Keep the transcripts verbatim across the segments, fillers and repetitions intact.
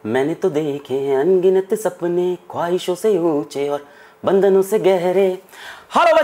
मैंने तो देखे हैं अनगिनत सपने, ख्वाहिशों से ऊंचे और बंधनों से गहरे। हेलो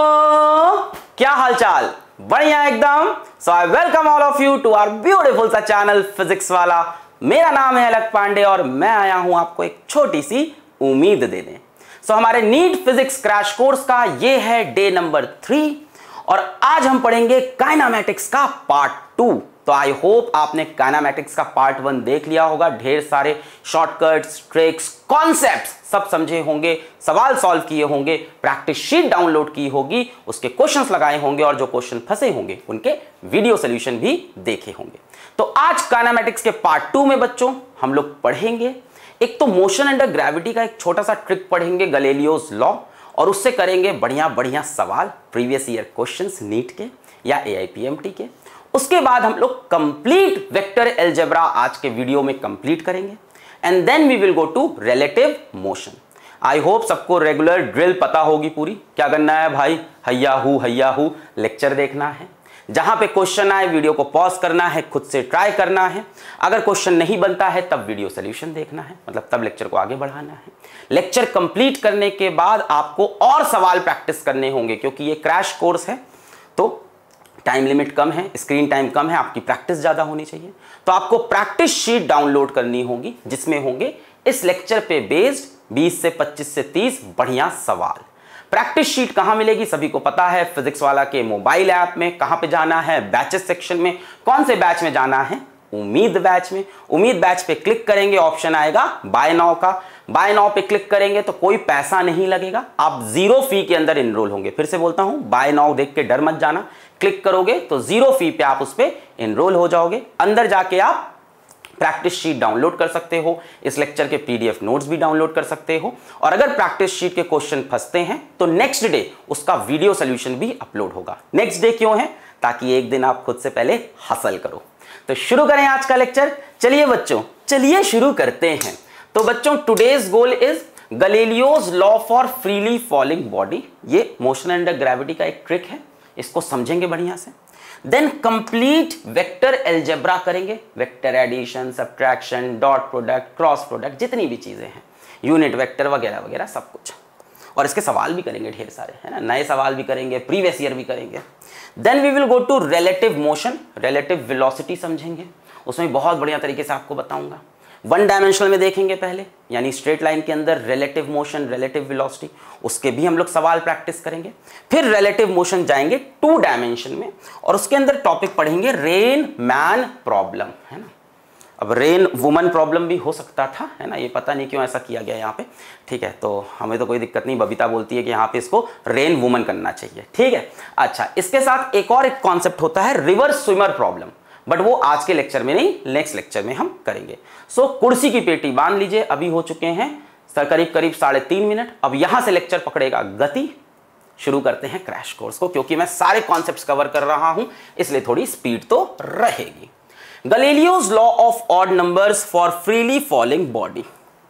बच्चों, क्या हालचाल? बढ़िया एकदम। So I welcome all of you to our beautiful सा चैनल फिजिक्स वाला। मेरा नाम है अलक पांडे और मैं आया हूं आपको एक छोटी सी उम्मीद देने। सो so, हमारे नीट फिजिक्स क्रैश कोर्स का ये है डे नंबर थ्री और आज हम पढ़ेंगे काइनामेटिक्स का पार्ट टू। तो आई होप आपने काइनामेटिक्स का पार्ट वन देख लिया होगा। ढेर सारे शॉर्टकट्स, ट्रिक्स, कॉन्सेप्ट्स सब समझे होंगे, सवाल सॉल्व किए होंगे, प्रैक्टिस शीट डाउनलोड की होगी, उसके क्वेश्चंस लगाए होंगे और जो क्वेश्चन फंसे होंगे उनके वीडियो सॉल्यूशन भी देखे होंगे। तो आज काइनामेटिक्स के पार्ट टू में बच्चों हम लोग पढ़ेंगे एक तो मोशन अंडर ग्रेविटी का एक छोटा सा ट्रिक पढ़ेंगे, गैलीलियोस लॉ, और उससे करेंगे बढ़िया बढ़िया सवाल, प्रीवियस ईयर क्वेश्चंस नीट के या एआईपीएमटी के। उसके बाद हम लोग कंप्लीट वेक्टर अलजेब्रा आज के वीडियो में कंप्लीट करेंगे and then we will go to relative motion. I hope सबको रेगुलर ड्रिल पता होगी पूरी। क्या करना है भाई? हैया हु हैया हु लेक्चर देखना है, जहां पे क्वेश्चन आए वीडियो को पॉज करना है, खुद से ट्राई करना है। अगर क्वेश्चन नहीं बनता है तब वीडियो सॉल्यूशन देखना है, मतलब तब लेक्चर को आगे बढ़ाना है। लेक्चर कंप्लीट करने के बाद आपको और सवाल प्रैक्टिस करने होंगे क्योंकि ये क्रैश कोर्स है तो टाइम लिमिट कम है, स्क्रीन टाइम कम है, आपकी प्रैक्टिस ज्यादा होनी चाहिए। तो आपको प्रैक्टिस शीट डाउनलोड करनी होगी जिसमें होंगे इस लेक्चर पे बेस्ड बीस से पच्चीस से तीस बढ़िया सवाल। प्रैक्टिस शीट कहां मिलेगी? सभी को पता है, फिजिक्स वाला के मोबाइल ऐप में। कहां पे जाना है? बैचेस सेक्शन में। कौन से बैच में जाना है? उम्मीद बैच में। उम्मीद बैच पे क्लिक करेंगे, ऑप्शन आएगा बाय नाउ का। बाय नाउ पे क्लिक करेंगे तो कोई पैसा नहीं लगेगा, आप जीरो फी के अंदर इनरोल होंगे। फिर से बोलता हूं, बाय नाउ देख के डर मत जाना, क्लिक करोगे तो जीरो फी पे आप उस पे इनरोल हो जाओगे। अंदर जाके आप प्रैक्टिस शीट डाउनलोड कर सकते हो, इस लेक्चर के पीडीएफ नोट्स भी डाउनलोड कर सकते हो और अगर प्रैक्टिस शीट के क्वेश्चन फंसते हैं तो नेक्स्ट डे उसका वीडियो सॉल्यूशन भी अपलोड होगा। नेक्स्ट डे क्यों है? ताकि एक दिन आप खुद से पहले हासिल करो। तो शुरू करें आज का लेक्चर। चलिए बच्चों, चलिए शुरू करते हैं। तो बच्चों, today's goal is Galileo's law for freely falling body. ये मोशन अंडर ग्रेविटी का एक ट्रिक है, इसको समझेंगे बढ़िया से। देन कंप्लीट वेक्टर अलजेब्रा करेंगे, vector addition, subtraction, dot product, cross product, जितनी भी चीजें हैं, यूनिट वेक्टर वगैरह वगैरह सब कुछ। और इसके सवाल भी करेंगे ढेर सारे, है ना, नए सवाल भी करेंगे, प्रीवियस ईयर भी करेंगे। Then we will go to relative motion, relative velocity समझेंगे, उसमें बहुत बढ़िया तरीके से आपको बताऊंगा। वन डायमेंशनल में देखेंगे पहले, यानी स्ट्रेट लाइन के अंदर रिलेटिव मोशन, रिलेटिव वेलोसिटी, उसके भी हम लोग सवाल प्रैक्टिस करेंगे। फिर रिलेटिव मोशन जाएंगे टू डायमेंशन में और उसके अंदर टॉपिक पढ़ेंगे रेन मैन प्रॉब्लम, है ना। अब रेन वुमन प्रॉब्लम भी हो सकता था, है ना, ये पता नहीं क्यों ऐसा किया गया यहाँ पे, ठीक है। तो हमें तो कोई दिक्कत नहीं, बबीता बोलती है कि यहाँ पे इसको रेन वुमन करना चाहिए, ठीक है। अच्छा, इसके साथ एक और एक कॉन्सेप्ट होता है रिवर स्विमर प्रॉब्लम, बट वो आज के लेक्चर में नहीं, नेक्स्ट लेक्चर में हम करेंगे। सो so, कुर्सी की पेटी बांध लीजिए, अभी हो चुके हैं करीब करीब साढ़े तीन मिनट। अब यहां से लेक्चर पकड़ेगा गति। शुरू करते हैं क्रैश कोर्स को, क्योंकि मैं सारे कॉन्सेप्ट्स कवर कर रहा हूं इसलिए थोड़ी स्पीड तो रहेगी। Galileo's law of odd numbers for freely falling body.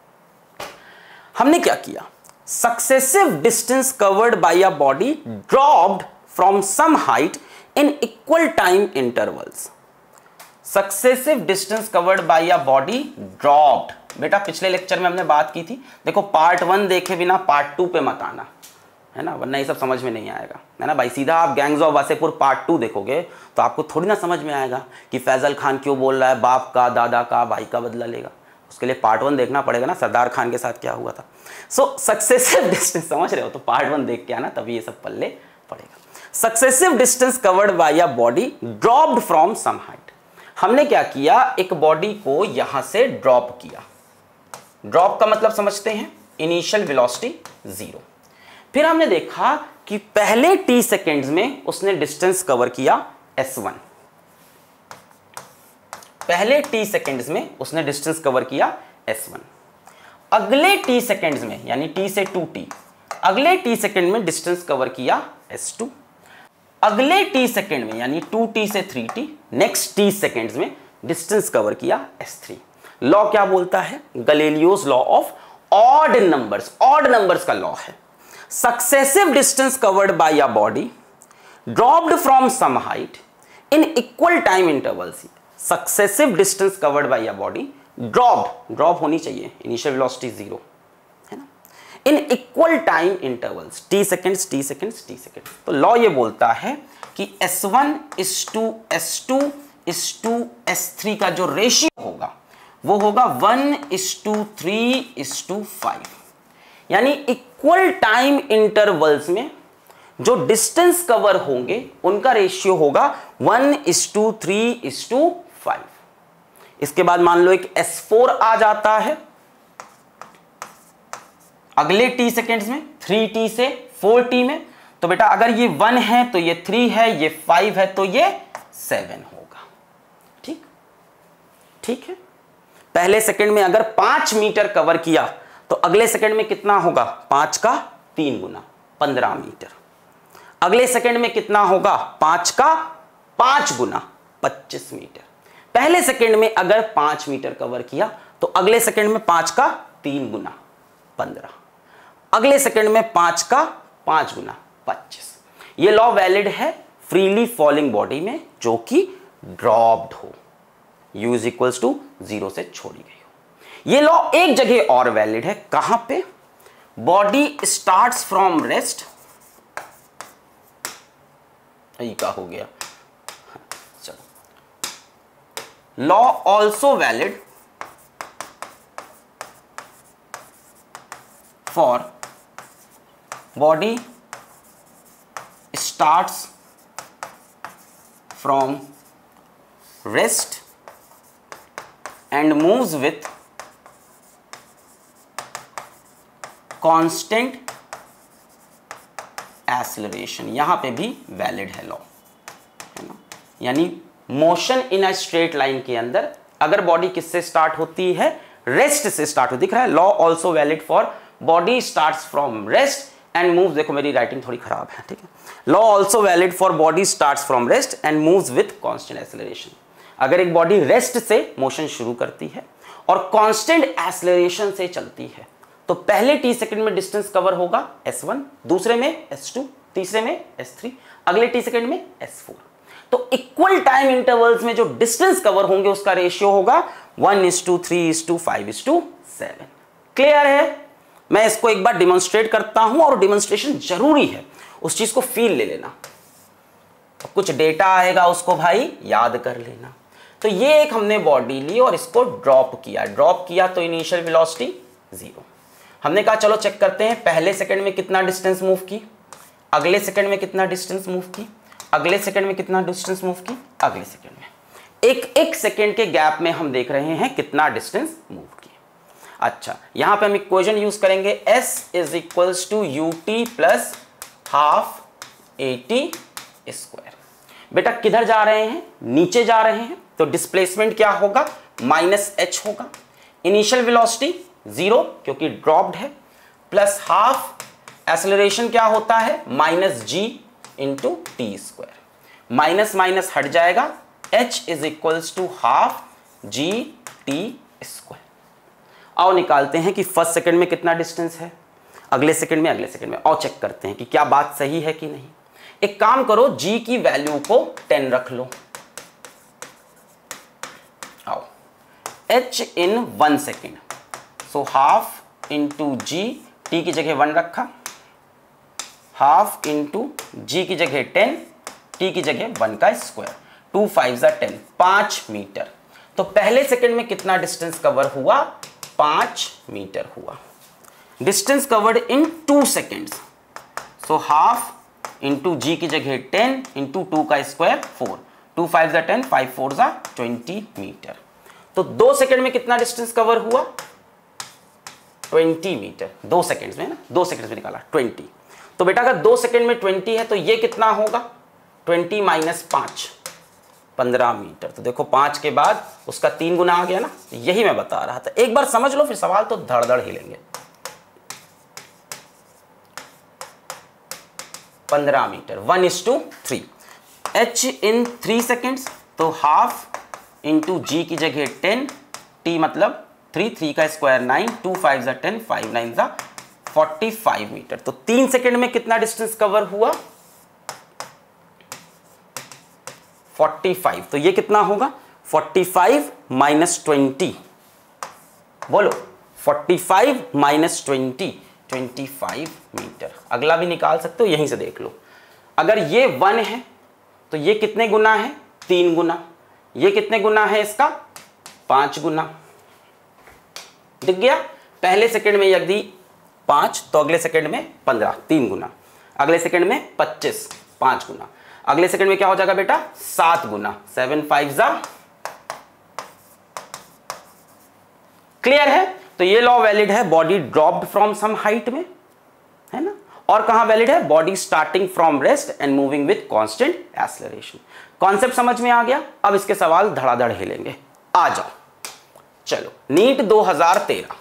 हमने क्या किया? Successive distance covered by a body dropped from some height in equal time intervals. Successive distance covered by a body dropped. बेटा पिछले lecture में हमने बात की थी, देखो पार्ट वन देखे बिना पार्ट टू पे मत आना, है ना, वरना ये सब समझ में नहीं आएगा, है ना भाई। सीधा आप गैंग्स ऑफ वासेपुर पार्ट टू देखोगे तो आपको थोड़ी ना समझ में आएगा कि फैजल खान क्यों बोल रहा है बाप का, दादा का, भाई का बदला लेगा। उसके लिए पार्ट वन देखना पड़ेगा ना, सरदार खान के साथ क्या हुआ था। सो सक्सेसिव डिस्टेंस समझ रहे हो तो पार्ट वन देख के आना, तभी ये सब पल्ले पड़ेगा। Successive distance covered by a body dropped from some height. हमने क्या किया? एक बॉडी को यहां से ड्रॉप किया। ड्रॉप का मतलब समझते हैं, इनिशियल वेलोसिटी जीरो। फिर हमने देखा कि पहले टी सेकेंड्स में उसने डिस्टेंस कवर किया एस वन। पहले टी सेकेंड्स में उसने डिस्टेंस कवर किया एस वन। अगले टी सेकेंड्स में, यानी टी से टू टी, अगले टी सेकेंड में डिस्टेंस कवर किया एस टू। अगले टी सेकेंड में, यानी टू टी से three T, next T seconds में डिस्टेंस कवर किया एस थ्री। लॉ क्या बोलता है? Galileo's law of odd numbers, odd numbers का लॉ है। Successive distance covered by a body dropped from some height in equal time intervals. Successive distance covered by a body drop drop होनी चाहिए, initial velocity zero है ना, in equal time intervals T seconds T seconds T seconds. तो law ये बोलता है कि S one is to S two is to S three का जो रेशियो होगा वो होगा one is to three is to five, यानी इक्वल टाइम इंटरवल्स में जो डिस्टेंस कवर होंगे उनका रेशियो होगा one is to three is to five. इसके बाद मान लो एक एस फोर आ जाता है अगले टी सेकेंड्स में, थ्री टी से फोर टी में, तो बेटा अगर ये वन है तो ये थ्री है, ये फाइव है तो ये सेवन होगा। ठीक ठीक है। पहले सेकंड में अगर पांच मीटर कवर किया तो अगले सेकंड में कितना होगा, पांच का तीन गुना पंद्रह मीटर। अगले सेकंड में कितना होगा, पांच का पांच गुना पच्चीस मीटर। पहले सेकंड में अगर पांच मीटर कवर किया तो अगले सेकंड में पांच का तीन गुना पंद्रह, अगले सेकंड में पांच का पांच गुना पच्चीस। ये लॉ वैलिड है फ्रीली फॉलिंग बॉडी में जो कि ड्रॉप्ड हो, u is equals to zero से छोड़ी गई हो। ये लॉ एक जगह और वैलिड है, कहां पे, बॉडी स्टार्ट्स फ्रॉम रेस्ट, क्या हो गया, चलो, law also valid for body starts from rest and moves with constant acceleration। यहां पे भी वैलिड है लॉ, है ना, यानी motion in a straight line के अंदर अगर बॉडी किससे स्टार्ट होती है, रेस्ट से स्टार्ट होती, दिख रहा है, law also valid for body starts from rest and moves, देखो मेरी राइटिंग थोड़ी खराब है, ठीक है, law also valid for body starts from rest and moves with constant acceleration. अगर एक बॉडी रेस्ट से मोशन शुरू करती है और कांस्टेंट एक्सेलरेशन से चलती है तो पहले टी सेकंड में डिस्टेंस कवर होगा एस वन, दूसरे में एस टू, तीसरे में एस थ्री, अगले टी सेकंड में एस फोर। तो इक्वल टाइम इंटरवल्स में जो डिस्टेंस कवर होंगे उसका रेशियो होगा one is to three is to five is to seven. Clear है? मैं इसको एक बार डिमॉन्स्ट्रेट करता हूं और डिमॉन्स्ट्रेशन जरूरी है, उस चीज को फील ले लेना, कुछ डेटा आएगा उसको भाई याद कर लेना। तो ये एक हमने बॉडी ली और इसको ड्रॉप किया, ड्रॉप किया तो इनिशियल वेलोसिटी जीरो। हमने कहा चलो चेक करते हैं, पहले सेकंड में कितना डिस्टेंस मूव की, अगले सेकंड में कितना डिस्टेंस मूव की, अगले सेकंड में कितना डिस्टेंस मूव की, अगले सेकंड में, एक एक सेकंड के गैप में हम देख रहे हैं कितना डिस्टेंस मूव की। अच्छा, यहां पे हम इक्वेशन यूज करेंगे, s is equals to u t plus half a t square. बेटा किधर जा रहे हैं, नीचे जा रहे हैं, तो डिस्प्लेसमेंट क्या होगा, माइनस एच होगा, इनिशियल वेलोसिटी जीरो क्योंकि ड्रॉप्ड है, प्लस हाफ एक्सेलरेशन क्या होता है, minus g into t square, minus minus हट जाएगा, h is equals to half g t square. आओ निकालते हैं कि फर्स्ट सेकंड में कितना डिस्टेंस है, अगले सेकंड में, अगले सेकंड में, और चेक करते हैं कि क्या बात सही है कि नहीं। एक काम करो, g की वैल्यू को टेन रख लो, आओ, h in one second, so half into g, t की जगह वन रखा, हाफ इंटू जी की जगह टेन, टी की जगह वन का स्क्वायर, टू फाइव जा टेन, पांच मीटर। तो पहले सेकंड में कितना डिस्टेंस कवर हुआ, पांच मीटर हुआ। Distance covered in two seconds, so half into g की जगह टेन इंटू टू का स्क्वायर फोर, टू फाइव जा टेन, फाइव फोर जा ट्वेंटी मीटर। तो दो सेकंड में कितना डिस्टेंस कवर हुआ, ट्वेंटी मीटर, दो सेकंड्स में ना, दो सेकंड्स में निकाला ट्वेंटी। तो बेटा अगर दो सेकंड में ट्वेंटी है तो ये कितना होगा, ट्वेंटी माइनस पांच, पंद्रह मीटर। तो देखो पांच के बाद उसका तीन गुना आ गया ना, यही मैं बता रहा था, एक बार समझ लो फिर सवाल तो धड़ धड़ हिलेंगे। पंद्रह मीटर, one is to three, h in three seconds, तो हाफ इंटू जी की जगह टेन, टी मतलब थ्री, थ्री का स्क्वायर नाइन, टू फाइव जा टेन, फाइव नाइन जा फोर्टी फाइव मीटर। तो तीन सेकेंड में कितना डिस्टेंस कवर हुआ, फोर्टी फाइव। तो ये कितना होगा, फोर्टी फाइव माइनस ट्वेंटी, बोलो पैंतालीस माइनस ट्वेंटी, पच्चीस मीटर। अगला भी निकाल सकते हो, यहीं से देख लो। अगर ये वन है तो ये कितने गुना है, तीन गुना। ये कितने गुना है इसका, पांच गुना। दिख गया, पहले सेकंड में यदि पांच तो अगले सेकंड में पंद्रह, तीन गुना। अगले सेकंड में पच्चीस, पांच गुना। अगले सेकंड में क्या हो जाएगा बेटा, सात गुना। सेवन फाइव जा, क्लियर है। तो ये लॉ वैलिड है body dropped from some height में, है ना। और कहां वैलिड है, body starting from rest and moving with constant acceleration. Concept समझ में आ गया। अब इसके सवाल धड़ाधड़ हिलेंगे, आ जाओ। चलो, नीट दो हज़ार तेरह,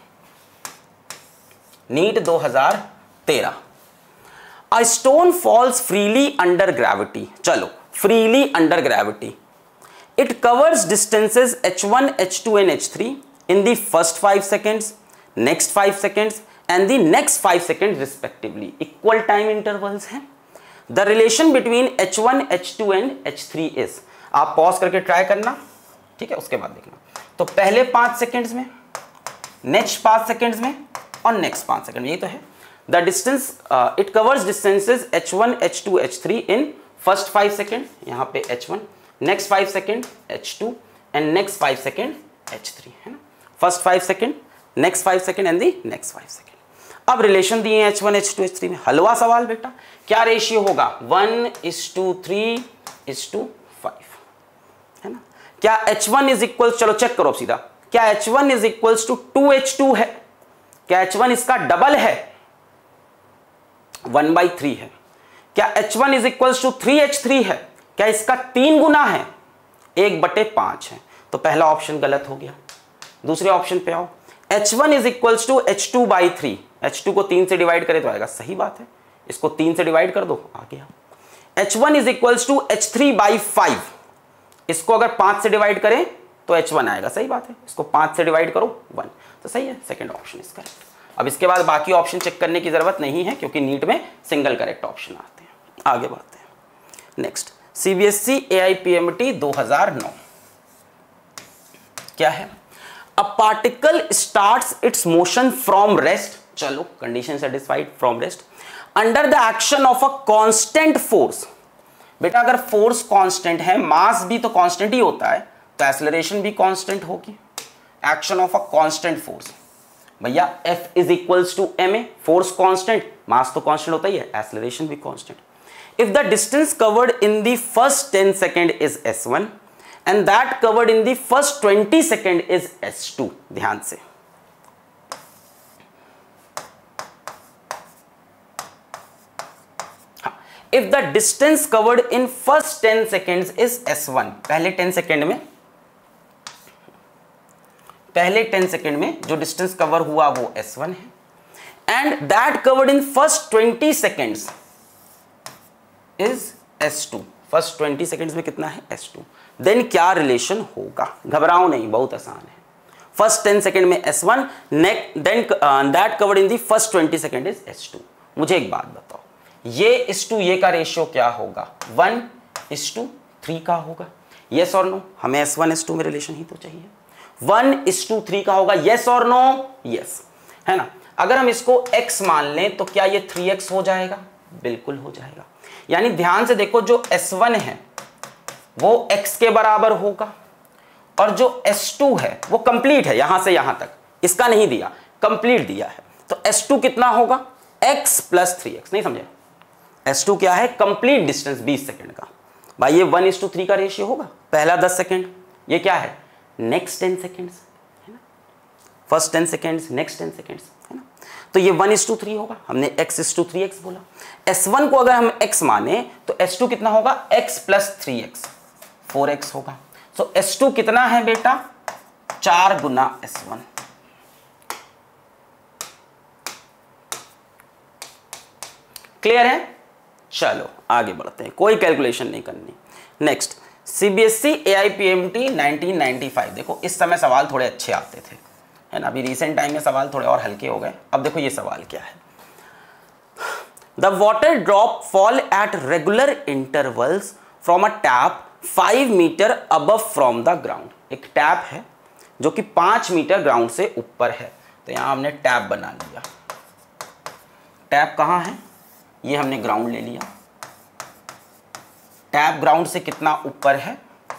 नीट दो हज़ार तेरह। A stone falls freely under gravity. चलो, freely under gravity. It covers distances h one, h two and h three in the first five seconds, next five seconds and the next five seconds respectively. Equal time intervals हैं। The relation between h one, h two and h three is, आप pause करके try करना, ठीक है, उसके बाद देखना। तो पहले पांच सेकेंड्स में, नेक्स्ट पांच सेकेंड्स में और नेक्स्ट पांच सेकेंड में, यही तो है। The distance, uh, it covers distances h one, h two, h three in first five seconds, यहाँ पे h one, next five seconds h two and next five seconds h three, है ना। First five second, next five second and the next five second. अब relation दिए h one, h two, h three में। हलवा सवाल बेटा, क्या ratio होगा, one is to three is to five, है ना। क्या एच वन इज इक्वल, चलो चेक करो सीधा, क्या h one is equal to two h two है, क्या एच वन इसका डबल है, वन बाई थ्री है। क्या h one is equal to three h three है, क्या इसका तीन गुना है, एक बटे पांच है। तो पहला ऑप्शन गलत हो गया। दूसरे ऑप्शन पे आओ, h one is equals to h two by three. H two को तीन से डिवाइड करे तो आएगा, सही बात है। इसको तीन से डिवाइड कर दो, आ गया। H one is equals to h three by five. इसको अगर पांच से डिवाइड करें तो एच वन आएगा, सही बात है। इसको पांच से डिवाइड करो, वन, तो सही है, सेकेंड ऑप्शन इज करेक्ट। अब इसके बाद बाकी ऑप्शन चेक करने की जरूरत नहीं है क्योंकि नीट में सिंगल करेक्ट ऑप्शन आते हैं। आगे बढ़ते हैं। नेक्स्ट, सीबीएसई एआईपीएमटी दो हज़ार नौ। क्या है, A particle starts its motion from rest, चलो condition satisfied, from rest, under the action of a constant force. बेटा अगर फोर्स कांस्टेंट है, मास भी तो कांस्टेंट ही होता है, तो एक्सेलरेशन भी कांस्टेंट होगी। Action of a constant force, भैया F is equals to m a, force constant, mass तो कांस्टेंट होता ही है, एक्सेलरेशन भी constant. If the distance covered in the first ten second is s one and that covered in the first twenty second is s two. ध्यान से, हाँ, if the distance covered in first ten seconds is s one, पहले ten second में, पहले ten second में जो distance cover हुआ वो एस वन है, and that covered in first twenty seconds is s two. First twenty seconds में कितना है, एस टू। देन क्या रिलेशन होगा, घबराओ नहीं, बहुत आसान है। फर्स्ट टेन सेकेंड में s one, then that covered in the first twenty second is s two. मुझे एक बात बताओ, ये इस टू ये का रेशियो क्या होगा, वन इस टू थ्री का होगा, यस और नो। हमें एस वन एस टू में रिलेशन ही तो चाहिए। वन इस टू थ्री का होगा, यस और नो, यस, है ना। अगर हम इसको x मान लें तो क्या ये थ्री एक्स हो जाएगा, बिल्कुल हो जाएगा। यानी ध्यान से देखो, जो एस वन है वो x के बराबर होगा और जो एस टू है वो कंप्लीट है, यहां से यहां तक, इसका नहीं दिया, कंप्लीट दिया है। तो एस टू कितना होगा, x प्लस थ्री एक्स। नहीं समझे, एस टू क्या है, कंप्लीट डिस्टेंस बीस सेकंड का। भाई ये वन इज टू थ्री का रेशियो होगा, पहला दस सेकंड, ये क्या है, नेक्स्ट टेन सेकेंड्स, है ना। First ten seconds, next ten seconds, है ना। तो ये वन इज टू थ्री होगा, हमने x is to three x बोला। एस वन को अगर हम x माने तो एस टू कितना होगा, x plus three x, four x होगा। तो एस टू कितना है बेटा, चार गुना एस वन। क्लियर है, चलो आगे बढ़ते हैं, कोई कैलकुलेशन नहीं करनी। Next, CBSE AIPMT nineteen ninety five. देखो इस समय सवाल थोड़े अच्छे आते थे, है ना। अभी रिसेंट टाइम में सवाल थोड़े और हल्के हो गए। अब देखो ये सवाल क्या है, the water drop fall at regular intervals from a tap five metre above from the ground. एक टैप है जो कि पांच मीटर ग्राउंड से ऊपर है। तो यहां हमने टैप बना लिया। टैप कहां है? ये हमने ग्राउंड ले लिया। टैप ग्राउंड से कितना ऊपर है?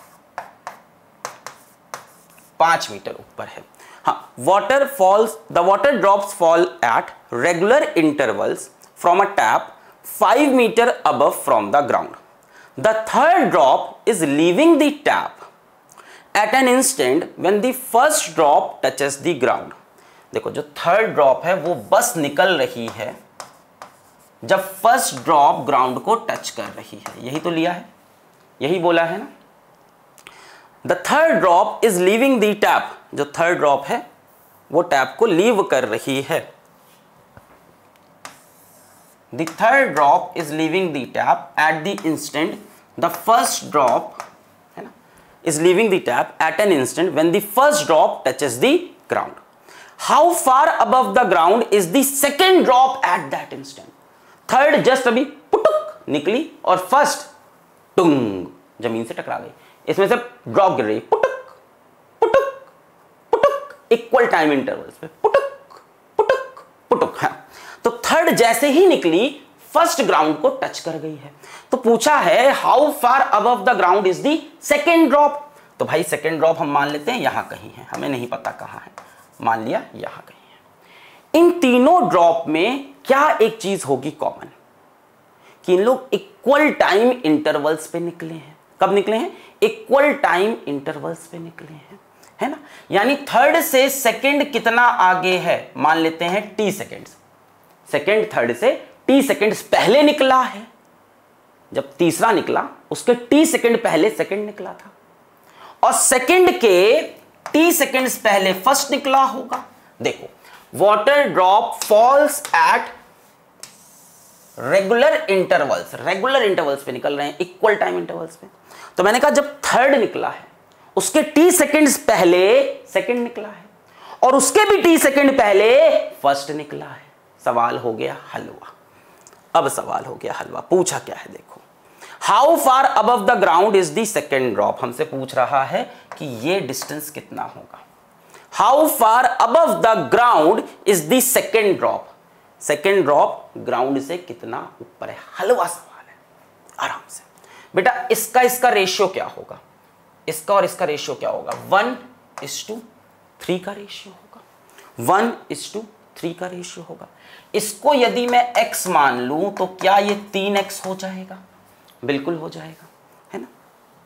पांच मीटर ऊपर है। हाँ, water falls the water drops fall at regular intervals from a tap five metre above from the ground. The third drop is leaving the tap at an instant when the first drop touches the ground. देखो, जो third drop है वो बस निकल रही है जब first drop ground को टच कर रही है। यही तो लिया है, यही बोला है ना। The third drop is leaving the tap, जो थर्ड ड्रॉप है वो टैप को लीव कर रही है। The third drop is leaving the tap at the instant the first drop है ना is leaving the tap at an instant when the first drop touches the ground. How far above the ground is the second drop at that instant. Third just अभी पुटुक निकली और first टुंग जमीन से टकरा गई। इसमें से ड्रॉप गिर रही, पुटुक पुटुक पुटुक, इक्वल टाइम इंटरवल्स पे पुटुक पुटुक पुटुक। हाँ, तो थर्ड जैसे ही निकली फर्स्ट ग्राउंड को टच कर गई है। तो पूछा है how far above the ground is the second drop. तो भाई सेकेंड ड्रॉप हम मान लेते हैं यहां कहीं है, हमें नहीं पता कहां है, मान लिया यहां कहीं है। इन तीनों ड्रॉप में क्या एक चीज होगी कॉमन, कि इन लोग इक्वल टाइम इंटरवल्स पे निकले हैं। कब निकले हैं? इक्वल टाइम इंटरवल्स पे निकले हैं, है ना। यानी थर्ड से सेकंड कितना आगे है? मान लेते हैं टी सेकंड्स। सेकंड थर्ड से टी सेकंड्स पहले निकला है। जब तीसरा निकला उसके टी सेकंड पहले सेकंड निकला था, और सेकंड के टी सेकंड्स पहले फर्स्ट निकला होगा। देखो, water drop falls at regular intervals, regular intervals पे निकल रहे हैं, इक्वल टाइम इंटरवल्स पे। तो मैंने कहा जब थर्ड निकला है उसके टी सेकंड्स पहले सेकंड निकला है, और उसके भी टी सेकंड पहले फर्स्ट निकला है। सवाल हो गया हलवा। अब सवाल हो गया हलवा। पूछा क्या है? देखो, how far above the ground is the second drop. हमसे पूछ रहा है कि ये डिस्टेंस कितना होगा। How far above the ground is the second drop. Second drop ground से कितना ऊपर है? हलवा सवाल है, आराम से। बेटा इसका इसका रेशियो क्या होगा? इसका और इसका रेशियो क्या होगा? वन इज टू थ्री का रेशियो होगा। वन इज टू थ्री का रेशियो होगा। इसको यदि मैं x मान लूं तो क्या ये तीन एक्स हो जाएगा? बिल्कुल हो जाएगा, है ना।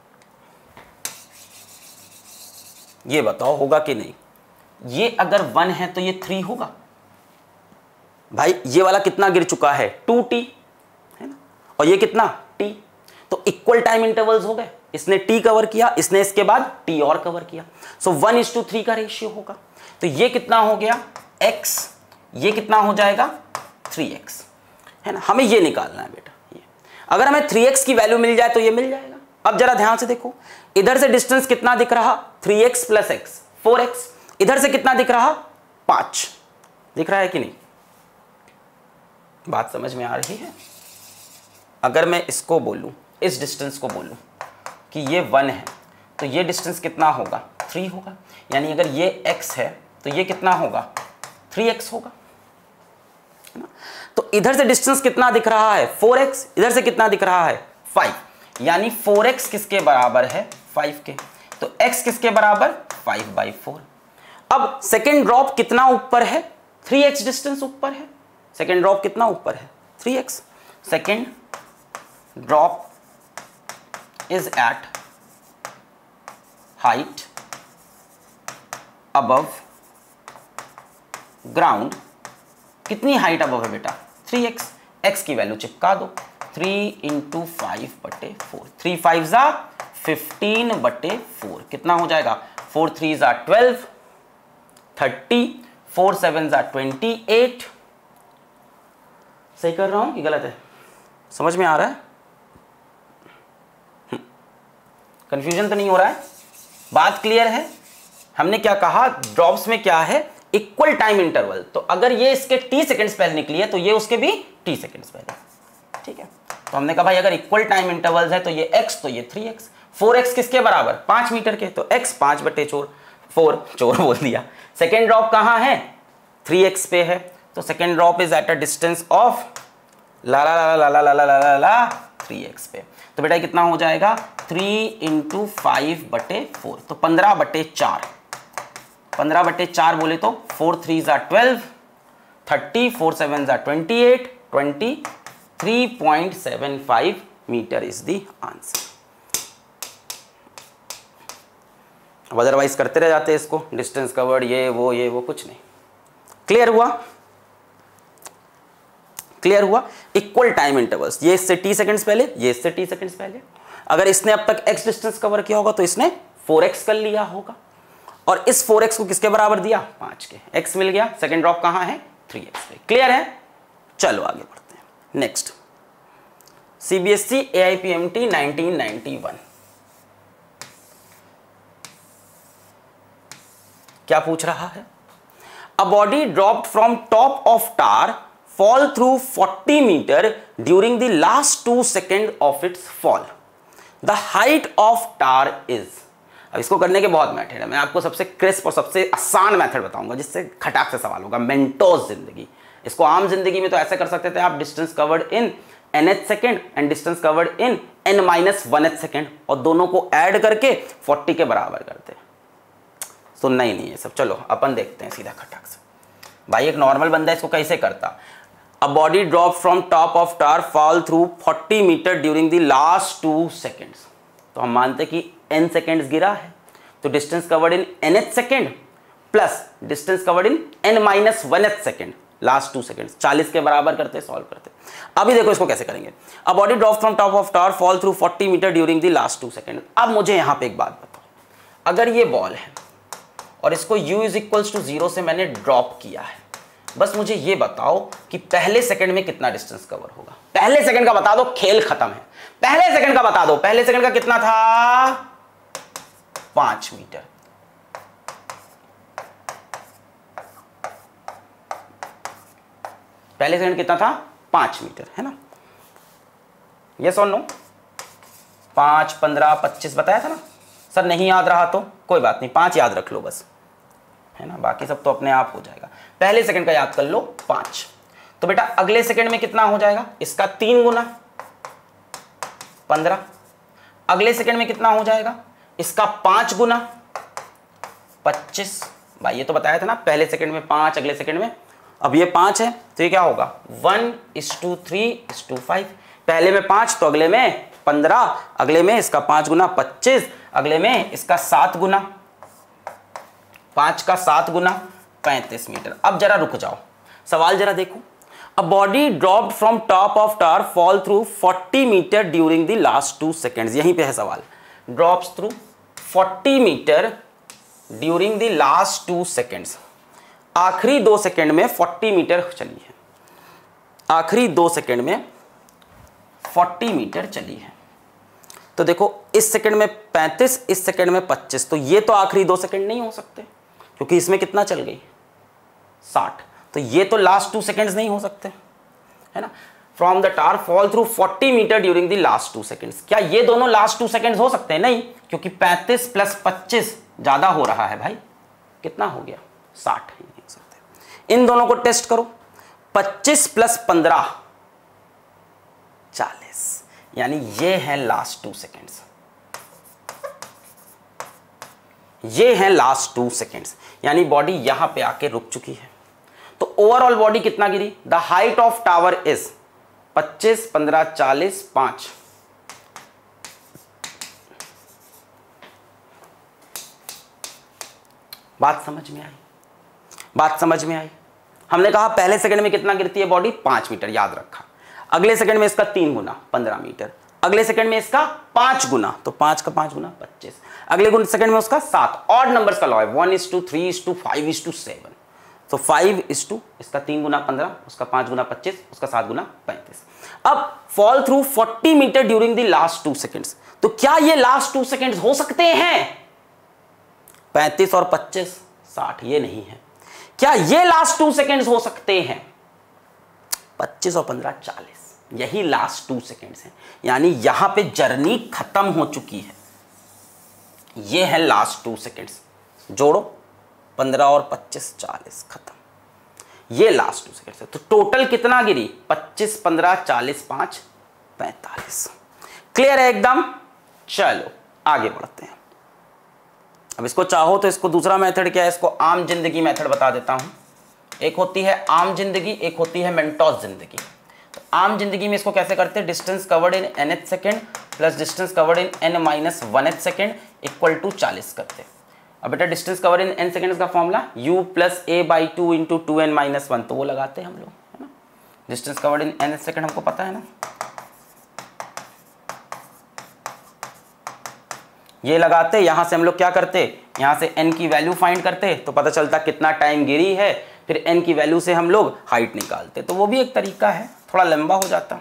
ये बताओ होगा कि नहीं? ये अगर वन है तो ये थ्री होगा। भाई ये वाला कितना गिर चुका है? टू टी, है ना, और ये कितना? टी। तो इक्वल टाइम इंटरवल्स हो गए। इसने टी कवर किया, इसने इसके बाद टी और कवर किया। So one is to three का रेशियो होगा। तो ये कितना हो गया? x। ये कितना हो जाएगा? थ्री एक्स, है ना। हमें ये निकालना है बेटा। ये अगर हमें थ्री एक्स की वैल्यू मिल जाए तो ये मिल जाएगा। अब जरा ध्यान से देखो, इधर से डिस्टेंस कितना दिख रहा? Three x plus x, four x. इधर से कितना दिख रहा? पांच। दिख रहा है कि नहीं? बात समझ में आ रही है? अगर मैं इसको बोलूं, इस डिस्टेंस को बोलूं कि ये वन है, तो ये डिस्टेंस कितना होगा? थ्री होगा। यानी अगर ये x है तो ये कितना होगा? थ्री एक्स होगा, है ना। तो इधर से डिस्टेंस कितना दिख रहा है? Four x. इधर से कितना दिख रहा है? फाइव। यानी फोर एक्स किसके बराबर है? फाइव के। तो x किसके बराबर? Five by four. अब सेकेंड ड्रॉप कितना ऊपर है? थ्री एक्स डिस्टेंस ऊपर है। सेकेंड ड्रॉप कितना ऊपर है? Three x. Second drop is at height above ground. कितनी हाइट अबव है बेटा? Three x. एक्स की वैल्यू चिपका दो। थ्री इंटू फाइव बटे फोर। थ्री फाइव जा फिफ्टीन बटे फोर। कितना हो जाएगा? फोर थ्री जा ट्वेल्व, थर्टी, फोर सेवन जा ट्वेंटी एट। सही कर रहा हूं कि गलत है? समझ में आ रहा है? कंफ्यूजन तो नहीं हो रहा है? बात क्लियर है? हमने क्या कहा? ड्रॉप्स में क्या है? Equal time interval. तो अगर ये इसके टी सेकंड्स पहले निकली है तो ये उसके भी टी सेकंड्स पहले, ठीक है। तो हमने कहा भाई अगर इक्वल टाइम इंटरवल्स है तो ये x तो ये थ्री एक्स। फोर एक्स किसके बराबर? पांच मीटर के। तो x पांच बटे चोर फोर, चोर बोल दिया। सेकेंड ड्रॉप कहाँ है, थ्री एक्स पे है, तो second drop is at a distance of ला ला ला ला ला ला ला ला ला ला थ्री एक्स पे। तो बेटा कितना हो जाएगा, थ्री इंटू फाइव बटे फोर, तो पंद्रह बटे चार, पंद्रह बटे चार बोले तो फोर थ्री ज़ा ट्वेल्व, थर्टी, फोर सेवन ज़ा twenty eight, twenty three point seven five metre is the answer. अब अदरवाइज करते रह जाते हैं इसको, डिस्टेंस कवर्ड ये वो ये वो, कुछ नहीं। क्लियर हुआ, क्लियर हुआ। इक्वल टाइम इंटरवल्स, ये इससे टी सेकंड्स पहले, ये इससे टी सेकंड्स पहले। अगर इसने अब तक एक्स डिस्टेंस कवर किया होगा तो इसने फोर एक्स कर लिया होगा, और इस फोर एक्स को किसके बराबर दिया, पांच के। एक्स मिल गया, सेकंड ड्रॉप कहां है, थ्री एक्स पे। क्लियर है, चलो आगे बढ़ते हैं। Next, CBSE AIPMT nineteen ninety one, क्या पूछ रहा है, a body dropped from top of tower fall through forty meter during the last two second of its fall. The height of tar is, अब इसको करने के बहुत मेथड है, मैं आपको सबसे क्रिस्प और सबसे आसान मेथड बताऊंगा जिससे खटाक से सवाल होगा। मेंटोस जिंदगी, इसको आम जिंदगी में तो ऐसे कर सकते थे आप, distance covered in nth second and distance covered in n minus one second, और दोनों को ऐड करके फोर्टी के बराबर करते। तो नहीं नहीं ये सब, चलो अपन देखते हैं सीधा खटाक से। भाई एक नॉर्मल बंदा इसको कैसे करता, A body dropped from top of tar fall through forty meter during the last two seconds. तो हम मानते कि n सेकेंड्स गिरा है, तो distance covered in nth second plus distance covered in n minus one second, last two seconds, चालीस के बराबर करते सॉल्व करते। अभी देखो इसको कैसे करेंगे। A body dropped from top of tar fall through forty meter during the last two seconds. अब मुझे यहाँ पे एक बात बताओ, अगर ये बॉल है और इसको u is equals to zero से मैंने ड्रॉप किया है, बस मुझे ये बताओ कि पहले सेकंड में कितना डिस्टेंस कवर होगा। पहले सेकंड का बता दो, खेल खत्म है। पहले सेकंड का बता दो, पहले सेकंड का कितना था, पांच मीटर। पहले सेकंड कितना था, पांच मीटर, है ना। यस और नो, पांच, पंद्रह, पच्चीस बताया था ना सर, नहीं याद रहा तो कोई बात नहीं, पांच याद रख लो बस, है ना, बाकी सब तो अपने आप हो जाएगा। पहले सेकंड का याद कर लो, पांच। तो बेटा अगले सेकंड में कितना हो जाएगा, इसका तीन गुना, पंद्रह। अगले सेकंड में कितना हो जाएगा, इसका पांच गुना, पच्चीस। भाई ये तो बताया था ना, पहले सेकंड में पांच, अगले सेकंड में, अब ये पांच है तो ये क्या होगा, one is to three is to five. पहले में पांच तो अगले में पंद्रह, अगले में इसका पांच गुना पच्चीस, अगले में इसका सात गुना, पांच का सात गुना पैंतीस मीटर। अब जरा रुक जाओ, सवाल जरा देखो। A body dropped from top of tower fall through forty metre during the last two seconds, यहीं पे है सवाल। Drops through forty metre during the last two seconds, आखिरी दो सेकेंड में फोर्टी मीटर चली है, आखिरी दो सेकेंड में फोर्टी मीटर चली है। तो देखो इस सेकंड में पैंतीस, इस सेकंड में पच्चीस, तो ये तो आखिरी दो सेकंड नहीं हो सकते क्योंकि इसमें कितना चल गई, साठ। तो ये तो लास्ट टू सेकंड्स नहीं हो सकते, है ना। From the tower fall through forty metre during the last two seconds, क्या ये दोनों लास्ट टू सेकंड्स हो सकते हैं, नहीं, क्योंकि पैंतीस प्लस पच्चीस ज्यादा हो रहा है भाई, कितना हो गया, साठ, नहीं हो सकते। इन दोनों को टेस्ट करो, पच्चीस प्लस पंद्रह चालीस, यानी ये है लास्ट टू सेकेंड्स, ये है लास्ट टू सेकेंड्स, यानी बॉडी यहां पे आके रुक चुकी है। तो ओवरऑल बॉडी कितना गिरी, the height of tower is पच्चीस, पंद्रह, चालीस, पांच, बात समझ में आई, बात समझ में आई। हमने कहा पहले सेकंड में कितना गिरती है बॉडी, पांच मीटर, याद रखा। अगले सेकंड में इसका तीन गुना, पंद्रह मीटर। अगले सेकंड में इसका पांच गुना, तो पांच का पांच गुना पच्चीस। अगले सेकंड में उसका सात, ऑड नंबर्स का लॉ है, one is to three is to five is to seven, तो फाइव इज टू, इसका तीन गुना पंद्रह, उसका पांच गुना पच्चीस, उसका सात गुना पैंतीस। अब fall through forty metre during the last two seconds, तो क्या ये लास्ट टू सेकेंड्स हो सकते हैं, पैंतीस और पच्चीस साठ, ये नहीं है। क्या ये लास्ट टू सेकेंड्स हो सकते हैं, पच्चीस और पंद्रह चालीस, यही लास्ट टू सेकेंड्स हैं, यानी यहां पे जर्नी खत्म हो चुकी है, ये है लास्ट टू सेकेंड्स। जोड़ो, पंद्रह और पच्चीस चालीस, खत्म। ये लास्ट टू सेकेंड से तो टोटल कितना गिरी, पच्चीस, पंद्रह, चालीस, पाँच, पैंतालीस। क्लियर है एकदम। चलो आगे बढ़ते हैं। अब इसको चाहो तो इसको दूसरा मेथड क्या है, इसको आम जिंदगी मेथड बता देता हूं। एक होती है आम जिंदगी, एक होती है मेंटोस जिंदगी। तो आम जिंदगी में इसको कैसे करते हैं, distance covered in nth second plus distance covered in n minus one th second equal to चालीस करते हैं। अब बेटा distance covered in n second का formula u plus a by two into two n minus one, तो वो लगाते हैं हम लोग, है ना। Distance covered in n second हमको पता है ना, ये लगाते। यहां से हम लोग क्या करते, यहां से n की वैल्यू फाइंड करते तो पता चलता कितना टाइम गिरी है, फिर n की वैल्यू से हम लोग हाइट निकालते। तो वो भी एक तरीका है, थोड़ा लंबा हो जाता।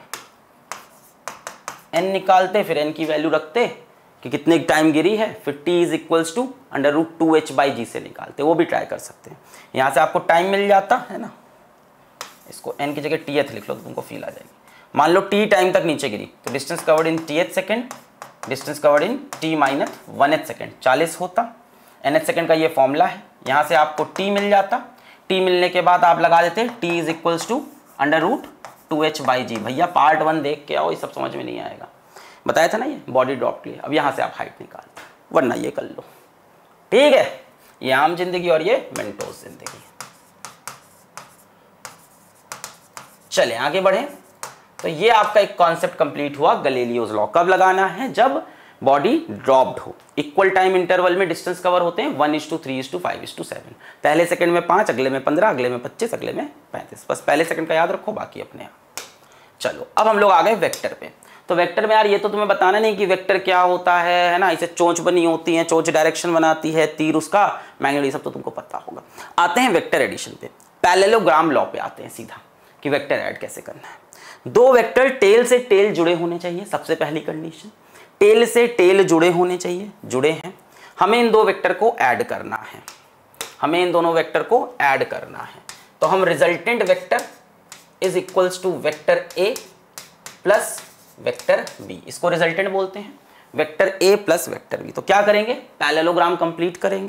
n निकालते, फिर n की वैल्यू रखते कि कितने टाइम गिरी है, फिर t is equals to under root two h by g से निकालते। वो भी ट्राई कर सकते हैं। यहाँ से आपको टाइम मिल जाता है ना, इसको n की जगह टी एथ लिख लो तो तुमको फील आ जाएगी। मान लो t टाइम तक नीचे गिरी तो distance covered in tth second, distance covered in t minus one th second, चालीस होता। एन एच सेकेंड का ये फॉर्मूला है। यहाँ से आपको t मिल जाता। t मिलने के बाद आप लगा देते t is equals to under root two h by g. भैया पार्ट वन देख के आओ, ये सब समझ में नहीं आएगा, बताया था ना ये बॉडी ड्रॉप के लिए। अब यहाँ से आप हाइट निकालते, वरना ये कर लो, ठीक है। ये आम जिंदगी और ये मेंटोस जिंदगी। चले आगे बढ़े। तो ये आपका एक कॉन्सेप्ट कंप्लीट हुआ, गैलीलियोस लॉ। कब लगाना है, जब बॉडी ड्रॉप्ड हो। इक्वल टाइम इंटरवल में डिस्टेंस कवर होते हैं one is to three is to five is to seven. पहले सेकंड में पाँच, अगले में पंद्रह, अगले में पच्चीस, अगले में पैंतीस। बस पहले सेकंड का याद रखो, बाकी अपने आप। चलो अब हम लोग आ गए वेक्टर पे। तो वेक्टर में यार ये तो तुम्हें बताना नहीं कि वेक्टर क्या होता है, है ना। इसे चोंच बनी होती है, चोंच डायरेक्शन बनाती है, तीर उसका, मैग्नेट, सब तो तुमको पता होगा। आते हैं वेक्टर एडिशन पे, पैरेललोग्राम लॉ पे आते हैं सीधा कि वेक्टर ऐड कैसे करना है। दो वेक्टर टेल से टेल जुड़े होने चाहिए, सबसे पहली कंडीशन। टेल से टेल जुड़े होने चाहिए, जुड़े हैं। हमें इन दो वेक्टर को ऐड करना है, हमें इन दोनों वेक्टर को ऐड करना है। तो हम resultant vector is equals to vector A plus vector b, इसको रिजल्टेंट बोलते हैं। वेक्टर ए प्लस वेक्टर बी। तो क्या करेंगे, पैरेललोग्राम कंप्लीट करेंगे।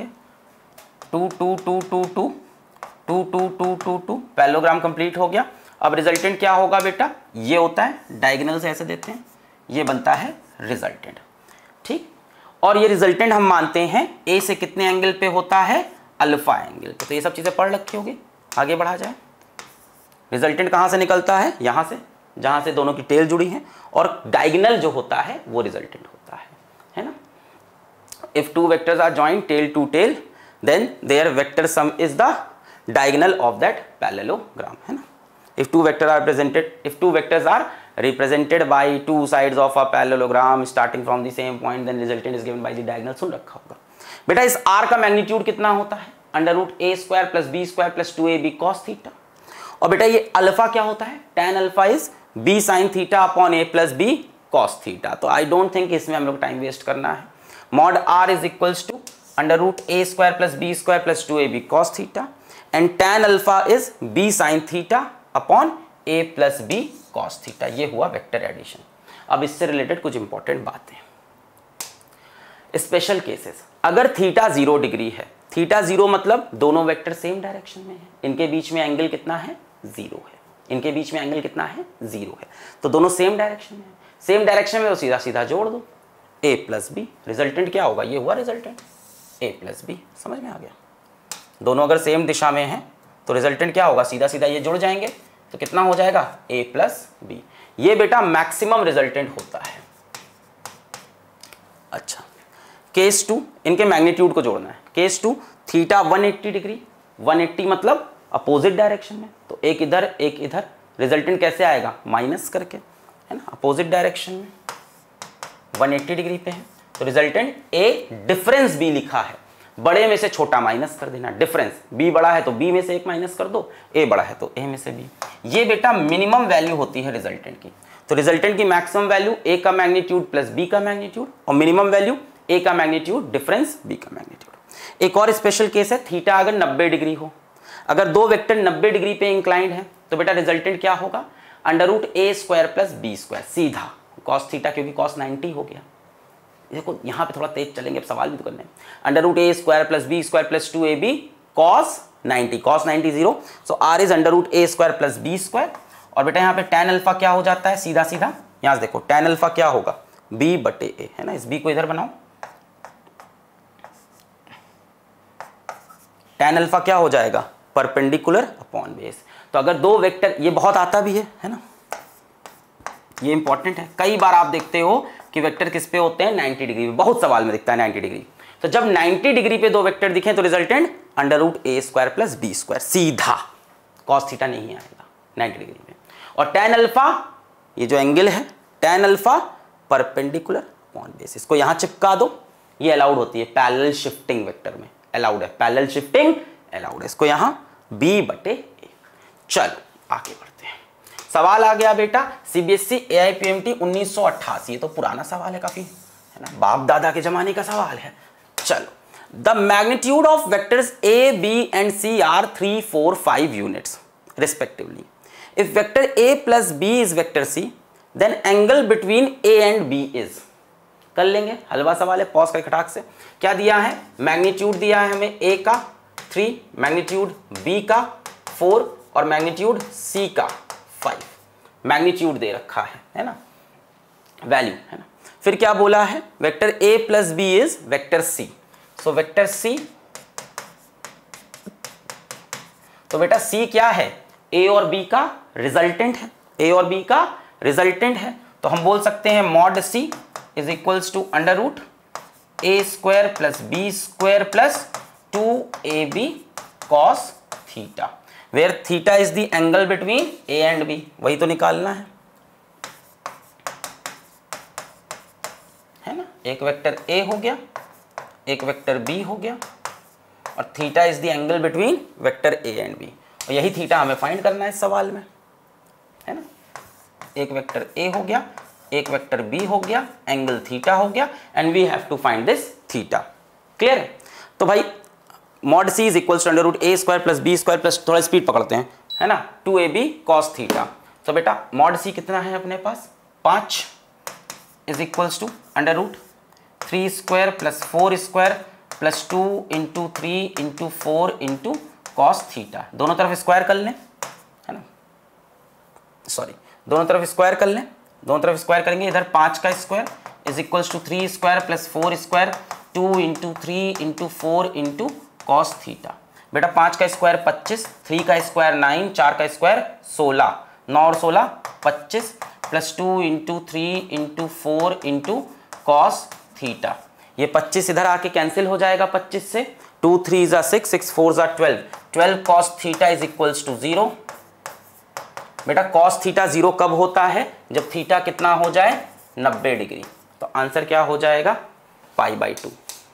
टू टू टू टू टू टू टू टू टू टू पैरेललोग्राम कंप्लीट हो गया। अब रिजल्टेंट क्या होगा बेटा, ये होता है डायगोनल से ऐसे देते हैं, ये बनता है रिजल्टेंट, ठीक। और ये रिजल्टेंट हम मानते हैं ए से कितने एंगल पे होता है, अल्फा एंगल पे। तो ये सब चीजें पढ़ रखी होगी, आगे बढ़ा जाए। रिजल्टेंट कहां से निकलता है, यहां से, जहां से दोनों की टेल जुड़ी है, और डायगोनल जो होता है वो रिजल्टेंट होता है, है ना। If two vectors are joined tail to tail then their vector sum is the diagonal of that parallelogram, है ना। If two vectors are presented, if two vectors are represented by two sides of a parallelogram starting from the same point, then resultant is given by the diagonal। सुन रखा होगा बेटा। इस r का magnitude कितना होता है, under root A square plus B square plus two A B cos theta. और बेटा ये अल्फा क्या होता है, tan alpha is b sine theta upon A plus B cos theta. तो आई डोंट थिंक इसमें हम लोग टाइम वेस्ट करना है। Mod r is equals to under root A square plus B square plus two A B cos theta, and tan alpha is b sine theta upon A plus B cos theta. ये हुआ vector addition. अब इससे related कुछ important बातें, special cases. अगर theta zero degree है, theta zero मतलब दोनों वेक्टर सेम डायरेक्शन में है, इनके बीच में एंगल कितना है, जीरो है, इनके बीच में एंगल कितना है, जीरो है, तो दोनों सेम डायरेक्शन में है। सेम डायरेक्शन में तो सीधा सीधा जोड़ दो, ए प्लस बी। रिजल्टेंट क्या होगा, ये हुआ रिजल्टेंट, ए प्लस बी। समझ में आ गया। दोनों अगर सेम दिशा में हैं तो रिजल्टेंट क्या होगा, सीधा सीधा ये जुड़ जाएंगे, तो कितना हो जाएगा, a प्लस बी। ये बेटा मैक्सिमम रिजल्टेंट होता है। अच्छा, केस टू, इनके मैग्नीट्यूड को जोड़ना है। Case two, theta one eighty degree, one eighty मतलब अपोजिट डायरेक्शन में, तो एक इधर एक इधर, रिजल्टेंट कैसे आएगा, माइनस करके, है ना, अपोजिट डायरेक्शन में वन एट्टी डिग्री पे है। तो रिजल्टेंट ए, डिफरेंस बी लिखा है, बड़े में से छोटा माइनस कर देना, डिफरेंस। बी बड़ा है तो बी में से एक माइनस कर दो, ए बड़ा है तो ए में से बी। ये बेटा मिनिमम वैल्यू होती है रिजल्टेंट की। तो रिजल्टेंट की मैक्सिमम वैल्यू ए का मैग्नीट्यूड प्लस बी का मैग्नीट्यूड, और मिनिमम वैल्यू ए का मैग्नीट्यूड डिफरेंस बी का मैग्नीट्यूड। एक और स्पेशल केस है, थीटा अगर नब्बे डिग्री हो, अगर दो वेक्टर नब्बे डिग्री पे इंक्लाइंड है तो बेटा रिजल्टेंट क्या होगा, अंडर रूट ए स्क्वायर प्लस बी स्क्वायर, सीधा कॉस थीटा, क्योंकि कॉस नाइन्टी हो गया, देखो यहाँ पे थोड़ा तेज चलेंगे, अब सवाल भी तो करने हैं। Under root A square plus B square plus two A B cos ninety, cos ninety zero, so r is under root A square plus B square. और बेटा यहाँ पे टेन अल्फा क्या हो जाता है, सीधा सीधा यहाँ से देखो टेन अल्फा क्या होगा, बी बटे ए, है ना। इस बी को इधर बनाओ, टेन अल्फा क्या हो जाएगा, परपेंडिकुलर अपॉन बेस। तो अगर दो वेक्टर, ये बहुत आता भी है है ना, ये इंपॉर्टेंट है, कई बार आप देखते हो कि वेक्टर किस पे होते हैं, नाइन्टी डिग्री पे, बहुत सवाल में दिखता है नाइन्टी डिग्री। तो जब नाइन्टी डिग्री पे दो वेक्टर दिखे तो रिजल्टेंट अंडर रूट ए स्क्वायर प्लस बी स्क्वायर, सीधा, कॉस थीटा नहीं आएगा नाइन्टी डिग्री पे। और टेन अल्फा, ये जो एंगल है tan alpha perpendicular upon base, इसको यहां चिपका दो, ये अलाउड होती है पैरेलल शिफ्टिंग वेक्टर में, अलाउड है, पैरेलल शिफ्टिंग अलाउड है, इसको यहां बी बटे ए। चलो आगे बढ़ते हैं। सवाल आ गया बेटा सीबीएसई एआईपीएमटी उन्नीस सौ अट्ठासी, ये तो पुराना सवाल है काफी, है ना, बाप दादा के जमाने का सवाल है। चलो, the magnitude of vectors a b and c are three four five units respectively. If vector A plus B is vector c, then angle between A and B is. कर लेंगे, हलवा सवाल है, पॉज कर खटाक से। क्या दिया है, मैग्नीट्यूड दिया है हमें ए का थ्री, मैग्नीट्यूड बी का फोर और मैग्नीट्यूड सी का फाइव, मैग्नीट्यूड दे रखा है है ना, वैल्यू, है ना। फिर क्या बोला है, vector A plus B is vector c, so vector c, तो बेटा सी क्या है, ए और बी का रिजल्टेंट है, ए और बी का रिजल्टेंट है। तो हम बोल सकते हैं mod c is equals to under root A square plus B square plus two A B cos theta, where theta is the angle between A and b, वही तो निकालना है है ना। एक वेक्टर ए हो गया, एक वेक्टर बी हो गया, और theta is the angle between vector A and b, और यही थीटा हमें फाइंड करना है इस सवाल में, है ना। एक वेक्टर ए हो गया, एक वेक्टर बी हो गया, एंगल थीटा हो गया, and we have to find this theta. Clear है। तो भाई mod c is equals to under root A square plus B square plus, थोड़ा स्पीड पकड़ते हैं, है ना, two A B cos theta. तो बेटा मॉड सी कितना है अपने पास, पाँच, is equals to under root three square plus four square plus two into three into four into cos theta. दोनों तरफ स्क्वायर कर लें, है ना, सॉरी दोनों तरफ स्क्वायर कर लें, दोनों तरफ स्क्वायर करेंगे, इधर पाँच का square is equals to three square plus four square two into three into four into cos theta. बेटा पाँच का स्क्वायर पच्चीस, थ्री का स्क्वायर नाइन, चार का स्क्वायर सोलह, नौ और सोलह पच्चीस plus two into three into four into cos theta. ये पच्चीस इधर आके कैंसिल हो जाएगा पच्चीस से, टू थ्री जा सिक्स, सिक्स फोर जा twelve, twelve cos theta is equals to zero. बेटा कॉस थीटा जीरो कब होता है, जब थीटा कितना हो जाए, नब्बे डिग्री। तो आंसर क्या हो जाएगा, पाई बाई टू।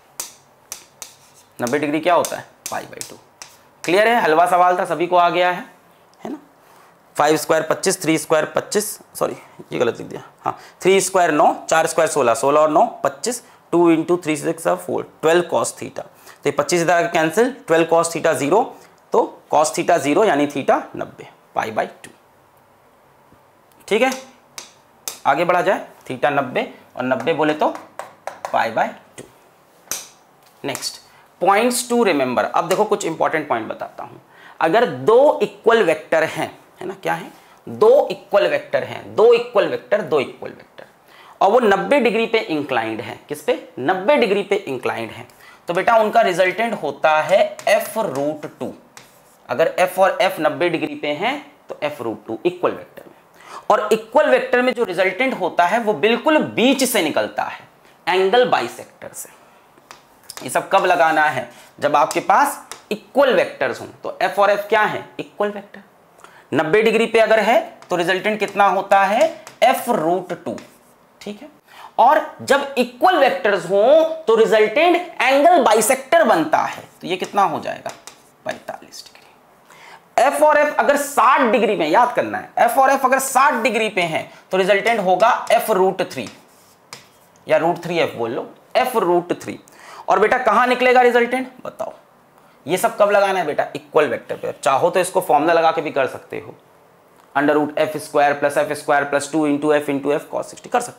नब्बे डिग्री क्या होता है, पाई बाई टू। क्लियर है, हलवा सवाल था, सभी को आ गया है है ना। फाइव स्क्वायर पच्चीस, थ्री स्क्वायर पच्चीस, सॉरी ये गलत लिख दिया, हाँ थ्री स्क्वायर नौ, चार स्क्वायर सोलह, सोलह और नौ पच्चीस, two into three six four, twelve cos theta. तो ये पच्चीस इधर आके cancel, twelve cos theta zero, तो कॉस थीटा जीरो यानी थीटा नब्बे, पाई बाई टू। ठीक है, आगे बढ़ा जाए, थीटा नब्बे और नब्बे बोले तो pi by two. Next points to remember. अब देखो कुछ इंपॉर्टेंट पॉइंट बताता हूं। अगर दो इक्वल वेक्टर हैं, है ना, क्या है, दो इक्वल वेक्टर हैं, दो इक्वल वेक्टर, दो इक्वल वेक्टर, और वो नब्बे डिग्री पे इंक्लाइंड है, किस पे, नब्बे डिग्री पे इंक्लाइंड है, तो बेटा उनका रिजल्टेंट होता है एफ रूट टू। अगर एफ और एफ नब्बे डिग्री पे हैं तो f root two equal vector में, और इक्वल वेक्टर में जो रिजल्टेंट होता है वो बिल्कुल बीच से निकलता है, एंगल बाइसेक्टर से। ये सब कब लगाना है, जब आपके पास इक्वल वेक्टर्स हों। तो एफ और एफ क्या है, इक्वल वेक्टर। नब्बे डिग्री पे अगर है तो रिजल्टेंट कितना होता है, एफ रूट टू। ठीक है, और जब इक्वल वेक्टर्स हों तो रिजल्टेंट एंगल बाइसेक्टर बनता है, तो ये कितना हो जाएगा, पैंतालीस डिग्री। एफ और एफ अगर साठ डिग्री में, याद करना है, एफ और एफ अगर साठ डिग्री पे हैं तो रिजल्टेंट होगा एफ रूट थ्री, या रूट थ्री एफ बोल लो, एफ रूट थ्री। और बेटा कहां निकलेगा रिजल्टेंट, बताओ। ये सब कब लगाना है बेटा, इक्वल वेक्टर पे। चाहो तो इसको फॉर्मूला लगा के भी कर सकते हो, under root f square plus f square plus two into f into f cos sixty कर सकते हो,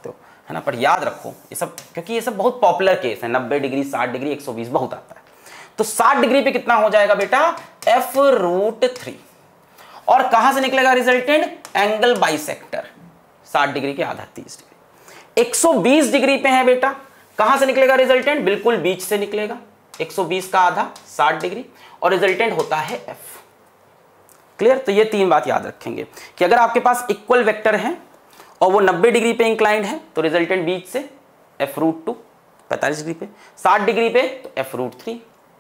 है ना। पर याद रखो ये सब, क्योंकि ये सब बहुत पॉपुलर केस है, नब्बे डिग्री, साठ डिग्री, एक सौ बीस बहुत आता है। तो साठ डिग्री पे कितना हो जाएगा बेटा, एफ रूट थ्री। और कहां से निकलेगा रिजल्टेंट, एंगल बाइसेक्टर, साठ डिग्री के आधा तीस डिग्री। एक सौ बीस डिग्री पे है बेटा, कहां से निकलेगा रिजल्टेंट, बिल्कुल बीच से निकलेगा, एक सौ बीस का आधा साठ डिग्री, और रिजल्टेंट होता है एफ। क्लियर। तो ये तीन बात याद रखेंगे कि अगर आपके पास इक्वल वेक्टर है और वो नब्बे डिग्री पे इंक्लाइंड है तो रिजल्टेंट बीच से एफ रूट टू, पैंतालीस डिग्री पे, साठ डिग्री पे तो एफ रूट थ्री।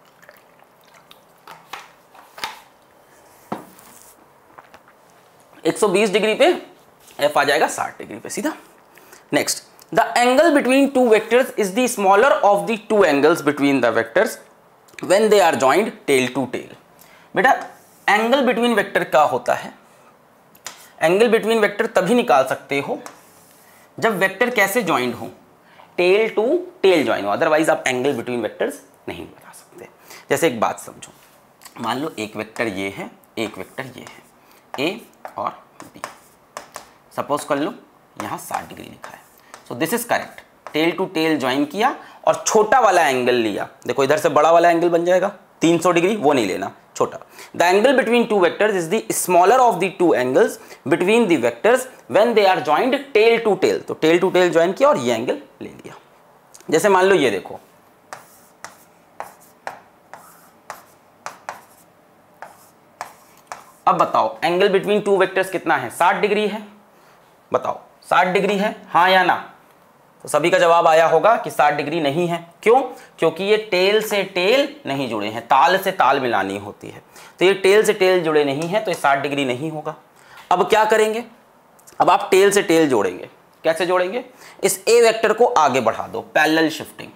एक सौ बीस डिग्री पे एफ आ जाएगा साठ डिग्री पे सीधा। Next, the angle between two vectors is the smaller of the two angles between the vectors when they are joined tail to tail. बेटा एंगल बिटवीन वेक्टर क्या होता है, एंगल बिटवीन वेक्टर तभी निकाल सकते हो जब वेक्टर कैसे ज्वाइंट हो, टेल टू टेल ज्वाइन हो, अदरवाइज आप एंगल बिटवीन वेक्टर्स नहीं बता सकते। जैसे एक बात समझो, मान लो एक वेक्टर ये है, एक वेक्टर ये है, ए और बी, सपोज कर लो यहाँ साठ डिग्री लिखा है, so this is correct. Tail to tail join किया और छोटा वाला एंगल लिया, देखो इधर से बड़ा वाला एंगल बन जाएगा तीन सौ डिग्री, वो नहीं लेना, छोटा। The angle between two vectors is the smaller of the two angles between the vectors when they are joined tail to tail. तो टेल टू टेल ज्वाइन किया और ये एंगल ले लिया। जैसे मान लो ये देखो, अब बताओ एंगल बिटवीन टू वेक्टर्स कितना है, साठ डिग्री है, बताओ साठ डिग्री है, हाँ या ना। तो सभी का जवाब आया होगा कि साठ डिग्री नहीं है। क्यों, क्योंकि ये टेल से टेल नहीं जुड़े हैं, ताल से ताल मिलानी होती है, तो ये टेल से टेल जुड़े नहीं हैं, तो ये साठ डिग्री नहीं होगा। अब क्या करेंगे, अब आप टेल से टेल जोड़ेंगे, कैसे जोड़ेंगे, इस ए वेक्टर को आगे बढ़ा दो, पैरेलल शिफ्टिंग,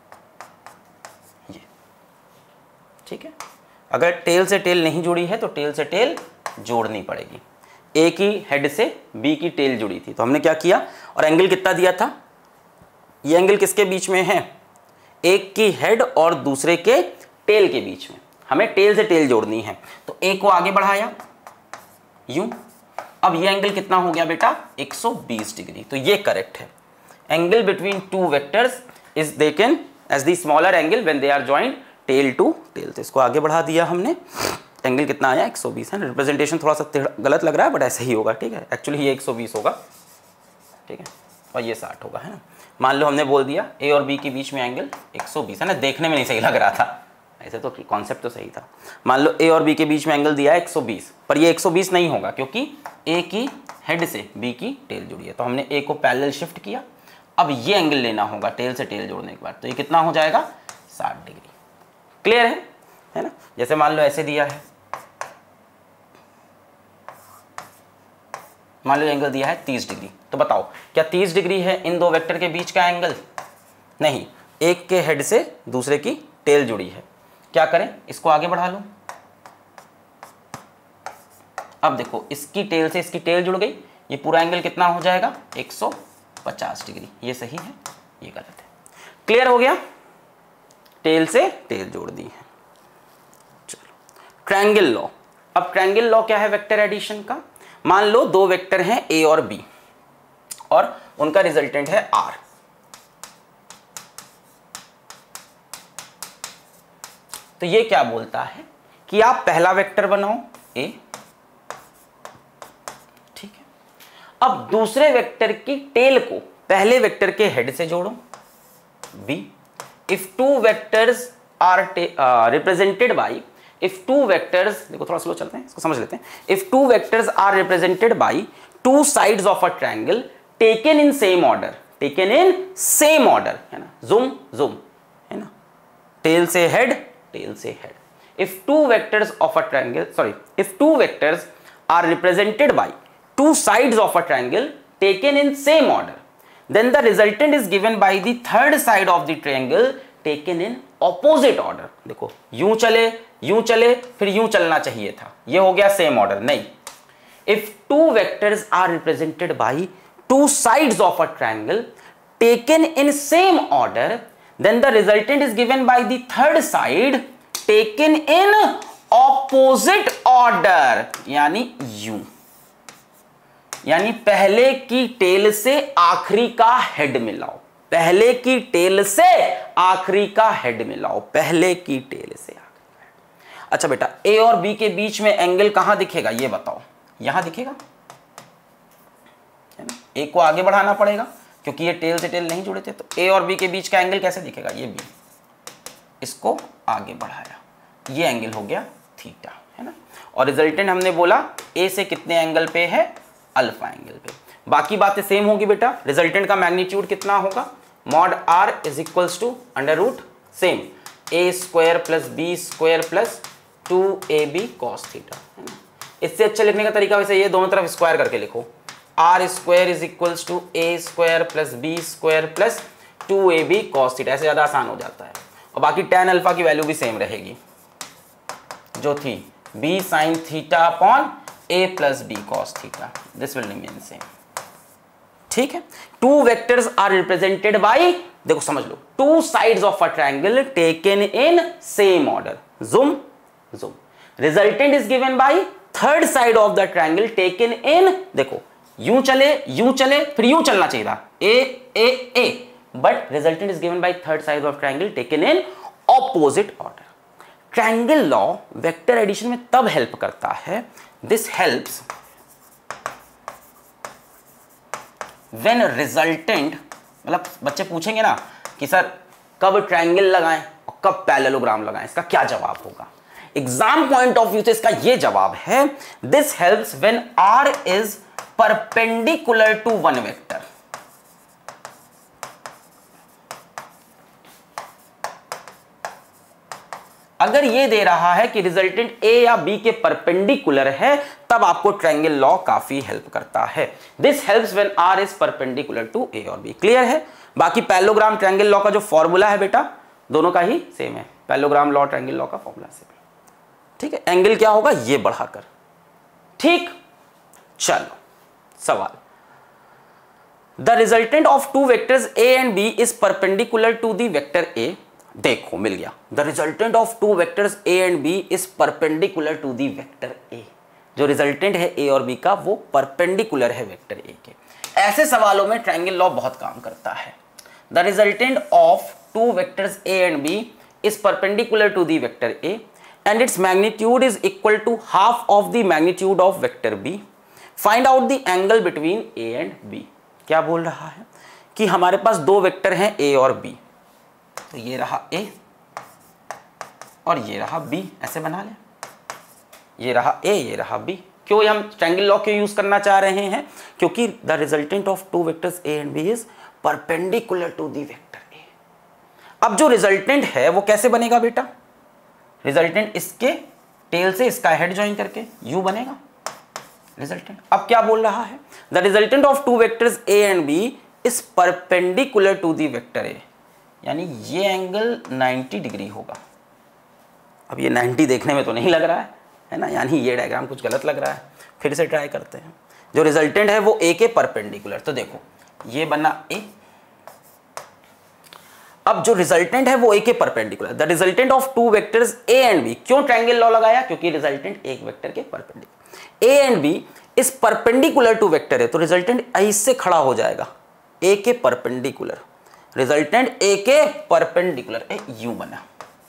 ये ठीक है। अगर टेल से टेल नहीं जुड़ी है तो टेल से टेल जोड़नी पड़ेगी। ए की हेड से बी की टेल जुड़ी थी, तो हमने क्या किया, और एंगल कितना दिया था, ये एंगल किसके बीच में है, एक की हेड और दूसरे के टेल के बीच में, हमें टेल से टेल जोड़नी है, तो ए को आगे बढ़ाया यूं। अब ये एंगल कितना हो गया बेटा, एक सौ बीस डिग्री, तो ये करेक्ट है। Angle between two vectors is taken as the smaller angle when they are joined tail to tail. तो इसको आगे बढ़ा दिया हमने, एंगल कितना आया, एक सौ बीस है। रिप्रेजेंटेशन थोड़ा सा गलत लग रहा है बट ऐसे ही होगा, ठीक है। एक्चुअली ये एक सौ बीस होगा, ठीक है, और ये साठ होगा, है ना। मान लो हमने बोल दिया ए और बी के बीच में एंगल एक सौ बीस है ना, देखने में नहीं सही लग रहा था, ऐसे तो कॉन्सेप्ट तो सही था। मान लो ए और बी के बीच में एंगल दिया है एक सौ बीस, पर ये एक सौ बीस नहीं होगा क्योंकि ए की हेड से बी की टेल जुड़ी है, तो हमने ए को पैरेलल शिफ्ट किया। अब ये एंगल लेना होगा टेल से टेल जोड़ने के बाद, तो ये कितना हो जाएगा, साठ डिग्री। क्लियर है, है ना। जैसे मान लो ऐसे दिया है, मान लो एंगल दिया है तीस डिग्री, तो बताओ क्या तीस डिग्री है इन दो वेक्टर के बीच का एंगल, नहीं, एक के हेड से दूसरे की टेल जुड़ी है। क्या करें, इसको आगे बढ़ा लो। अब देखो इसकी टेल से इसकी टेल जुड़ गई, ये पूरा एंगल कितना हो जाएगा, एक सौ पचास डिग्री। ये सही है, ये गलत है। क्लियर हो गया, टेल से टेल जोड़ दी है। चलो, ट्रायंगल लॉ। अब ट्रायंगल लॉ क्या है वेक्टर एडिशन का, मान लो दो वेक्टर हैं ए और बी और उनका रिजल्टेंट है आर। तो ये क्या बोलता है कि आप पहला वेक्टर बनाओ ए, ठीक है। अब दूसरे वेक्टर की टेल को पहले वेक्टर के हेड से जोड़ो B. If two vectors are uh, represented by, if two vectors, देखो थोड़ा स्लो चलते हैं, इसको समझ लेते हैं। If two vectors are represented by two sides of a triangle taken in same order, taken in same order, है ना, zoom zoom, है ना, tail से head, tail से head. If two vectors of a triangle, sorry, if two vectors are represented by two sides of a triangle taken in same order, then the resultant is given by the third side of the triangle taken in opposite order. देखो यूं चले यूं चले फिर यूं चलना चाहिए था, ये हो गया सेम ऑर्डर, नहीं। If two vectors are represented by two sides of a triangle taken in same order, then the resultant is given by the third side taken in opposite order, यानी यूं। यानी पहले की टेल से आखिरी का head मिलाओ, पहले की टेल से आखिरी का हेड मिलाओ, पहले की टेल से आखिरी का हेड। अच्छा बेटा, ए और बी के बीच में एंगल कहां दिखेगा ये बताओ, यहां दिखेगा, ए को आगे बढ़ाना पड़ेगा क्योंकि ये टेल से टेल नहीं जुड़े थे, तो ए और बी के बीच का एंगल कैसे दिखेगा, ये बी, इसको आगे बढ़ाया, ये एंगल हो गया थीटा, है ना। और रिजल्टेंट हमने बोला ए से कितने एंगल पे है, अल्फा एंगल पे। बाकी बातें सेम होगी बेटा, रिजल्टेंट का मैग्नीट्यूड कितना होगा, mod R is equals to under root same A square plus B square plus two A B cos theta, है ना। इससे अच्छा लिखने का तरीका वैसे ये, दोनों तरफ स्क्वायर करके लिखो, R square is equals to A square plus B square plus two A B cos theta, ऐसे ज्यादा आसान हो जाता है। और बाकी टेन अल्फा की वैल्यू भी सेम रहेगी जो थी B sine theta upon A plus B cos theta, this will remain same, ठीक है। Two vectors are represented by, देखो समझ लो, two sides of a triangle taken in same order, zoom zoom, resultant is given by third side of the triangle taken in, देखो यूं चले यूं चले फिर यूं चलना चाहिए था, uh A uh, but resultant is given by third side of triangle taken in opposite order. Triangle law vector addition में तब हेल्प करता है, दिस हेल्प्स व्हेन रिजल्टेंट, मतलब बच्चे पूछेंगे ना कि सर कब ट्रायंगल लगाएं और कब पैरेललोग्राम लगाएं, इसका क्या जवाब होगा, एग्जाम पॉइंट ऑफ व्यू से इसका यह जवाब है, this helps when R is perpendicular to one vector. अगर ये दे रहा है कि रिजल्टेंट ए या बी के परपेंडिकुलर है, तब आपको ट्रायंगल लॉ काफी हेल्प करता है, this helps when R is perpendicular to A और बी, क्लियर है। बाकी पैरेललोग्राम ट्रायंगल लॉ का जो फॉर्मूला है बेटा, दोनों का ही सेम है, पैरेललोग्राम लॉ ट्रायंगल लॉ का फॉर्मूला सेम, ठीक है। एंगल क्या होगा, ये बढ़ाकर, ठीक। चलो सवाल, the resultant of two vectors A and B is perpendicular to the vector A, देखो मिल गया, the resultant of two vectors A and B is perpendicular to the vector A, जो रिजल्टेंट है ए और बी का वो परपेंडिकुलर है vector A के। ऐसे सवालों में ट्रायंगल लॉ बहुत काम करता है, the resultant of two vectors A and B is perpendicular to the vector A and its magnitude is equal to half of the magnitude of vector B, find out the angle between A and B. क्या बोल रहा है कि हमारे पास दो vector हैं ए और B, तो ये रहा ए और ये रहा बी, ऐसे बना लें, ये रहा ए ये रहा बी। क्यों हम ट्रायंगल लॉ क्यों यूज करना चाह रहे हैं, क्योंकि the resultant of two vectors A and B is perpendicular to the vector A. अब जो रिजल्टेंट है वो कैसे बनेगा बेटा, रिजल्टेंट इसके टेल से इसका हेड ज्वाइन करके यू बनेगा रिजल्टेंट। अब क्या बोल रहा है, the resultant of two vectors A and B is perpendicular to the vector A, यानी ये एंगल नब्बे डिग्री होगा। अब ये नब्बे देखने में तो नहीं लग रहा है, है ना, यानी ये डायग्राम कुछ गलत लग रहा है, फिर से ट्राई करते हैं। जो रिजल्टेंट है वो ए के परपेंडिकुलर, तो देखो ये बना ए, अब जो रिजल्टेंट है वो ए के perpendicular, the resultant of two vectors A and B, क्यों ट्रायंगल लॉ लगाया, क्योंकि रिजल्टेंट एक वेक्टर के perpendicular, A and B is perpendicular to vector है, तो रिजल्टेंट ऐसे खड़ा हो जाएगा, ए के परपेंडिकुलर, रिजल्टेंट ए के परपेंडिकुलर, ए यू बना।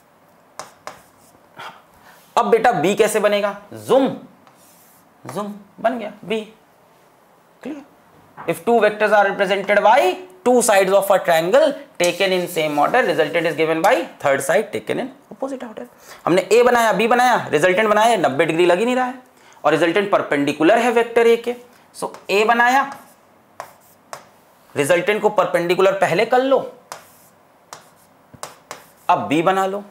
अब बेटा बी कैसे बनेगा, जुम जुम बन गया B, clear. If two vectors are represented by two sides of a triangle taken in same order, resultant is given by third side taken in opposite order. हमने A बनाया B बनाया, resultant बनाया, नब्बे degree लग ही नहीं रहा है और रिजल्टेंट परपेंडिकुलर है वेक्टर ए के, सो ए बनाया, रिजल्टेंट को परपेंडिकुलर पहले कर लो, अब बी बना लो,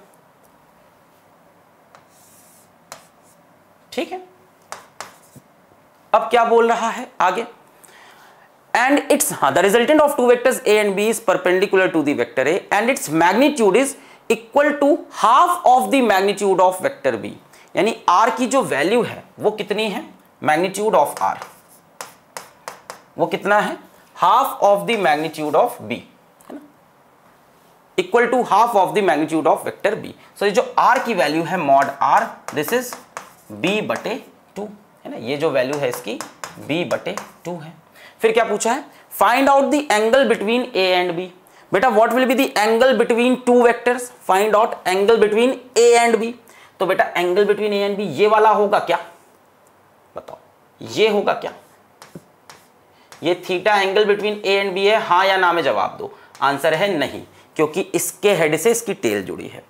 ठीक है। अब क्या बोल रहा है आगे, एंड इट्स, हाँ, the resultant of two vectors A and B is perpendicular to the vector A and its magnitude is equal to half of the magnitude of vector B, यानी आर की जो वैल्यू है वो कितनी है, magnitude of are वो कितना है, half of the magnitude of B, है ना, equal to half of the magnitude of vector B. So ये जो आर की वैल्यू है mod R, this is B बटे टू, है ना, ये जो वैल्यू है इसकी बी बटे टू है। फिर क्या पूछा है, find out the angle between A and B. बेटा what will be the angle between two vectors, find out angle between A and B. तो बेटा angle between A and B ये वाला होगा क्या, बताओ ये होगा क्या, ये theta angle between A and B है, हाँ या ना में जवाब दो। आंसर है नहीं, क्योंकि इसके हेड से इसकी टेल जुड़ी है।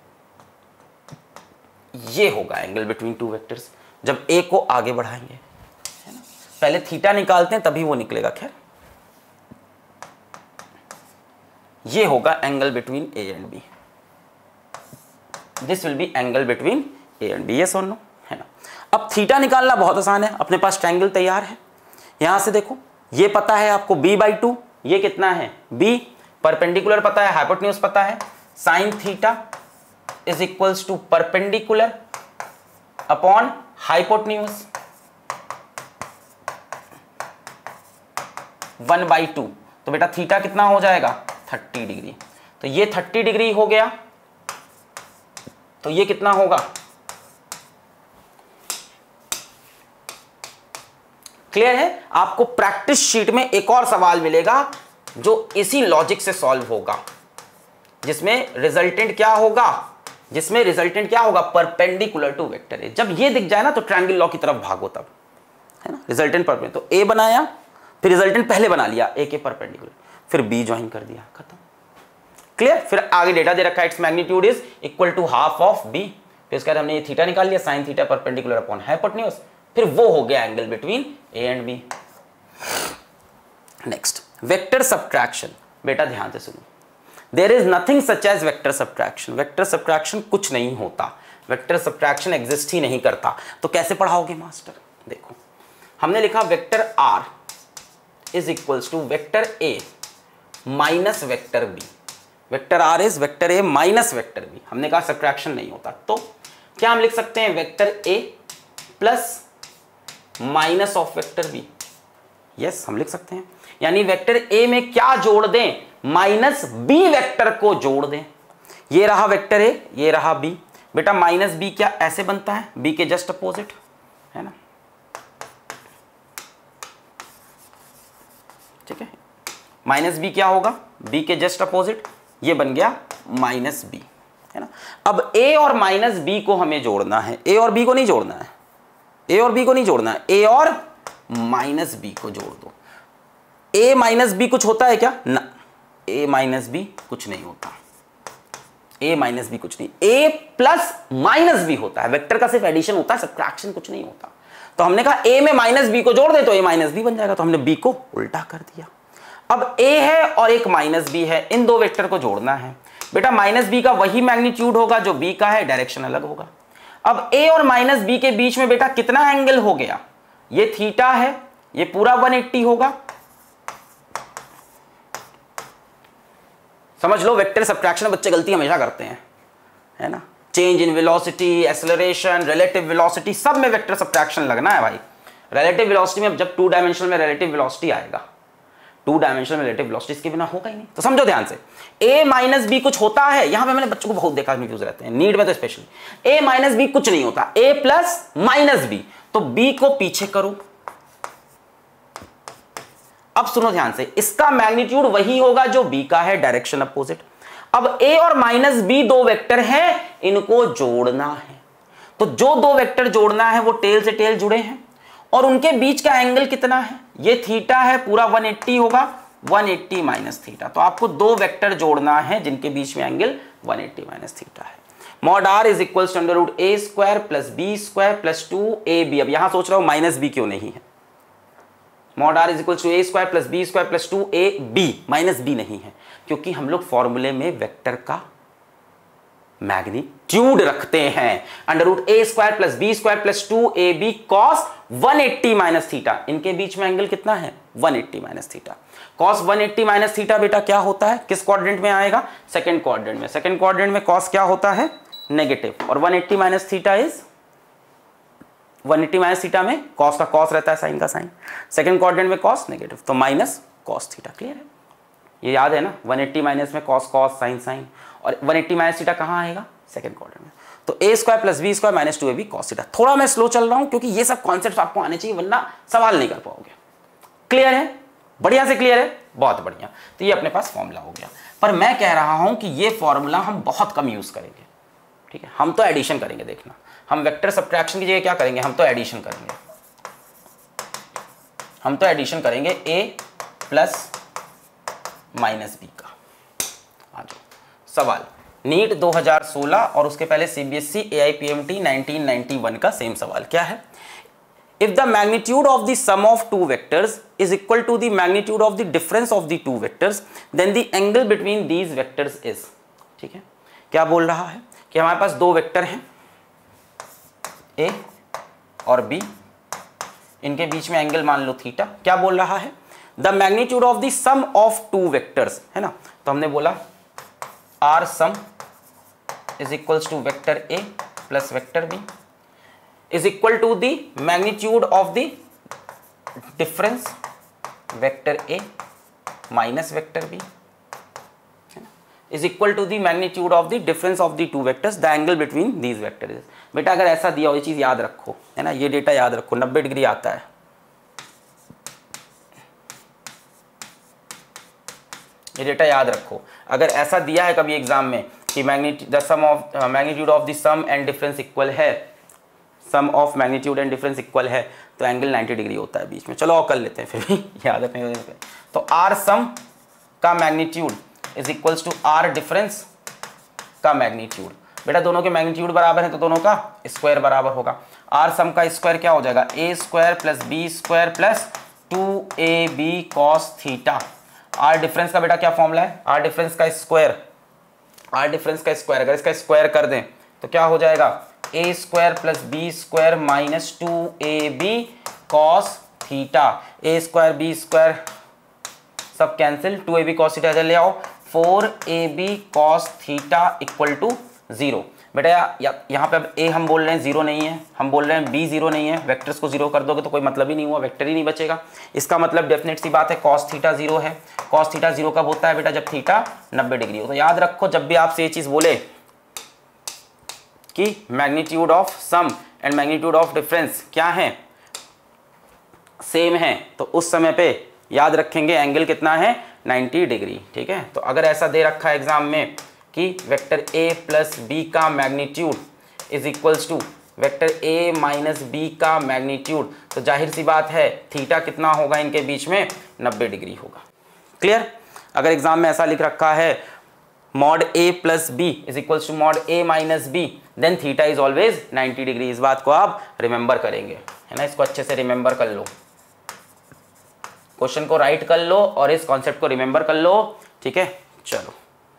ये होगा एंगल बिटवीन टू वेक्टर्स जब ए को आगे बढ़ाएंगे, है ना। पहले थीटा निकालते हैं तभी वो निकलेगा। खैर ये होगा angle between A and B, this will be angle between A and B, yes और नो, है ना। अब थीटा निकालना बहुत आसान है, अपने पास ट्रायंगल तैयार है। यहां से देखो ये पता है आपको b बाई टू, ये कितना है b, परपेंडिकुलर पता है, हाइपोटेन्यूज पता है, sine theta is equals to perpendicular upon hypotenuse one by two. तो बेटा थीटा कितना हो जाएगा थर्टी डिग्री। तो ये थर्टी डिग्री हो गया, तो ये कितना होगा, क्लियर है। आपको प्रैक्टिस शीट में एक और सवाल मिलेगा जो इसी लॉजिक से सॉल्व होगा, जिसमें रिजल्टेंट क्या होगा, जिसमें रिजल्टेंट क्या होगा, परपेंडिकुलर टू वेक्टर ए। जब ये दिख जाए ना तो ट्रायंगल लॉ की तरफ भागो, तब है ना। रिजल्टेंट परपेंडिकुलर, तो ए बनाया, फिर रिजल्टेंट पहले बना लिया ए के परपेंडिकुलर, फिर बी ज्वाइन कर दिया, खत्म, क्लियर। फिर आगे डेटा दे रखा है, its magnitude is equal to half of B. फिर उसके बाद हमने ये थीटा निकाल लिया, sine theta perpendicular upon hypotenuse, फिर वो हो गया angle between A and B. Next vector subtraction. बेटा ध्यान से सुनो, there is nothing such as vector subtraction. Vector subtraction कुछ नहीं होता, वेक्टर सब्ट्रैक्शन एग्जिस्ट ही नहीं करता। तो कैसे पढ़ाओगे मास्टर, देखो हमने लिखा vector R is equals to vector A minus vector B. Vector R is vector A minus vector B. हमने कहा सब्ट्रैक्शन नहीं होता, तो क्या हम लिख सकते हैं vector A plus minus of vector B. Yes हम लिख सकते हैं, यानी वेक्टर ए में क्या जोड़ दें, माइनस बी वेक्टर को जोड़ दें। ये रहा वेक्टर ए, ये रहा बी। बेटा माइनस बी क्या ऐसे बनता है, बी के जस्ट अपोजिट, है ना, ठीक है। माइनस बी क्या होगा, बी के जस्ट अपोजिट, ये बन गया माइनस बी, है ना। अब ए और माइनस बी को हमें जोड़ना है, ए और बी को नहीं जोड़ना है, ए और बी को नहीं जोड़ना है, ए और माइनस बी को जोड़ दो। ए माइनस बी कुछ होता है क्या, ना, ए माइनस बी कुछ नहीं होता, ए माइनस बी कुछ नहीं, ए प्लस माइनस बी होता है। वेक्टर का सिर्फ एडिशन होता है, सब्ट्रैक्शन कुछ नहीं होता। तो हमने कहा ए में माइनस बी को जोड़ दे तो ए माइनस बी बन जाएगा, तो हमने बी को उल्टा कर दिया। अब ए है और एक माइनस बी है, इन दो वेक्टर को जोड़ना है। बेटा माइनस बी का वही मैग्नीट्यूड होगा जो बी का है, डायरेक्शन अलग होगा। अब ए और माइनस बी के बीच में बेटा कितना एंगल हो गया, ये थीटा है, ये पूरा वन एट्टी होगा। समझ लो वेक्टर सब्ट्रैक्शन बच्चे गलती हमेशा करते हैं, है ना। Change in velocity, acceleration, relative velocity, सब में वेक्टर सब्ट्रैक्शन लगना है भाई। रिलेटिव वेलोसिटी में जब टू डायमेंशनल में रिलेटिव वेलोसिटी आएगा, टू डायमेंशनल में रिलेटिव वेलोसिटी इसके बिना होगा ही नहीं। तो समझो ध्यान से, a माइनस बी कुछ होता है, यहां पे मैंने बच्चों को बहुत देखा कंफ्यूज रहते हैं, नीट में तो स्पेशली। a माइनस बी कुछ नहीं होता, a प्लस माइनस बी, तो b को पीछे करो। अब सुनो ध्यान से, इसका मैग्नीट्यूड वही होगा जो b का है, डायरेक्शन अपोजिट। अब a और माइनस बी दो वेक्टर हैं, इनको जोड़ना है। तो जो दो वेक्टर जोड़ना है वो टेल से टेल जुड़े हैं, और उनके बीच का एंगल कितना है, ये थीटा है, पूरा वन एट्टी होगा, वन एट्टी माइनस थीटा। तो आपको दो वेक्टर जोड़ना है जिनके बीच में angle one eighty minus theta है। Mod R is equals to under root A square plus B square plus two A B. अब यहां सोच रहा हूं माइनस बी क्यों नहीं है, mod R is equals to A square plus B square plus two A B, minus B नहीं है, क्योंकि हम लोग फॉर्मूले में वेक्टर का मैग्नीट्यूड रखते हैं। Under root A square plus B square plus two A B cos one eighty minus theta, इनके बीच में एंगल कितना है, one eighty minus theta. Cos one eighty minus theta बेटा क्या होता है, किस क्वाड्रेंट में आएगा, सेकंड क्वाड्रेंट में। सेकंड क्वाड्रेंट में कॉस क्या होता है, नेगेटिव, और one eighty minus theta is, one eighty minus theta में कॉस का कॉस रहता है, साइन का साइन, सेकंड क्वाड्रेंट में कॉस नेगेटिव, तो माइनस कॉस थीटा। क्लियर है, ये याद है ना, वन एट्टी माइनस में कॉस कॉस साइन साइन, और वन एट्टी माइनस थीटा कहां आएगा, सेकंड क्वाड्रेंट में। तो A square plus B square minus two A B cos theta. थोड़ा मैं स्लो चल रहा हूं क्योंकि ये सब कॉन्सेप्ट आपको आने चाहिए, वरना सवाल नहीं कर पाओगे। क्लियर है? बढ़िया से क्लियर है? बहुत बढ़िया। तो ये अपने पास फॉर्मूला हो गया। पर मैं कह रहा हूं कि ये फॉर्मूला हम बहुत कम यूज करेंगे, ठीक है। हम तो एडिशन करेंगे, देखना, हम वेक्टर सब्ट्रैक्शन की जगह क्या करेंगे, हम तो एडिशन करेंगे। हम तो एडिशन करेंगे ए प्लस माइनस बी का। आ जाओ सवाल, नीट दो हज़ार सोलह और उसके पहले CBSE AIPMT nineteen ninety one का सेम सवाल। क्या है? If the magnitude of the sum of two vectors is equal to the magnitude of the difference of the two vectors then the angle between these vectors is. ठीक है, क्या बोल रहा है कि हमारे पास दो वेक्टर हैं ए और बी, इनके बीच में एंगल मान लो थीटा। क्या बोल रहा है? The magnitude of the sum of two vectors, है ना। तो हमने बोला R sum is equals to vector A plus vector B is equal to the magnitude of the difference vector A minus vector B is equal to the magnitude of the difference of the two vectors the angle between these vectors. बेटा अगर ऐसा दिया हो, ये चीज याद रखो, है ना, ये डेटा याद रखो, नब्बे डिग्री आता है। ये डेटा याद रखो, अगर ऐसा दिया है कभी एग्जाम में कि magnitude the sum of magnitude of the sum and difference equal है, sum of magnitude and difference equal है, तो एंगल नब्बे डिग्री होता है बीच में। चलो और कर लेते हैं फिर भी याद रखने। तो आर सम का magnitude is equals to are difference का मैग्नीट्यूड। बेटा दोनों के मैग्नीट्यूड बराबर है तो दोनों का स्क्वायर बराबर होगा। आर सम का स्क्वायर क्या हो जाएगा? A square plus B square plus two A B cos theta. R difference का बेटा क्या फॉर्मूला है? आर डिफरेंस का स्क्वायर, आर डिफरेंस का स्क्वायर अगर इसका स्क्वायर कर दें तो क्या हो जाएगा? A square plus B square minus two A B cos theta. A square B square सब cancel, two A B cos theta इधर ले आओ, four A B cos theta equal to zero. बेटा या, यहाँ पे अब ए हम बोल रहे हैं जीरो नहीं है, हम बोल रहे हैं बी जीरो नहीं है, वेक्टर्स को जीरो कर दोगे तो कोई मतलब ही नहीं हुआ, वेक्टर ही नहीं बचेगा। इसका मतलब डेफिनेट सी बात है कॉस थीटा जीरो है। कॉस थीटा जीरो कब होता है बेटा? जब थीटा नब्बे डिग्री हो। तो याद रखो जब भी आपसे ये चीज बोले कि magnitude of sum and magnitude of difference क्या है, सेम है, तो उस समय पे याद रखेंगे एंगल कितना है? नब्बे डिग्री। ठीक है, तो अगर ऐसा दे रखा है एग्जाम में कि वेक्टर ए प्लस बी का magnitude is equals to vector A minus B का मैग्नीट्यूड, तो जाहिर सी बात है थीटा कितना होगा इनके बीच में? नब्बे डिग्री होगा। क्लियर? अगर एग्जाम में ऐसा लिख रखा है mod A plus B is equals to mod A minus B, then theta is always नब्बे डिग्री। इस बात को आप रिमेंबर करेंगे, है ना, इसको अच्छे से रिमेंबर कर लो, क्वेश्चन को राइट कर लो और इस कॉन्सेप्ट को रिमेंबर कर लो। ठीक है, चलो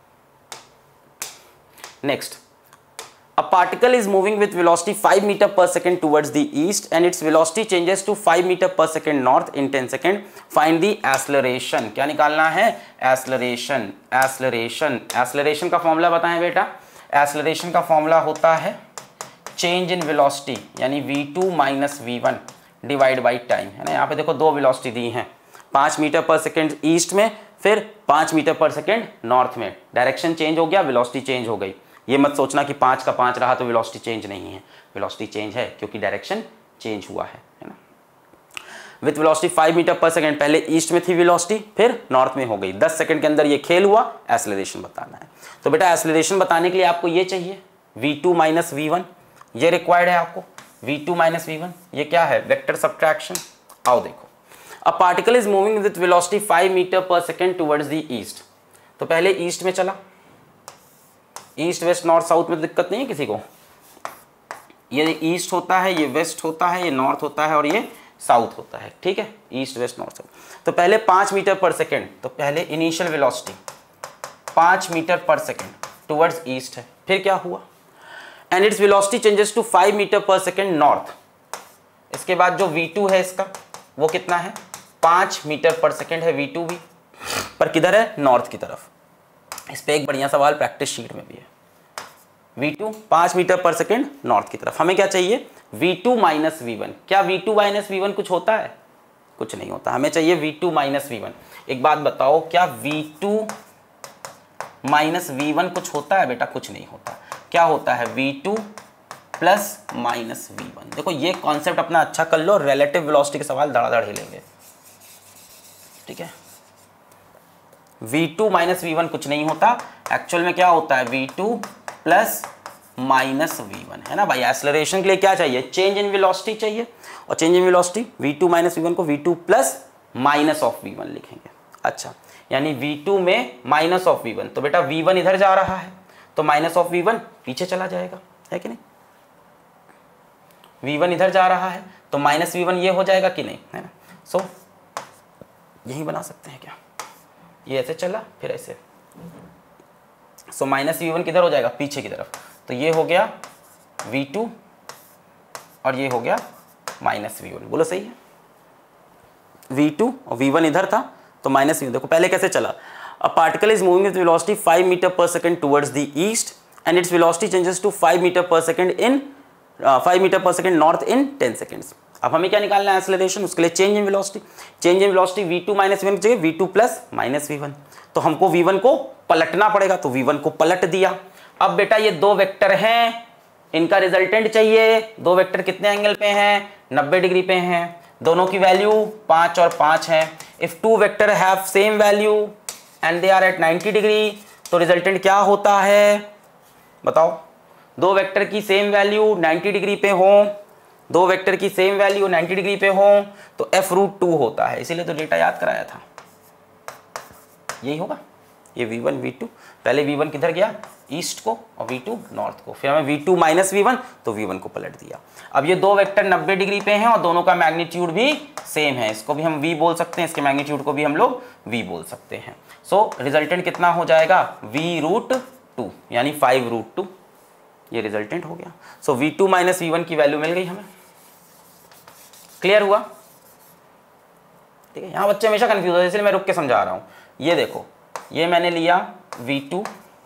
next. A particle is moving with velocity five meter per second towards the east and its velocity changes to five meter per second north in ten second. Find the acceleration. क्या निकालना है? Acceleration. Acceleration. Acceleration का formula बताएं बेटा। Acceleration का formula होता है change in velocity यानी v two minus V one divide by time, है ना। यहाँ पे देखो दो वेलोसिटी दी हैं, पाँच मीटर पर सेकेंड ईस्ट में, फिर पाँच मीटर पर सेकेंड नॉर्थ में। डायरेक्शन चेंज हो गया, वेलोसिटी चेंज हो गई। ये मत सोचना कि पाँच का पाँच रहा तो वेलोसिटी चेंज नहीं है, वेलोसिटी चेंज है क्योंकि डायरेक्शन चेंज हुआ है, है ना। With velocity five metre per second, पहले ईस्ट में थी वेलोसिटी, फिर नॉर्थ में हो गई। दस सेकंड के अंदर ये खेल हुआ, एक्सेलरेशन बताना है। तो बेटा एक्सेलरेशन बताने के लिए आपको ये चाहिए V two minus V one, ये रिक्वायर्ड है आपको। V two minus V one ये क्या है? Vector subtraction. आओ देखो, a particle is moving with velocity five metre per second towards the east. तो पहले ईस्ट में चला, ईस्ट वेस्ट नॉर्थ साउथ में दिक्कत नहीं है किसी को। ये ईस्ट होता है, ये वेस्ट होता है, ये नॉर्थ होता है और ये साउथ होता है। ठीक है, ईस्ट वेस्ट नॉर्थ साउथ। तो पहले पाँच मीटर पर सेकेंड, तो पहले इनिशियल वेलोसिटी पाँच metre per second towards east है। फिर क्या हुआ? And its velocity changes to five metre per second north. इसके बाद जो वी टू है इसका वो कितना है? पाँच मीटर पर सेकेंड है वी टू भी, पर किधर है? नॉर्थ की तरफ। इस पे एक बढ़िया सवाल प्रैक्टिस शीट में भी है। वी टू पाँच मीटर पर सेकेंड नॉर्थ की तरफ, हमें क्या चाहिए? V two minus V one. क्या V two minus V one कुछ होता है? कुछ नहीं होता, हमें चाहिए V two minus V one. एक बात बताओ, क्या V two minus V one कुछ होता है बेटा? कुछ नहीं होता। क्या होता है V two plus minus V one. देखो ये कॉन्सेप्ट अपना अच्छा कर लो, रिलेटिव वेलोसिटी के सवाल धड़ाधड़ हिलेंगे, ठीक है। V two minus V one कुछ नहीं होता, एक्चुअल में क्या होता है V two plus minus V one, है ना भाई। एक्सेलरेशन के लिए क्या चाहिए, चेंज इन वेलोसिटी चाहिए, और change in velocity V two minus V one को V two plus minus of V one लिखेंगे। अच्छा, यानी वी टू में माइनस ऑफ वी वन, तो बेटा वी वन इधर जा रहा है तो माइनस ऑफ वी वन पीछे चला जाएगा, है कि नहीं। वी वन इधर जा रहा है तो माइनस वी वन ये हो जाएगा कि नहीं, है ना। सो so, यही बना सकते हैं क्या, ये ऐसे चला फिर ऐसे, सो माइनस वी वन किधर हो जाएगा, पीछे की तरफ, तो ये हो गया वी टू और ये हो गया माइनस वी वन। बोलो सही है, वी टू और वी वन इधर था तो माइनस वी वन। देखो पहले कैसे चला, a particle is moving with velocity five metre per second towards the east and its velocity changes to five metre per second in five metre per second north in ten seconds. अब हमें क्या निकालना है acceleration, उसके लिए change in velocity, change in velocity V two minus V one चाहिए V two plus minus V one, तो हमको वी वन को पलटना पड़ेगा, तो वी वन को पलट दिया। अब बेटा ये दो वेक्टर हैं, इनका रिजल्टेंट चाहिए, दो वेक्टर कितने एंगल पे हैं, नब्बे डिग्री पे हैं, दोनों की वैल्यू पाँच और पाँच है। If two vector have same value and they are at ninety degree, तो रिजल्टेंट क्या होता है बताओ, दो वेक्टर की सेम वैल्यू नाइंटी डिग्री पे हो, दो वेक्टर की सेम वैल्यू नाइंटी डिग्री पे हो तो एफ रूट टू होता है, इसीलिए तो डेटा याद कराया था, यही होगा। ये वी वन वी टू, पहले वी वन किधर गया ईस्ट को और वी टू नॉर्थ को, फिर हमें V two minus V one तो वी वन को पलट दिया। अब ये दो वेक्टर नब्बे डिग्री पे हैं और दोनों का मैग्नीट्यूड भी सेम है, इसको भी हम v बोल सकते हैं, इसके मैग्नीट्यूड को भी हम लोग v बोल सकते हैं। सो so, रिजल्टेंट कितना हो जाएगा v रूट टू, यानी फाइव रूट टू, ये रिजल्टेंट हो गया। So V two minus V one की वैल्यू मिल गई हमें, क्लियर हुआ, ठीक है। यहाँ बच्चे हमेशा कंफ्यूज होते हैं इसलिए मैं रुक के समझा रहा हूँ। ये देखो, ये मैंने लिया वी टू,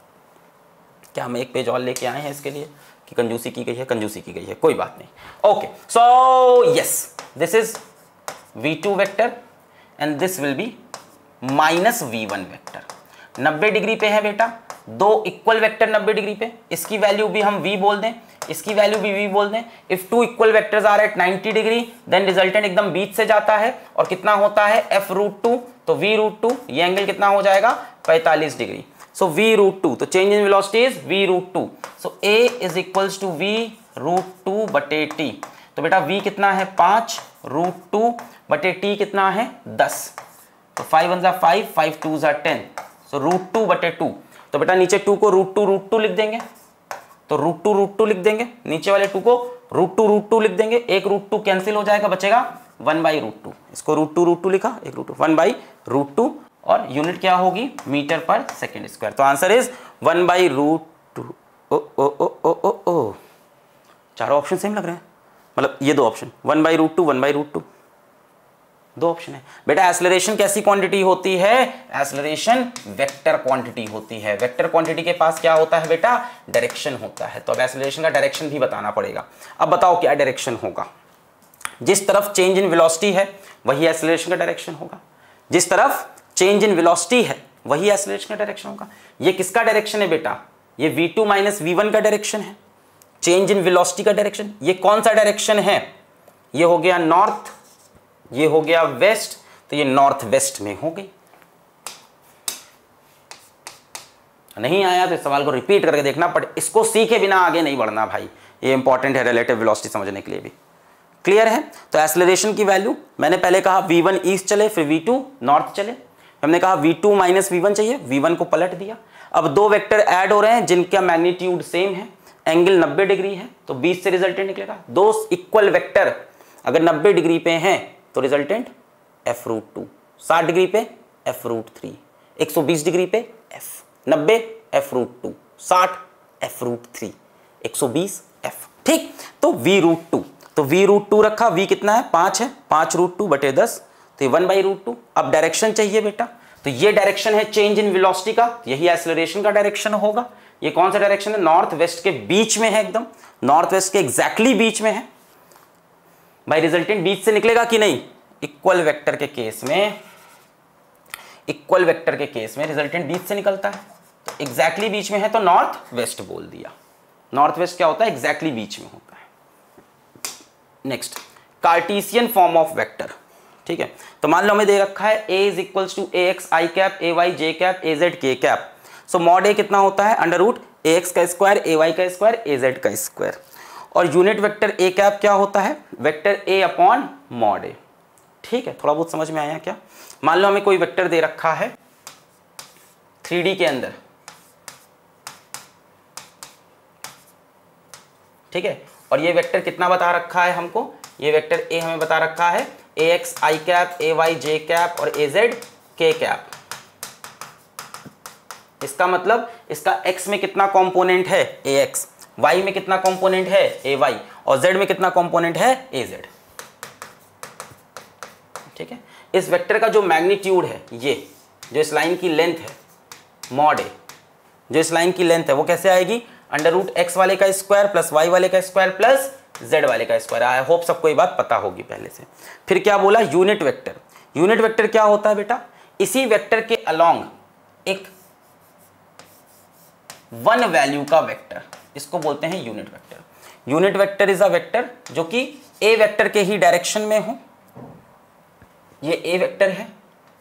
क्या हम एक पेज और लेके आए हैं इसके लिए कि कंजूसी की गई है, कंजूसी की गई है, कोई बात नहीं। Okay, so yes this is V two vector and this will be minus V one vector. नब्बे डिग्री पे है बेटा, दो इक्वल वेक्टर नब्बे डिग्री पे, इसकी वैल्यू भी हम v बोल दें, इसकी वैल्यू भी v बोल दें। If two equal vectors are at ninety degree then resultant एकदम बीच से जाता है और कितना होता है f रूट टू, तो v रूट टू, ये एंगल कितना हो जाएगा पैंतालीस degree. So v root two, तो change in velocity is v root two, so a is equals to v root two बटे t। तो बेटा v कितना है पाँच, रूट टू बटे t कितना है दस, तो फाइव वन जा फाइव, फाइव टू जा टेन, सो रूट टू बटे टू। तो बेटा नीचे टू को रूट टू रूट टू लिख देंगे, तो रूट टू रूट टू लिख देंगे, नीचे वाले टू को रूट टू रूट टू लिख देंगे, एक रूट टू कैंसिल हो जाएगा, बचेगा वन बाई रूट टू, इसको रूट टू रूट टू लिखा, एक root two one by root two, और यूनिट क्या होगी मीटर पर सेकेंड स्क्वायर। तो answer is one by root two. Oh oh oh oh oh oh चारों option same लग रहे हैं, मतलब ये दो option one by root two one by root two, दो ऑप्शन है। बेटा एक्सेलरेशन कैसी क्वांटिटी होती है, एक्सेलरेशन वेक्टर क्वांटिटी होती है। वेक्टर क्वांटिटी के पास क्या होता है बेटा, डायरेक्शन होता है। तो अब एक्सेलरेशन का डायरेक्शन भी बताना पड़ेगा। अब बताओ क्या डायरेक्शन होगा, जिस तरफ चेंज इन वेलोसिटी है वही एक्सेलरेशन का डायरेक्शन होगा, जिस तरफ चेंज इन वेलोसिटी है वही एक्सेलरेशन का डायरेक्शन होगा। ये किसका डायरेक्शन है बेटा, ये V two minus V one का डायरेक्शन है, चेंज इन वेलोसिटी का डायरेक्शन। ये कौन सा डायरेक्शन है, ये हो गया नॉर्थ, ये हो गया वेस्ट, तो ये नॉर्थ वेस्ट में हो गई। नहीं आया तो इस सवाल को रिपीट करके देखना पड़े, इसको सीखे बिना आगे नहीं बढ़ना भाई, ये इंपॉर्टेंट है रिलेटिव वेलोसिटी समझने के लिए भी। क्लियर है। तो एक्सेलरेशन की वैल्यू मैंने पहले कहा वी वन ईस्ट चले, फिर वी टू नॉर्थ चले, हमने कहा V two minus V one चाहिए, वी वन को पलट दिया। अब दो वेक्टर ऐड हो रहे हैं जिनका मैग्नीट्यूड सेम है, एंगल नब्बे डिग्री है, तो बीच से रिजल्टेंट निकलेगा। दो इक्वल वेक्टर अगर नब्बे डिग्री पे हैं तो रिजल्टेंट एफ रूट टू, साठ डिग्री पे एफ रूट थ्री, एक सौ बीस डिग्री पे एफ, नब्बे एफ रूट टू, साठ एफ रूट थ्री, एक सौ बीस एफ। ठीक, तो वी रूट टू, तो वी रूट टू रखा, वी कितना है पाँच है, पाँच रूट टू बटे दस, तो ये वन बाई रूट टू। अब डायरेक्शन चाहिए बेटा, तो ये डायरेक्शन है चेंज इन वेलोसिटी का, यही एक्सेलरेशन का डायरेक्शन होगा। ये कौन सा डायरेक्शन है, नॉर्थ वेस्ट के बीच में है, एकदम नॉर्थ वेस्ट के एग्जैक्टली बीच में है भाई। रिजल्टेंट बीच से निकलेगा कि नहीं, इक्वल वेक्टर के केस में, इक्वल वेक्टर के केस में रिजल्टेंट बीच से निकलता है, तो एग्जैक्टली बीच में है तो नॉर्थ वेस्ट बोल दिया। नॉर्थ वेस्ट क्या होता है, एग्जैक्टली बीच में होता है। Next, Cartesian form of vector, ठीक है। तो मान लो हमें दे रखा है a is equals to A x I cap, A Y J cap, A Z के कैप। सो मॉड ए कितना होता है, अंडर रूट ए एक्स का स्क्वायर, ए वाई का स्क्वायर, ए जेड का स्क्वायर। और यूनिट वेक्टर ए कैप क्या होता है, vector A upon mod A, ठीक है। थोड़ा बहुत समझ में आया क्या? मान लो हमें कोई वेक्टर दे रखा है थ्री डी के अंदर, ठीक है, और ये वेक्टर कितना बता रखा है हमको, ये वेक्टर ए हमें बता रखा है A x I cap, A Y J cap और ए जेड के कैप। इसका मतलब इसका x में कितना कंपोनेंट है, ए एक्स, y में कितना कंपोनेंट है, ए वाई, और z में कितना कंपोनेंट है, ए जेड, ठीक है। इस वेक्टर का जो मैग्नीट्यूड है, ये जो इस लाइन की लेंथ है मॉड ए, जो इस लाइन की लेंथ है वो कैसे आएगी, अंडर रूट एक्स वाले का स्क्वायर प्लस वाई वाले का स्क्वायर प्लस जेड वाले का स्क्वायर। आई होप सबको ये बात पता होगी पहले से। फिर क्या बोला, यूनिट वेक्टर। यूनिट वेक्टर क्या होता है बेटा, इसी वेक्टर के अलोंग एक वन वैल्यू का वेक्टर, इसको बोलते हैं unit vector. Unit vector is a vector जो कि ए वेक्टर के ही डायरेक्शन में हो। ये ए वेक्टर है,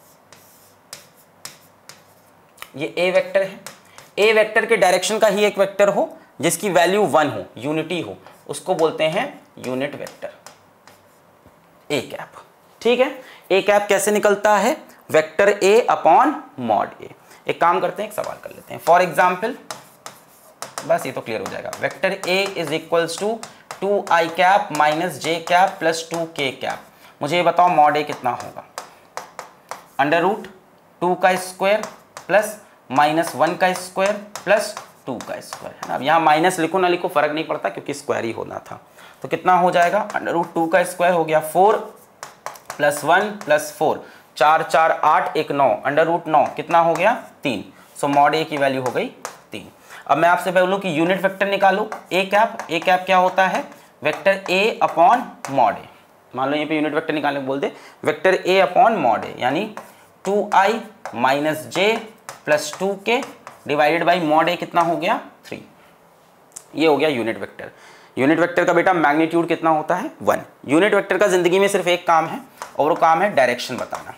ये ए वेक्टर है, ए वेक्टर के डायरेक्शन का ही एक वेक्टर हो जिसकी वैल्यू वन हो, यूनिटी हो, उसको बोलते हैं यूनिट वेक्टर, ए कैप, ठीक है। ए कैप कैसे निकलता है, vector A upon mod A. एक काम करते हैं, एक सवाल कर लेते हैं। फॉर एग्जाम्पल, बस ये तो क्लियर हो जाएगा, vector A is equals to two I cap minus J cap plus two के कैप। मुझे ये बताओ मॉड ए कितना होगा, अंडर रूट टू का स्क्वायर प्लस माइनस वन का स्क्वायर प्लस टू का स्क्वायर, है ना। अब यहाँ माइनस लिखो ना लिखो फर्क नहीं पड़ता क्योंकि स्क्वायर ही होना था। तो कितना हो जाएगा, अंडर रूट टू का स्क्वायर हो गया four plus one plus four, चार चार आठ, एक नौ, अंडर रूट नौ कितना हो गया, तीन। सो मॉड ए की वैल्यू हो गई तीन। अब मैं आपसे बोलूँ कि यूनिट वेक्टर निकालो, ए कैप। ए कैप क्या होता है, vector A upon mod A. मान लो यहाँ पे यूनिट वेक्टर निकालने को बोल दे, vector A upon mod A, यानी two I minus J plus two K divided by mod A कितना हो गया, थ्री। ये हो गया यूनिट वेक्टर। यूनिट वेक्टर का बेटा मैग्नीट्यूड कितना होता है, वन। यूनिट वेक्टर का जिंदगी में सिर्फ एक काम है और वो काम है डायरेक्शन बताना।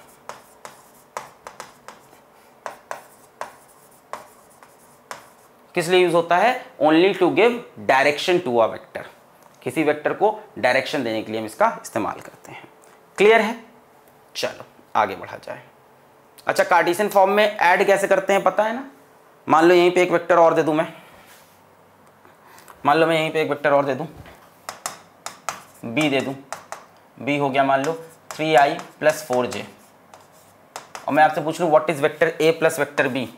किस लिए यूज होता है, only to give direction to a vector. किसी वेक्टर को डायरेक्शन देने के लिए हम इसका इस्तेमाल करते हैं। क्लियर है, चलो आगे बढ़ा जाए। अच्छा, कार्टेशियन फॉर्म में ऐड कैसे करते हैं पता है ना। मान लो यहीं पे एक वेक्टर और दे दूं मैं, मान लो मैं यहीं पे एक वेक्टर और दे दूं, b दे दूं, b हो गया मान लो three I plus four J, और मैं आपसे पूछ लूं what is vector a plus vector b,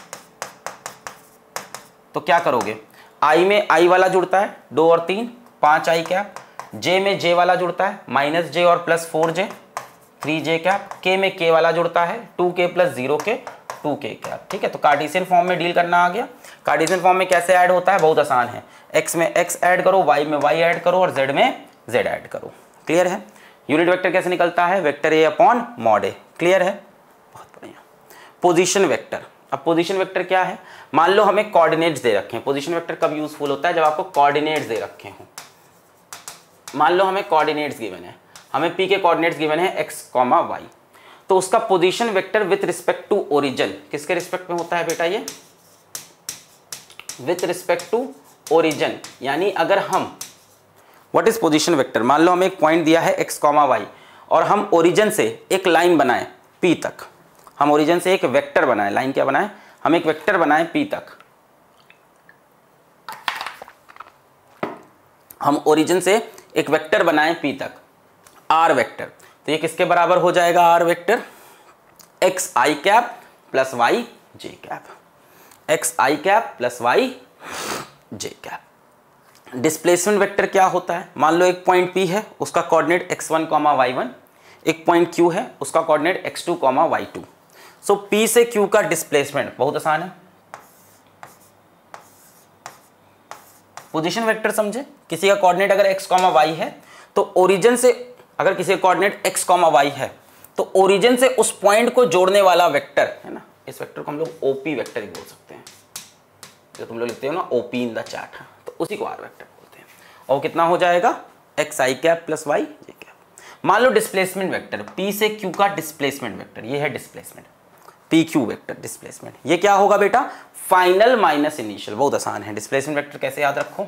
तो क्या करोगे, i में i वाला जुड़ता है दो और तीन, पाँच आई कैप, j में j वाला जुड़ता है माइनस j और plus four J, three J cap, k में k वाला जुड़ता है two K plus zero K, two के कैप, ठीक है। तो कार्टेशियन फॉर्म में डील करना आ गया। कार्टेशियन फॉर्म में कैसे ऐड होता है, बहुत आसान है, x में x ऐड करो, y में y ऐड करो और z में z ऐड करो। क्लियर है। यूनिट वेक्टर कैसे निकलता है, vector A upon mod A. Clear है, बहुत बढ़िया। Position vector. अब पोजीशन वेक्टर क्या है, मान लो हमें कोऑर्डिनेट्स दे रखे हैं। पोजीशन वेक्टर कब यूजफुल होता है, जब आपको कोऑर्डिनेट्स दे रखे हों। मान लो हमें कोऑर्डिनेट्स गिवन है, हमें p के कोऑर्डिनेट्स गिवन है x, y, तो उसका position vector with respect to origin किसके रिस्पेक्ट में होता है बेटा, ये विथ रिस्पेक्ट टू ओरिजिन। यानी अगर हम व्हाट इज पोजीशन वेक्टर, मान लो हमें एक पॉइंट दिया है x, y और हम ओरिजिन से एक लाइन बनाएं p तक, हम ओरिजिन से एक वेक्टर बनाएं, लाइन क्या बनाएं, हम एक वेक्टर बनाएं p तक, हम ओरिजिन से एक वेक्टर बनाएं p तक, r वेक्टर, तो ये किसके बराबर हो जाएगा, r वेक्टर एक्स आई कैप प्लस वाई जे कैप, एक्स आई कैप प्लस वाई जे कैप। डिस्प्लेसमेंट वेक्टर क्या होता है, मान लो एक पॉइंट P है, उसका coordinate X one comma Y one, एक पॉइंट Q है, उसका coordinate X two comma Y two. So P से Q का डिस्प्लेसमेंट बहुत आसान है। पोजीशन वेक्टर समझे, किसी का कोऑर्डिनेट अगर x कॉमा वाई है तो ओरिजिन से, अगर किसी का कोऑर्डिनेट x कॉमा वाई है तो ओरिजिन से उस पॉइंट को जोड़ने वाला वेक्टर है ना, इस वेक्टर को हम लोग ओपी वेक्टर ही बोल सकते हैं। जो तुम लोग लिखते हो ना ओपी इन द चार्ट, तो उसी को आर वेक्टर बोलते हैं। और कितना हो जाएगा, एक्स आई कैप प्लस वाई जे कैप। मान लो डिस्प्लेसमेंट वेक्टर पी से क्यू का डिस्प्लेसमेंट वेक्टर, ये है displacement p q vector displacement, ये क्या होगा बेटा, फाइनल माइनस इनिशियल। बहुत आसान है, डिस्प्लेसमेंट वेक्टर कैसे याद रखो,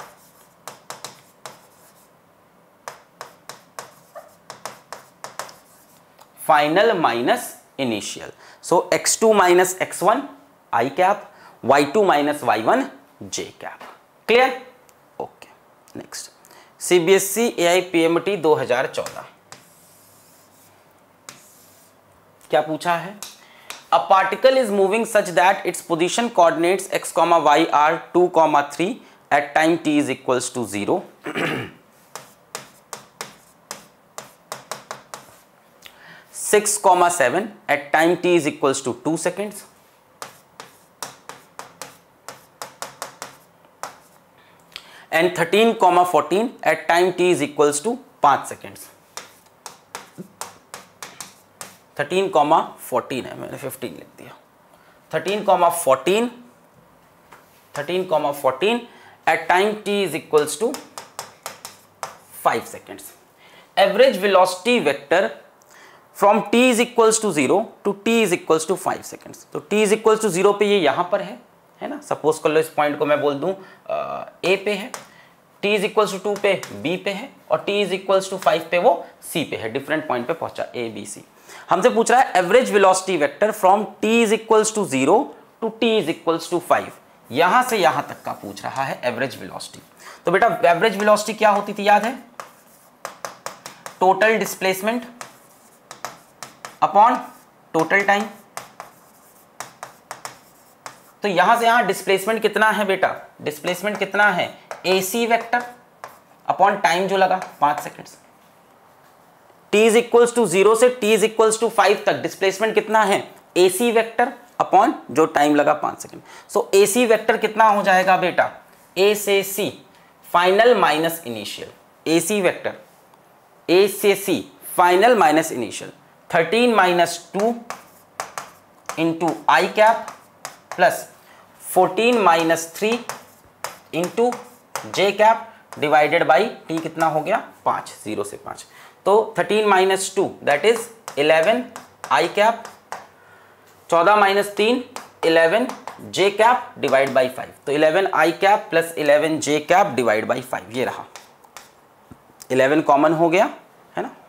final minus initial. So x two minus x one i cap, y two minus y one j cap. Clear? Okay. Next, CBSE AIPMT दो हज़ार चौदह क्या पूछा है, a particle is moving such that its position coordinates x comma y are two comma three at time t is equals to zero, six comma seven at time t is equals to two seconds, and thirteen comma fourteen at time t is equals to पांच seconds. Thirteen comma fourteen है, मैंने fifteen लिख दिया। Thirteen comma fourteen thirteen comma fourteen at time t is equals to five seconds. Average velocity vector from t is equals to zero to t is equals to five seconds. तो t is equals to zero पे ये यहां पर है है ना, suppose कर लो इस पॉइंट को मैं बोल दूं ए पे है, t is equals to two पे b पे है, और t is equals to five पे वो c पे है, डिफरेंट पॉइंट पे पहुंचा a b c। हमसे पूछ रहा है average velocity vector from t is equals to zero to t is equals to five, यहां से यहां तक का पूछ रहा है एवरेज वेलोसिटी। तो बेटा एवरेज वेलोसिटी क्या होती थी याद है, total displacement upon total time. तो यहां से यहां डिस्प्लेसमेंट कितना है बेटा, डिस्प्लेसमेंट कितना है, एसी वेक्टर अपॉन टाइम जो लगा पांच seconds. T is equals to zero से t is equals to five तक डिस्प्लेसमेंट कितना है, एसी वेक्टर अपॉन जो टाइम लगा पांच सेकेंड। सो एसी वेक्टर कितना हो जाएगा बेटा, ए से c final minus initial, a c vector a से c final minus initial, thirteen minus two into i cap plus fourteen minus three into j cap divided by t कितना हो गया, पाँच, जीरो से पाँच। तो thirteen minus two that is eleven i cap, चौदह minus तीन eleven j cap divide by five. तो eleven i cap plus eleven j cap divide by five, ये रहा, इलेवन कॉमन हो गया है ना,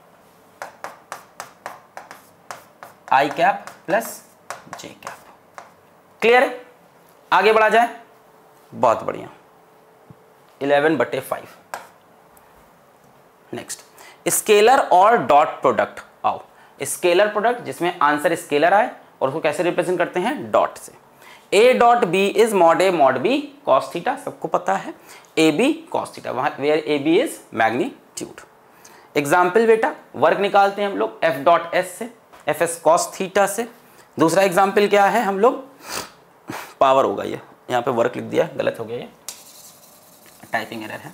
i cap plus J cap. Clear है? आगे बढ़ा जाए, बहुत बढ़िया, इलेवन बटे फाइव। नेक्स्ट, स्केलर और डॉट प्रोडक्ट। आओ, स्केलर प्रोडक्ट जिसमें आंसर स्केलर आए और उसको कैसे रिप्रेजेंट करते हैं, डॉट से। A dot B is mod A mod B cos theta, सबको पता है, ए बी कॉस थीटा, वहां where a b is magnitude. Example बेटा वर्क निकालते हैं हम लोग एफ डॉट एस से, एफ एस कॉस थीटा से। दूसरा एग्जाम्पल क्या है, हम लोग पावर होगा, ये यहाँ पे वर्क लिख दिया, गलत हो गया, ये टाइपिंग एरर है।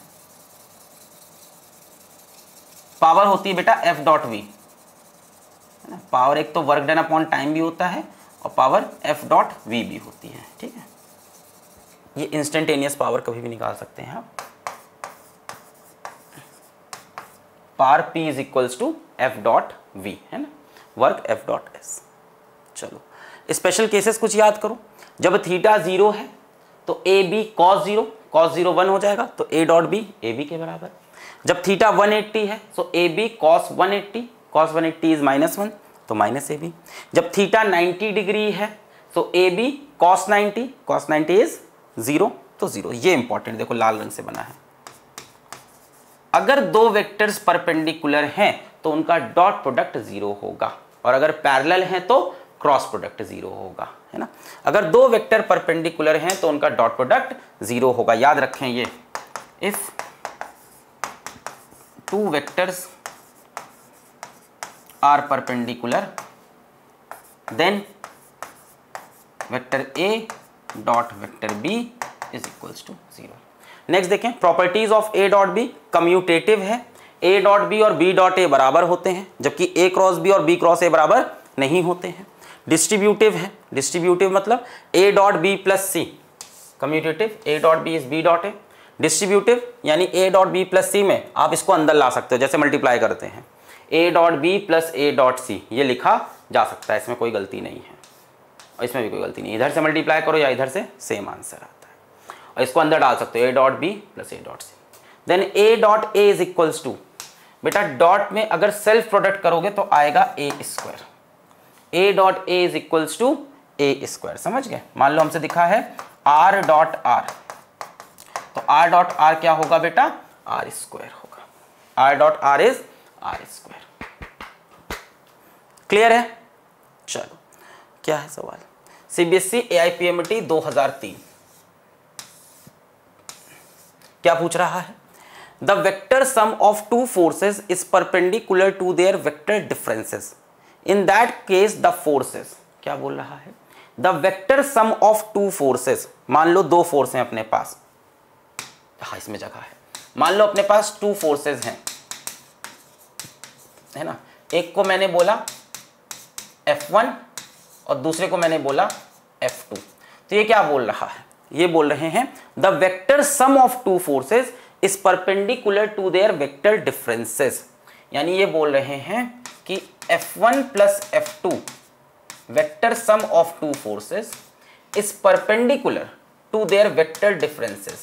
पावर होती है बेटा एफ डॉट वी, पावर एक तो वर्क डन अपॉन टाइम भी होता है और पावर एफ डॉट वी भी होती है, ठीक है। ये इंस्टेंटेनियस पावर कभी भी निकाल सकते हैं आप। Power p is equals to f dot v, है ना, वर्क एफ डॉट एस। चलो स्पेशल केसेस कुछ याद करो, जब थीटा जीरो है तो A B cos zero, cos zero one हो जाएगा, तो ए डॉट बी ए बी के बराबर। जब थीटा वन एट्टी है तो A B cos one eighty, cos one eighty is minus one, तो माइनस ए बी। जब थीटा नाइन्टी डिग्री है तो A B cos ninety, cos ninety is zero, तो जीरो। ये इंपॉर्टेंट, देखो लाल रंग से बना है। अगर दो वेक्टर्स परपेंडिकुलर हैं तो उनका डॉट प्रोडक्ट जीरो होगा, और अगर पैरेलल हैं तो क्रॉस प्रोडक्ट जीरो होगा, है ना। अगर दो वेक्टर परपेंडिकुलर हैं तो उनका डॉट प्रोडक्ट जीरो होगा, याद रखें ये। If two vectors are perpendicular then vector a dot vector B is equals to zero. Next देखें, properties of a dot b commutative है, ए डॉट बी और बी डॉट ए बराबर होते हैं, जबकि ए क्रॉस बी और बी क्रॉस ए बराबर नहीं होते हैं। डिस्ट्रीब्यूटिव है, डिस्ट्रीब्यूटिव मतलब a dot b plus c, commutative a dot B is b dot a. Distributive यानी ए डॉट बी प्लस सी में आप इसको अंदर ला सकते हो, जैसे मल्टीप्लाई करते हैं a dot b plus a dot c, ये लिखा जा सकता है, इसमें कोई गलती नहीं है और इसमें भी कोई गलती नहीं, इधर से मल्टीप्लाई करो या इधर से सेम आंसर आता है और इसको अंदर डाल सकते हो a dot b plus a dot c. Then a dot A is equals to, बेटा डॉट में अगर सेल्फ प्रोडक्ट करोगे तो आएगा a square, a dot A is equals to A square, समझ गए। मान लो हमसे दिखा है आर डॉट आर, तो आर डॉट आर क्या होगा बेटा, आर स्क्वायर होगा, r dot r is r square. Clear है? चलो क्या है सवाल, सीबीएसई एआईपीएमटी दो हज़ार तीन क्या पूछ रहा है, the vector sum of two forces is perpendicular to their vector differences, in that case the forces, क्या बोल रहा है, the vector sum of two forces, मान लो दो फोर्स हैं अपने पास, हाँ इसमें जगह है, मान लो अपने पास टू फोर्सेस हैं, है ना, एक को मैंने बोला एफ वन और दूसरे को मैंने बोला एफ टू, तो ये क्या बोल रहा है, ये बोल रहे हैं the vector sum of two forces is perpendicular to their vector differences, यानी ये बोल रहे हैं कि F one plus F two vector sum of two forces is perpendicular to their vector differences,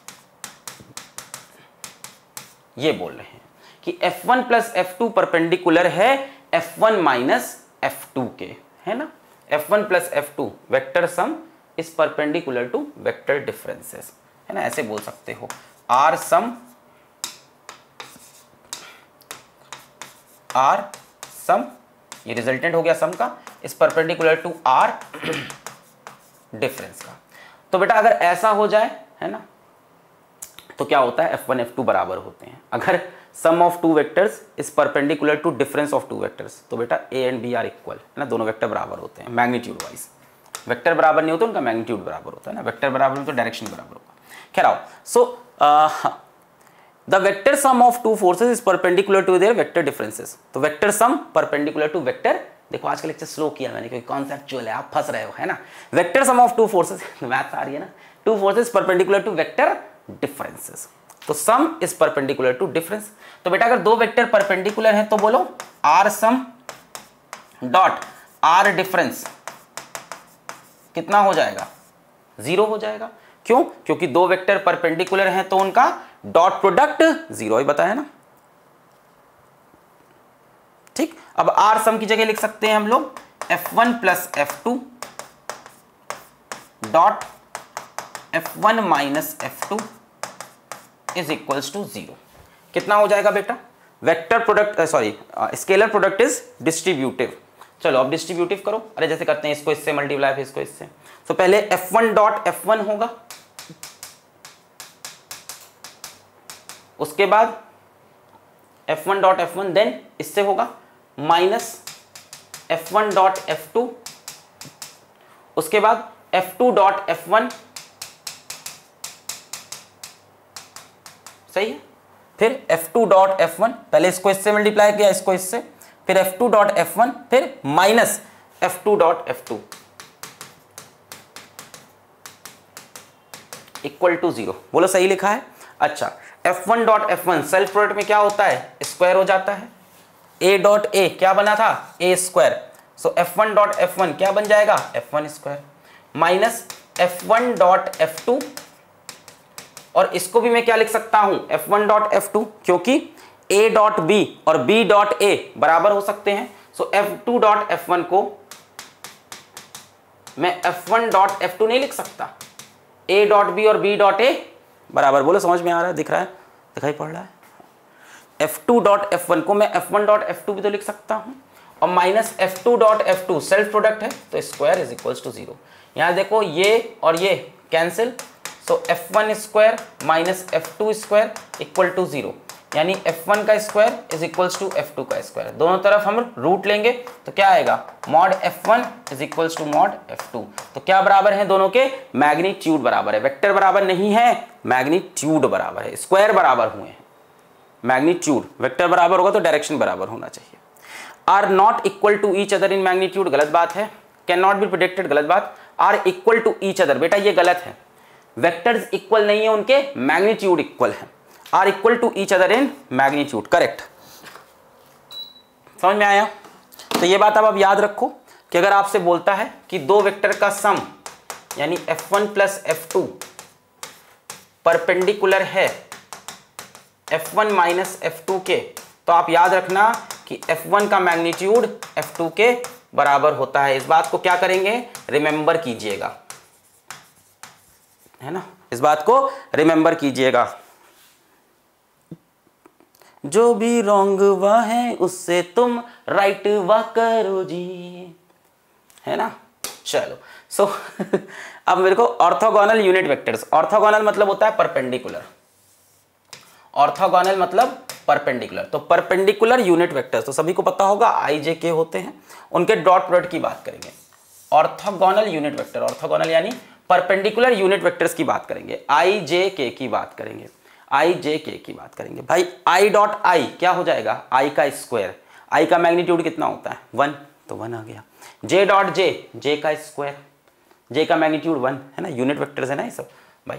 ये बोल रहे हैं कि F one plus F two perpendicular है F one minus F two के, है ना, f one plus F two vector sum is perpendicular to vector differences, है ना, ऐसे बोल सकते हो आर सम, आर सम, ये रिजल्टेंट हो गया सम का, is perpendicular to are difference का। तो बेटा अगर ऐसा हो जाए, है ना, तो क्या होता है, एफ वन एफ टू बराबर होते हैं, अगर sum of two vectors is perpendicular to difference of two vectors, तो बेटा a and b are equal, है ना, दोनों वेक्टर बराबर होते हैं मैग्नीट्यूड वाइज, वेक्टर बराबर नहीं होते उनका मैग्नीट्यूड बराबर होता है ना, वेक्टर बराबर में तो डायरेक्शन बराबर होगा। खैर आओ, so the vector sum of two forces is perpendicular to their vector differences, तो vector sum perpendicular to vector, देखो आज का लेक्चर स्लो किया मैंने क्योंकि कॉन्सेप्चुअल है, आप फंस रहे हो, है ना, vector sum of two forces, maths आ रही है ना, two forces perpendicular to vector differences, तो sum is perpendicular to difference, तो बेटा अगर दो वेक्टर परपेंडिकुलर हैं तो बोलो r sum dot r difference कितना हो जाएगा, जीरो हो जाएगा, क्यों, क्योंकि दो वेक्टर परपेंडिकुलर हैं तो उनका डॉट प्रोडक्ट जीरो ही बताया ना, ठीक। अब आर सम की जगह लिख सकते हैं हम लोग f one plus F two dot f one minus F two is equals to zero, कितना हो जाएगा बेटा, vector product, sorry scalar product is distributive, चलो अब डिस्ट्रीब्यूटिव करो, अरे जैसे करते हैं इसको इससे मल्टीप्लाई फिर इसको इससे, तो पहले f one dot f one होगा, उसके बाद f one dot f one then इससे होगा minus f one dot f two, उसके बाद f two dot f one, सही है, फिर f two dot f one, पहले इसको इससे मल्टीप्लाई किया, इसको इससे, फिर f two dot f one, फिर minus F two dot f two equal to zero, बोलो सही लिखा है। अच्छा F one dot f one self product में क्या होता है, स्क्वायर हो जाता है, ए डॉट ए क्या बना था, a square, so f one dot f one क्या बन जाएगा, f one square, minus f one dot f two, और इसको भी मैं क्या लिख सकता हूं, f one dot f two, क्योंकि a डॉट बी और b डॉट a बराबर हो सकते हैं, so f two dot f one को मैं f one dot f two नहीं लिख सकता, a डॉट बी और b डॉट a बराबर, बोलो समझ में आ रहा है, दिख रहा है, दिखाई पड़ रहा है, f two dot f one को मैं f one dot f two भी तो लिख सकता हूं, और minus F two dot f two self product है तो square is equals to zero, यहां देखो ये और ये cancel, so f one square minus F two square equal to zero, यानी एफ वन का square is equals to f two का स्क्वायर, दोनों तरफ हम रूट लेंगे तो क्या आएगा, mod f one is equals to mod f two, तो क्या बराबर है दोनों के, मैग्नीट्यूड बराबर है, वेक्टर बराबर नहीं है, मैग्नीट्यूड बराबर है, स्क्वायर बराबर हुए हैं, मैग्नीट्यूड, वेक्टर बराबर होगा तो डायरेक्शन बराबर होना चाहिए। Are not equal to each other in magnitude, गलत बात है, कैन नॉट बी प्रेडिक्टेड, गलत बात, are equal to each other, बेटा ये गलत है, वेक्टर्स इक्वल नहीं है, उनके मैग्नीट्यूड इक्वल है, are equal to each other in magnitude. Correct, समझ में आया? तो ये बात अब आप याद रखो कि अगर आपसे बोलता है कि दो वेक्टर का सम यानी F one plus F two perpendicular है F one minus F two के, तो आप याद रखना कि एफ वन का मैग्नीट्यूड एफ टू के बराबर होता है। इस बात को क्या करेंगे, रिमेंबर कीजिएगा, है ना, इस बात को रिमेंबर कीजिएगा। जो भी रॉन्ग हुआ है उससे तुम राइट हुआ करो जी, है ना। चलो सो so, अब मेरे को ऑर्थोगोनल यूनिट वेक्टर्स, ऑर्थोगोनल मतलब होता है परपेंडिकुलर, ऑर्थोगोनल मतलब परपेंडिकुलर, तो परपेंडिकुलर यूनिट वेक्टर्स तो सभी को पता होगा आई जे के होते हैं, उनके डॉट प्रोडक्ट की बात करेंगे। ऑर्थोगोनल यूनिट वेक्टर, ऑर्थोगोनल यानी परपेंडिकुलर यूनिट वेक्टर्स की बात करेंगे, आई जे के की बात करेंगे, आई जे के की बात करेंगे। भाई आई डॉट आई क्या हो जाएगा, आई का स्क्वायर, आई का मैग्नीट्यूड कितना होता है, वन, तो वन आ गया। जे डॉट जे, जे का स्क्वायर, जे का मैग्नीट्यूड वन, है ना, यूनिट वेक्टर्स है ना ये सब। भाई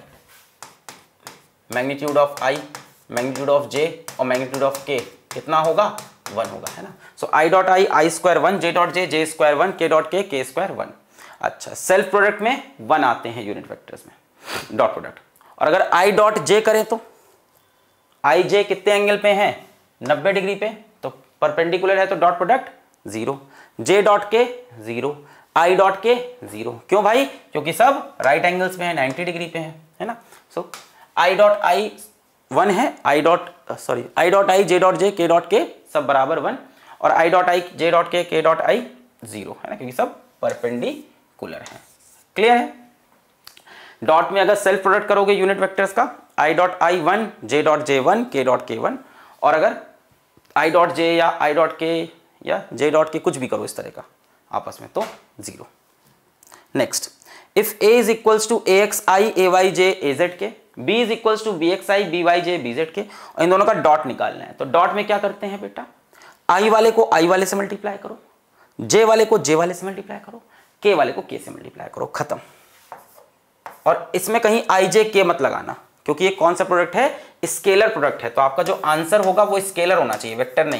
magnitude of I, magnitude of J और मैग्नीट्यूड ऑफ के कितना होगा, वन होगा, है ना। So I dot I, I square one, J dot J, J square one, K dot K, K square one. अच्छा, सेल्फ प्रोडक्ट में वन आते हैं यूनिट वेक्टर्स में, डॉट प्रोडक्ट। और अगर आई डॉट जे करें तो आई जे कितने एंगल पे हैं, नब्बे डिग्री पे, तो परपेंडिकुलर है तो dot product zero, J dot K zero, I dot K zero. क्यों भाई, क्योंकि सब राइट एंगल्स पे हैं, नाइन्टी डिग्री पे हैं, है ना। So I dot I one है, I dot sorry I dot I, J dot J, K dot के सब बराबर वन, और आई dot I, J dot K, के डॉट आई जीरो, है ना, क्योंकि सब परपेंडिकुलर हैं। क्लियर है? डॉट में अगर सेल्फ प्रोडक्ट करोगे यूनिट वेक्टर्स का, I dot I one, J dot J one, K dot K one, और अगर आई डॉट जे या आई डॉट के या जे डॉट के कुछ भी करो इस तरह का आपस में, तो zero. Next, if A is equals to A x I A Y J A Z K, B is equals to B X I B Y J B Z K, और इन दोनों का डॉट निकालना है। तो डॉट में क्या करते हैं बेटा, आई वाले को आई वाले से मल्टीप्लाई करो, जे वाले को जे वाले से मल्टीप्लाई करो, के वाले को के से मल्टीप्लाई करो, खत्म। और इसमें कहीं आई जे के मत लगाना, क्योंकि ये कौन सा प्रोडक्ट है, स्केलर प्रोडक्ट है, तो आपका जो आंसर होगा वो स्केलर होना चाहिए, वेक्टर नहीं।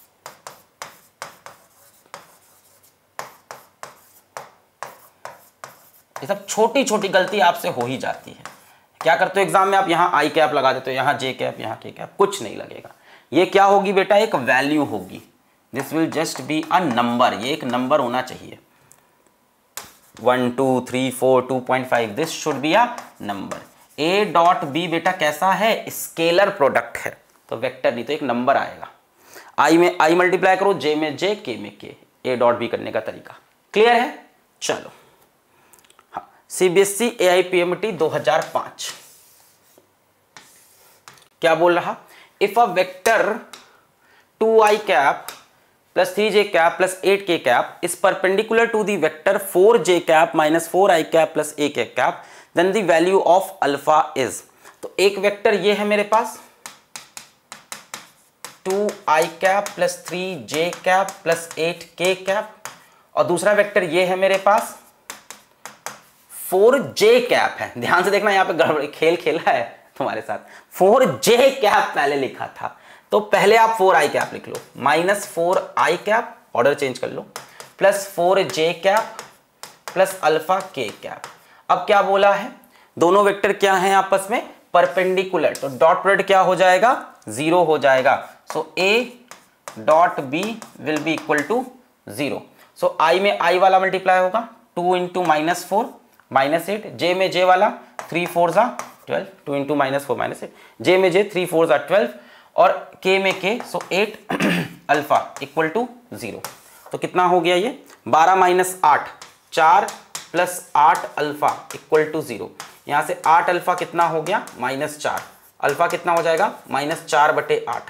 ये सब छोटी छोटी गलती आपसे हो ही जाती है। क्या करते हो एग्जाम में आप, यहां आई कैप लगा देते हो, यहां जे कैप, यहां के कैप, कुछ नहीं लगेगा। ये क्या होगी बेटा, एक वैल्यू होगी, this will just be a number, ये एक नंबर होना चाहिए, one two three four two point five, this should be a number. A dot B बेटा कैसा है, स्केलर प्रोडक्ट है, तो वेक्टर नहीं, तो एक नंबर आएगा। आई में आई मल्टीप्लाई करो, जे में जे, के में के, ए डॉट बी करने का तरीका क्लियर है। चलो, हाँ, CBSE A I P M T दो हज़ार पाँच क्या बोल रहा, if a vector two I cap plus three J cap plus eight K cap is perpendicular to the vector four J cap minus four I cap plus A K cap, then the value of alpha is. तो एक vector ये है मेरे पास two आई cap plus three J cap plus eight K cap, और दूसरा vector ये है मेरे पास फोर जे कैप है। ध्यान से देखना, यहां पे गड़बड़ खेल खेला है तुम्हारे साथ, फोर जे कैप पहले लिखा था, तो पहले आप फोर आई कैप लिख लो, minus four I cap, order change कर लो, plus four J cap plus alpha K cap. अब क्या बोला है, दोनों वेक्टर क्या हैं आपस में, परपेंडिकुलर, तो डॉट प्रोडक्ट क्या हो जाएगा, जीरो हो जाएगा। So A dot B will be equal to zero. So I में आई वाला मल्टीप्लाई होगा, two into minus four minus eight, J में जे वाला थ्री फोर जा twelve, two into minus four minus eight, J में J three four जा twelve, और K में K, so eight alpha equal to zero. तो कितना हो गया ये, बारह माइनस आठ, चार प्लस आठ अल्फा इक्वल टू जीरो। यहां से आठ अल्फा कितना हो गया, माइनस चार, अल्फा कितना हो जाएगा, माइनस चार बटे आठ।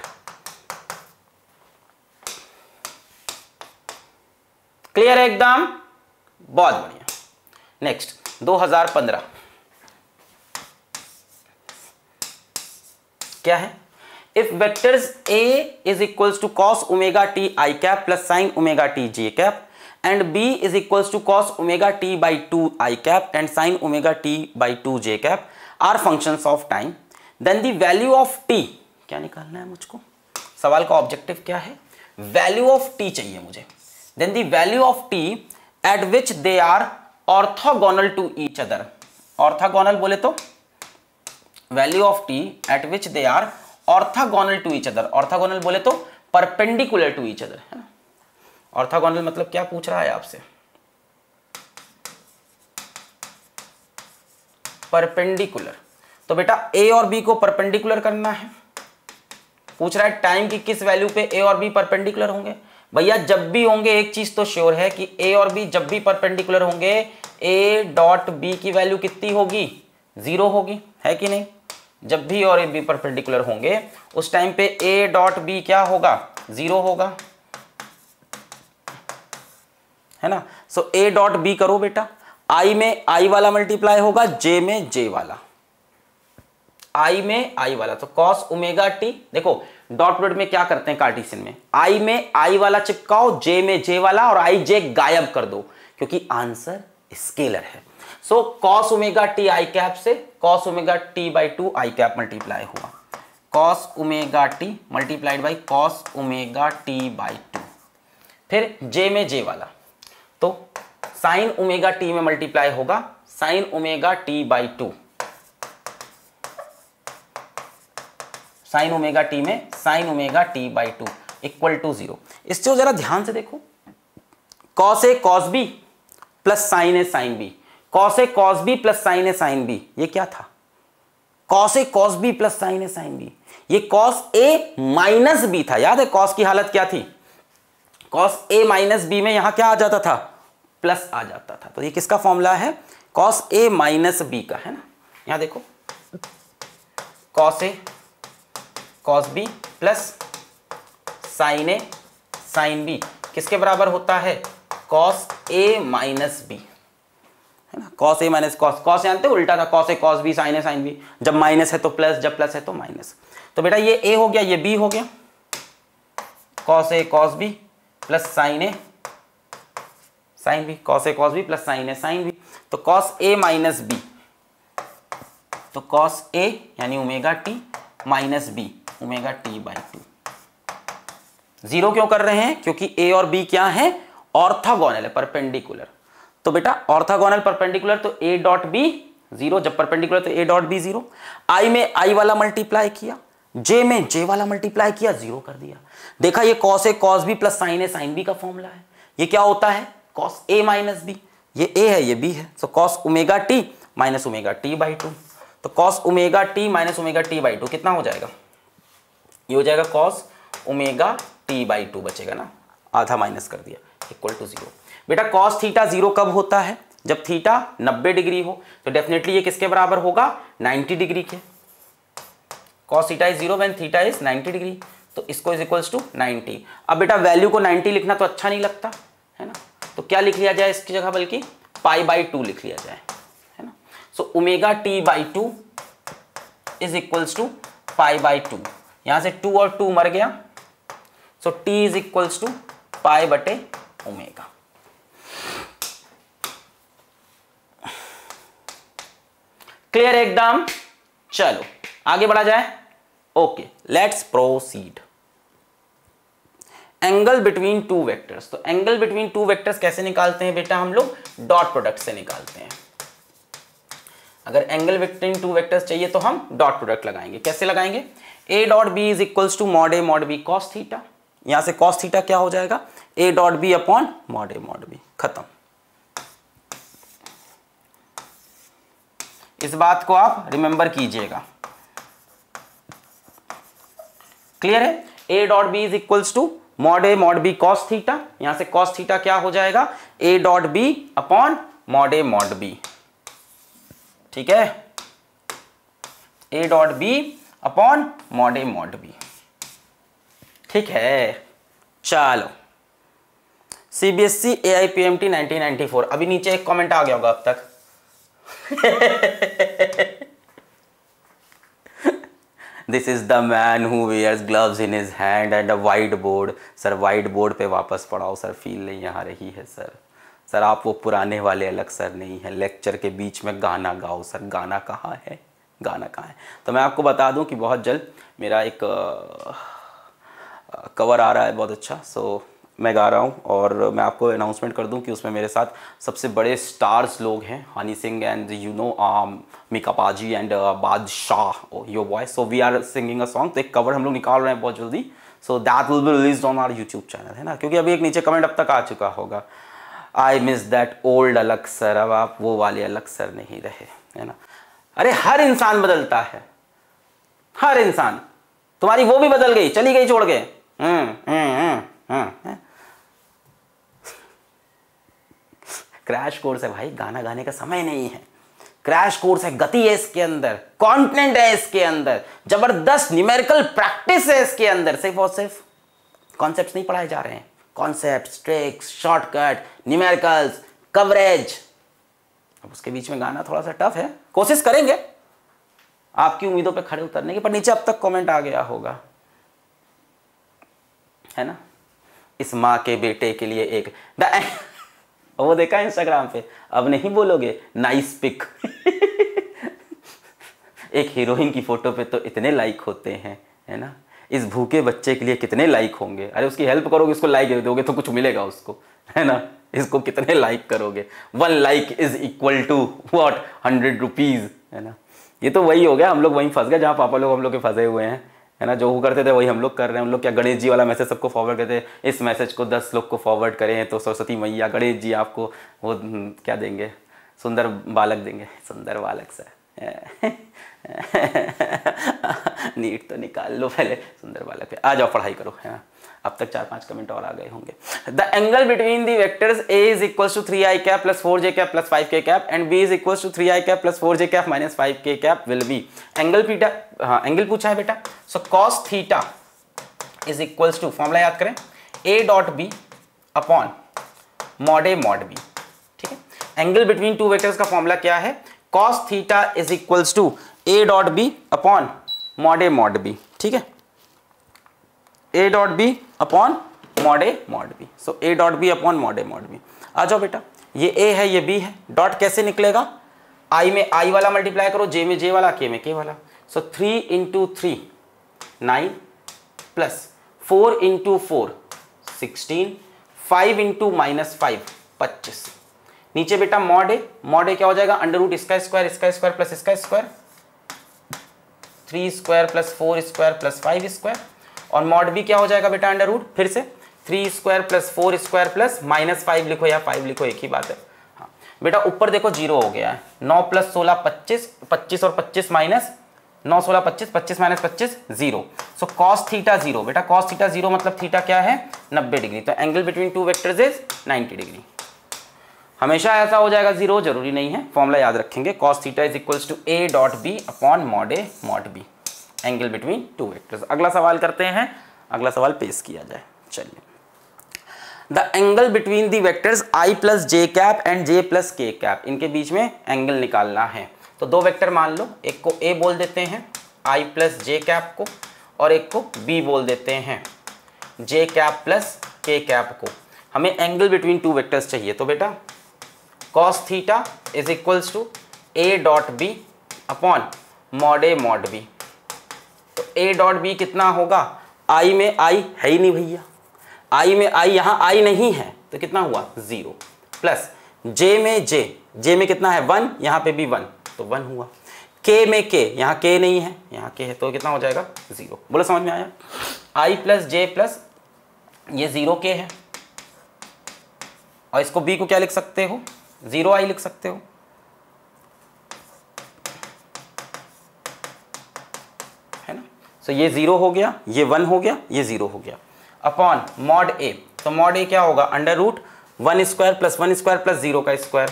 क्लियर है एकदम, बहुत बढ़िया। नेक्स्ट दो हज़ार पंद्रह क्या है, इफ vectors a is equals to cos omega t i cap plus sin omega t j cap and B is equals to cos omega T by two I cap and sine omega T by two J cap are functions of time, then the value of T, क्या निकालना है मुझको, सवाल का objective क्या है, value of T चाहिए मुझे, then the value of T at which they are orthogonal to each other, orthogonal बोले तो value of T at which they are orthogonal to each other, orthogonal बोले तो परपेंडिकुलर टू ईच अदर, है ना। Orthogonal मतलब क्या पूछ रहा है आपसे, परपेंडिकुलर, तो बेटा ए और बी को परपेंडिकुलर करना है, पूछ रहा है टाइम की किस वैल्यू पे ए और बी परपेंडिकुलर होंगे। भैया जब भी होंगे एक चीज तो श्योर है कि ए और बी जब भी परपेंडिकुलर होंगे ए डॉट बी की वैल्यू कितनी होगी, जीरो होगी, है कि नहीं। जब भी और ए बी परपेंडिकुलर होंगे उस टाइम पे ए डॉट बी क्या होगा, जीरो होगा, है ना। सो ए डॉट बी करो बेटा, आई में आई वाला मल्टीप्लाई होगा, जे में जे वाला, आई में आई वाला, तो कॉस ओमेगा टी, देखो डॉट प्रोडक्ट में क्या करते हैं कार्टेशियन में, आई में आई वाला चिपकाओ, जे में जे वाला, और आई जे गायब कर दो क्योंकि आंसर स्केलर है। So cos omega T I cap से cos omega T by two I cap multiply हुआ, cos omega T multiplied by cos omega T by two, फिर जे में जे वाला, तो साइन ओमेगा टी में multiply होगा sine omega T by two, sine omega T में sine omega T by two equal to zero. इसको जरा ध्यान से देखो, cos A cos B plus sine A sine B, cos A cos B plus sine A sine B, ये क्या था, cos A cos B plus sine A sine B, ये cos A minus B था, याद है cos की हालत क्या थी, कॉस ए माइनस बी में यहां क्या आ जाता था, प्लस आ जाता था, तो ये किसका फॉर्मूला है, कॉस ए माइनस बी का, है ना। यहां देखो cos A cos B plus sine A sine B किसके बराबर होता है, कॉस ए माइनस बी, है ना। Cos A minus cos, cos जानते हो उल्टा था, cos A cos B sine A sine B, जब माइनस है तो प्लस, जब प्लस है तो माइनस, तो बेटा ये ए हो गया, ये बी हो गया, cos A cos B plus sine A sine B, cos A cos B plus sine A sine B, तो कॉस ए माइनस बी, तो कॉस ए यानी omega T minus B omega T by two, zero क्यों कर रहे हैं, क्योंकि ए और B क्या है, ऑर्थोगोनल है, परपेंडिकुलर, तो बेटा ऑर्थोगोनल परपेंडिकुलर, तो ए डॉट बी जीरो, जब परपेंडिकुलर तो ए डॉट बी जीरो, आई में आई वाला मल्टीप्लाई किया, जे में जे वाला मल्टीप्लाई किया, जीरो कर दिया। देखा ये cos A cos B plus sine A sine B का फॉर्मूला है, ये क्या होता है, कॉस ए माइनस बी, ये ए है ये बी है, so cos omega T minus omega T by two, तो cos omega T minus omega T by two कितना हो जाएगा, ये हो जाएगा cos omega T by two बचेगा ना, आधा माइनस कर दिया इक्वल टू जीरो। बेटा कॉस थीटा जीरो कब होता है, जब थीटा नब्बे डिग्री हो, तो डेफिनेटली ये किसके बराबर होगा, नब्बे डिग्री के, cos theta is zero when theta is नब्बे डिग्री, तो इसको इज इक्वल्स टू नब्बे। अब बेटा वैल्यू को नब्बे लिखना तो अच्छा नहीं लगता है ना, तो क्या लिख लिया जाए इसकी जगह, बल्कि पाई बाई टू लिख लिया जाए, है ना। So omega T by two is equals to pi by two, यहां से टू और टू मर गया, so T is equals to pi बटे ओमेगा। क्लियर एकदम, चलो आगे बढ़ा जाए, okay let's proceed. Angle between two vectors, तो एंगल बिटवीन टू वेक्टर्स कैसे निकालते हैं बेटा, हम लोग डॉट प्रोडक्ट से निकालते हैं। अगर एंगल बिटवीन टू वेक्टर्स चाहिए तो हम डॉट प्रोडक्ट लगाएंगे, कैसे लगाएंगे, A dot B is equals to mod A mod B cos theta, यहां से कॉस थीटा क्या हो जाएगा, A dot B upon mod A mod B, खत्म। इस बात को आप रिमेंबर कीजिएगा, क्लियर है। ए dot B is equals to mod A mod B cos theta, यहां से कॉस थीटा क्या हो जाएगा, A dot B upon mod A mod B, ठीक है, ए डॉट बी अपॉन मॉड ए मॉड बी, ठीक है। चलो CBSE AIPMT nineteen ninety four, अभी नीचे एक कमेंट आ गया होगा अब तक this is the man who wears gloves in his hand and a white board. Sir white board पे वापस पढ़ाओ सर, फील नहीं आ रही है सर। सर आप वो पुराने वाले अलग सर नहीं है, लेक्चर के बीच में गाना गाओ सर। गाना कहाँ है, गाना कहाँ है? तो मैं आपको बता दूं कि बहुत जल्द मेरा एक कवर आ रहा है बहुत अच्छा, सो मैं गा रहा हूँ और मैं आपको अनाउंसमेंट कर दूं कि उसमें मेरे साथ सबसे बड़े स्टार्स लोग हैं, Honey Singh and you know Mika पाजी and Badshah your voice. So we are singing a song. तो एक कवर हम लोग निकाल रहे हैं बहुत जल्दी, so that will be released on our YouTube channel, है ना। क्योंकि अभी एक नीचे कमेंट अब तक आ चुका होगा, आई मिस दैट ओल्ड अलग सर। अब आप वो वाले अलग सर नहीं रहे, है ना। अरे हर इंसान बदलता है, हर इंसान। तुम्हारी वो भी बदल गई, चली गई छोड़ के। हम्म हम्म हम्म क्रैश कोर्स है भाई, गाना गाने का समय नहीं है। क्रैश कोर्स है, गति है इसके अंदर, कंटेंट है इसके अंदर, जबरदस्त न्यूमेरिकल प्रैक्टिस है इसके अंदर। सिर्फ और सिर्फ कॉन्सेप्ट्स नहीं पढ़ाए जा रहे हैं, concepts, tricks, shortcut, numericals, coverage. अब उसके बीच में गाना थोड़ा सा टफ है, कोशिश करेंगे आपकी उम्मीदों पे खड़े उतरने की। पर नीचे अब तक कमेंट आ गया होगा, है ना। इस माँ के बेटे के लिए एक वो देखा इंस्टाग्राम पे, अब नहीं बोलोगे नाइस पिक। एक हीरोइन की फोटो पे तो इतने लाइक होते हैं, है ना। इस भूखे बच्चे के लिए कितने लाइक होंगे। अरे उसकी हेल्प करोगे, उसको लाइक दोगे तो कुछ मिलेगा उसको, है ना। इसको कितने लाइक करोगे? One like is equal to what, hundred rupees, है ना। ये तो वही हो गया, हम लोग वहीं फंस गए जहाँ पापा लोग हम लोग के फंसे हुए हैं, है ना। जो वो करते थे वही हम लोग कर रहे हैं। हम लोग क्या गणेश जी वाला मैसेज सबको फॉरवर्ड करते हैं, इस मैसेज को दस लोग को फॉरवर्ड करें तो सरस्वती मैया गणेश जी आपको वो क्या देंगे, सुंदर बालक देंगे। सुंदर बालक सर नीट तो निकाल लो पहले, सुंदर बालक पे आ जाओ, पढ़ाई करो, है ना। अब तक चार पांच कमेंट और आ गए होंगे। The angle between the vectors a is equals to three I cap plus four J cap plus five K cap and b is equals to three I cap plus four J cap minus five K cap will be. Angle theta, हाँ angle पूछा है बेटा। So cos theta is equals to, formula याद करें, a dot b upon mod a mod b, ठीक है। Angle between two vectors का formula क्या है? cos theta is equals to a dot b upon mod a mod b, ठीक है। a dot B upon mod A mod B. So a dot B upon mod A mod B. आ जाओ बेटा, ये a है ये b है, dot कैसे निकलेगा? i में i वाला मल्टीप्लाई करो, j में j वाला, k में k वाला। So three into three nine plus four into four sixteen, five into minus five पच्चीस। नीचे बेटा मॉड ए, मॉड ए क्या हो जाएगा? अंडर रूट इसका स्क्वायर, इसका स्क्वायर प्लस इसका square, three square plus four square plus five square. और मॉड बी क्या हो जाएगा बेटा? अंडर रूट फिर से three square plus four square plus minus five लिखो या फाइव लिखो, एक ही बात है। हाँ बेटा ऊपर देखो जीरो हो गया है, नौ प्लस सोलह पच्चीस, पच्चीस और पच्चीस माइनस नौ सोलह पच्चीस, पच्चीस माइनस पच्चीस zero. So cos theta zero बेटा, कॉस थीटा जीरो मतलब थीटा क्या है? नब्बे डिग्री। तो angle between two vectors is ninety degree. हमेशा ऐसा हो जाएगा, जीरो जरूरी नहीं है, फॉर्मूला याद रखेंगे। Cos theta is equals to a dot B upon mod A mod b, angle between two vectors. अगला सवाल करते हैं, अगला सवाल पेश किया जाए। चलिए, the angle between the vectors i plus J cap and j plus के कैप, इनके बीच में एंगल निकालना है। तो दो वेक्टर मान लो, एक को a बोल देते हैं i प्लस जे कैप को, और एक को b बोल देते हैं j कैप प्लस के कैप को। हमें एंगल बिटवीन टू वेक्टर्स चाहिए। तो बेटा cos theta is equals to a dot B upon mod A mod b. तो a डॉट बी कितना होगा? i में i है ही नहीं भैया, i में i यहाँ i नहीं है तो कितना हुआ? जीरो, प्लस j में j, j में कितना है? वन, यहाँ पे भी वन तो वन हुआ। k में k, यहाँ k नहीं है, यहाँ k है तो कितना हो जाएगा? जीरो। बोलो समझ में आया? i प्लस j प्लस ये जीरो k है, और इसको b को क्या लिख सकते हो? जीरो i लिख सकते हो, है ना। तो ये जीरो हो गया, ये वन हो गया, ये जीरो हो गया, अपॉन मॉड ए। तो मॉड ए क्या होगा? Under root one square plus one square plus zero का स्क्वायर।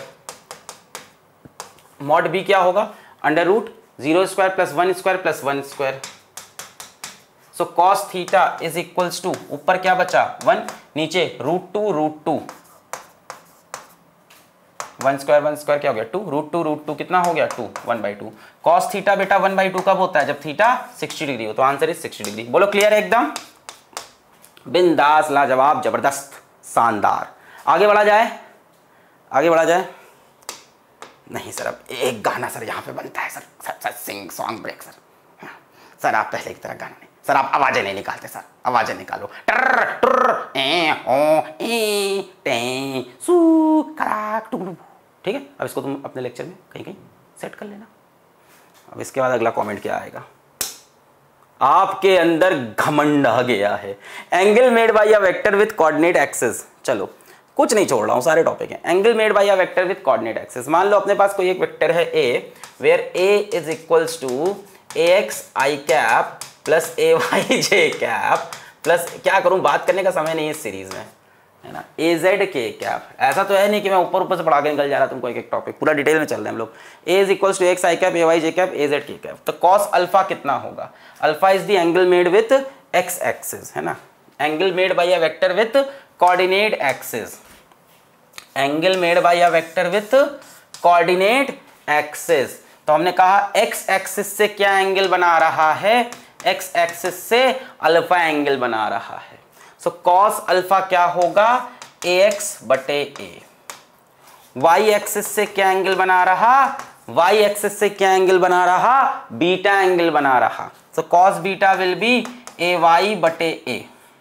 मॉड बी क्या होगा? Under root zero square plus one square plus one square. So cos theta is equals to, ऊपर क्या बचा? One, नीचे root two root two one square one square क्या हो गया two, root two root two कितना हो गया two, one by two. Cos theta बेटा वन बाई टू कब होता है, जब थीटा सिक्सटी डिग्री हो, तो आंसर इज सिक्सटी डिग्री। बोलो क्लियर है एकदम, बिंदास, लाजवाब, जबरदस्त, शानदार। आगे बढ़ा जाए, आगे बढ़ा जाए। नहीं सर अब एक गाना सर यहाँ पे बनता है sir, sir, sir sing song break sir. हाँ, सर आप पहले की तरह गाना नहीं, सर आप आवाजें नहीं निकालते सर, आवाजें निकालो। टर्र टर्र ए ओ ए टे सू कराक टुक टुक। ठीक है, अब इसको तुम अपने लेक्चर में कहीं कहीं सेट कर लेना। अब इसके बाद अगला कमेंट क्या आएगा, आपके अंदर घमंड आ गया है। Angle made by a vector with coordinate axis. चलो कुछ नहीं छोड़ रहा हूं, सारे टॉपिक हैं। Angle made by a vector with coordinate axis. मान लो अपने पास कोई एक वेक्टर है a, where a is equals to A x I cap plus a Y J cap plus, क्या करूं, बात करने का समय नहीं है इस सीरीज में, है ना, ए जेड के कैप। ऐसा तो है नहीं कि मैं ऊपर ऊपर से पढ़ा के निकल जा रहा तुमको एक एक टॉपिक, पूरा डिटेल में चल रहे हैं हम लोग। A is equals to x I cap A Y J cap A Z के कैप। तो कॉस अल्फा कितना होगा, alpha is the angle made with x axis, है ना, angle made by a vector with coordinate axis, angle made by a vector with coordinate axis. तो हमने कहा x axis से क्या एंगल बना रहा है, एक्स एक्सिस से अल्फा एंगल बना रहा है। सो कॉस अल्फा क्या होगा, ए एक्स बटे ए। वाई एक्सिस से क्या एंगल बना रहा, वाई एक्सिस से क्या एंगल बना रहा, बीटा एंगल बना रहा। So cos beta will be a y बटे a,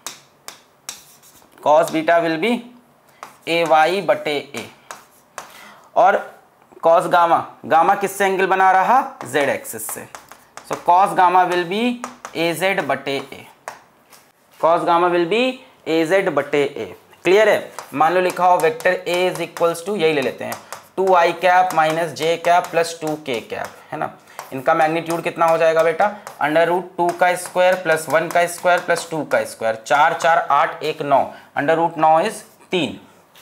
cos beta will be a y बटे ए। और कॉस गामा, गामा किससे एंगल बना रहा, जेड एक्सिस से। So cos gamma will be a z बटे a, cos gamma will be a z बटे a. Clear है। मान लो लिखा हो vector A is equals to, यही ले लेते हैं, टू आई कैप माइनस जे कैप प्लस टू के कैप, है ना। इनका मैग्नीट्यूड कितना हो जाएगा बेटा, अंडर रूट टू का स्क्वायर प्लस वन का स्क्वायर प्लस टू का स्क्वायर, चार चार आठ एक नौ, अंडर रूट नौ इज तीन,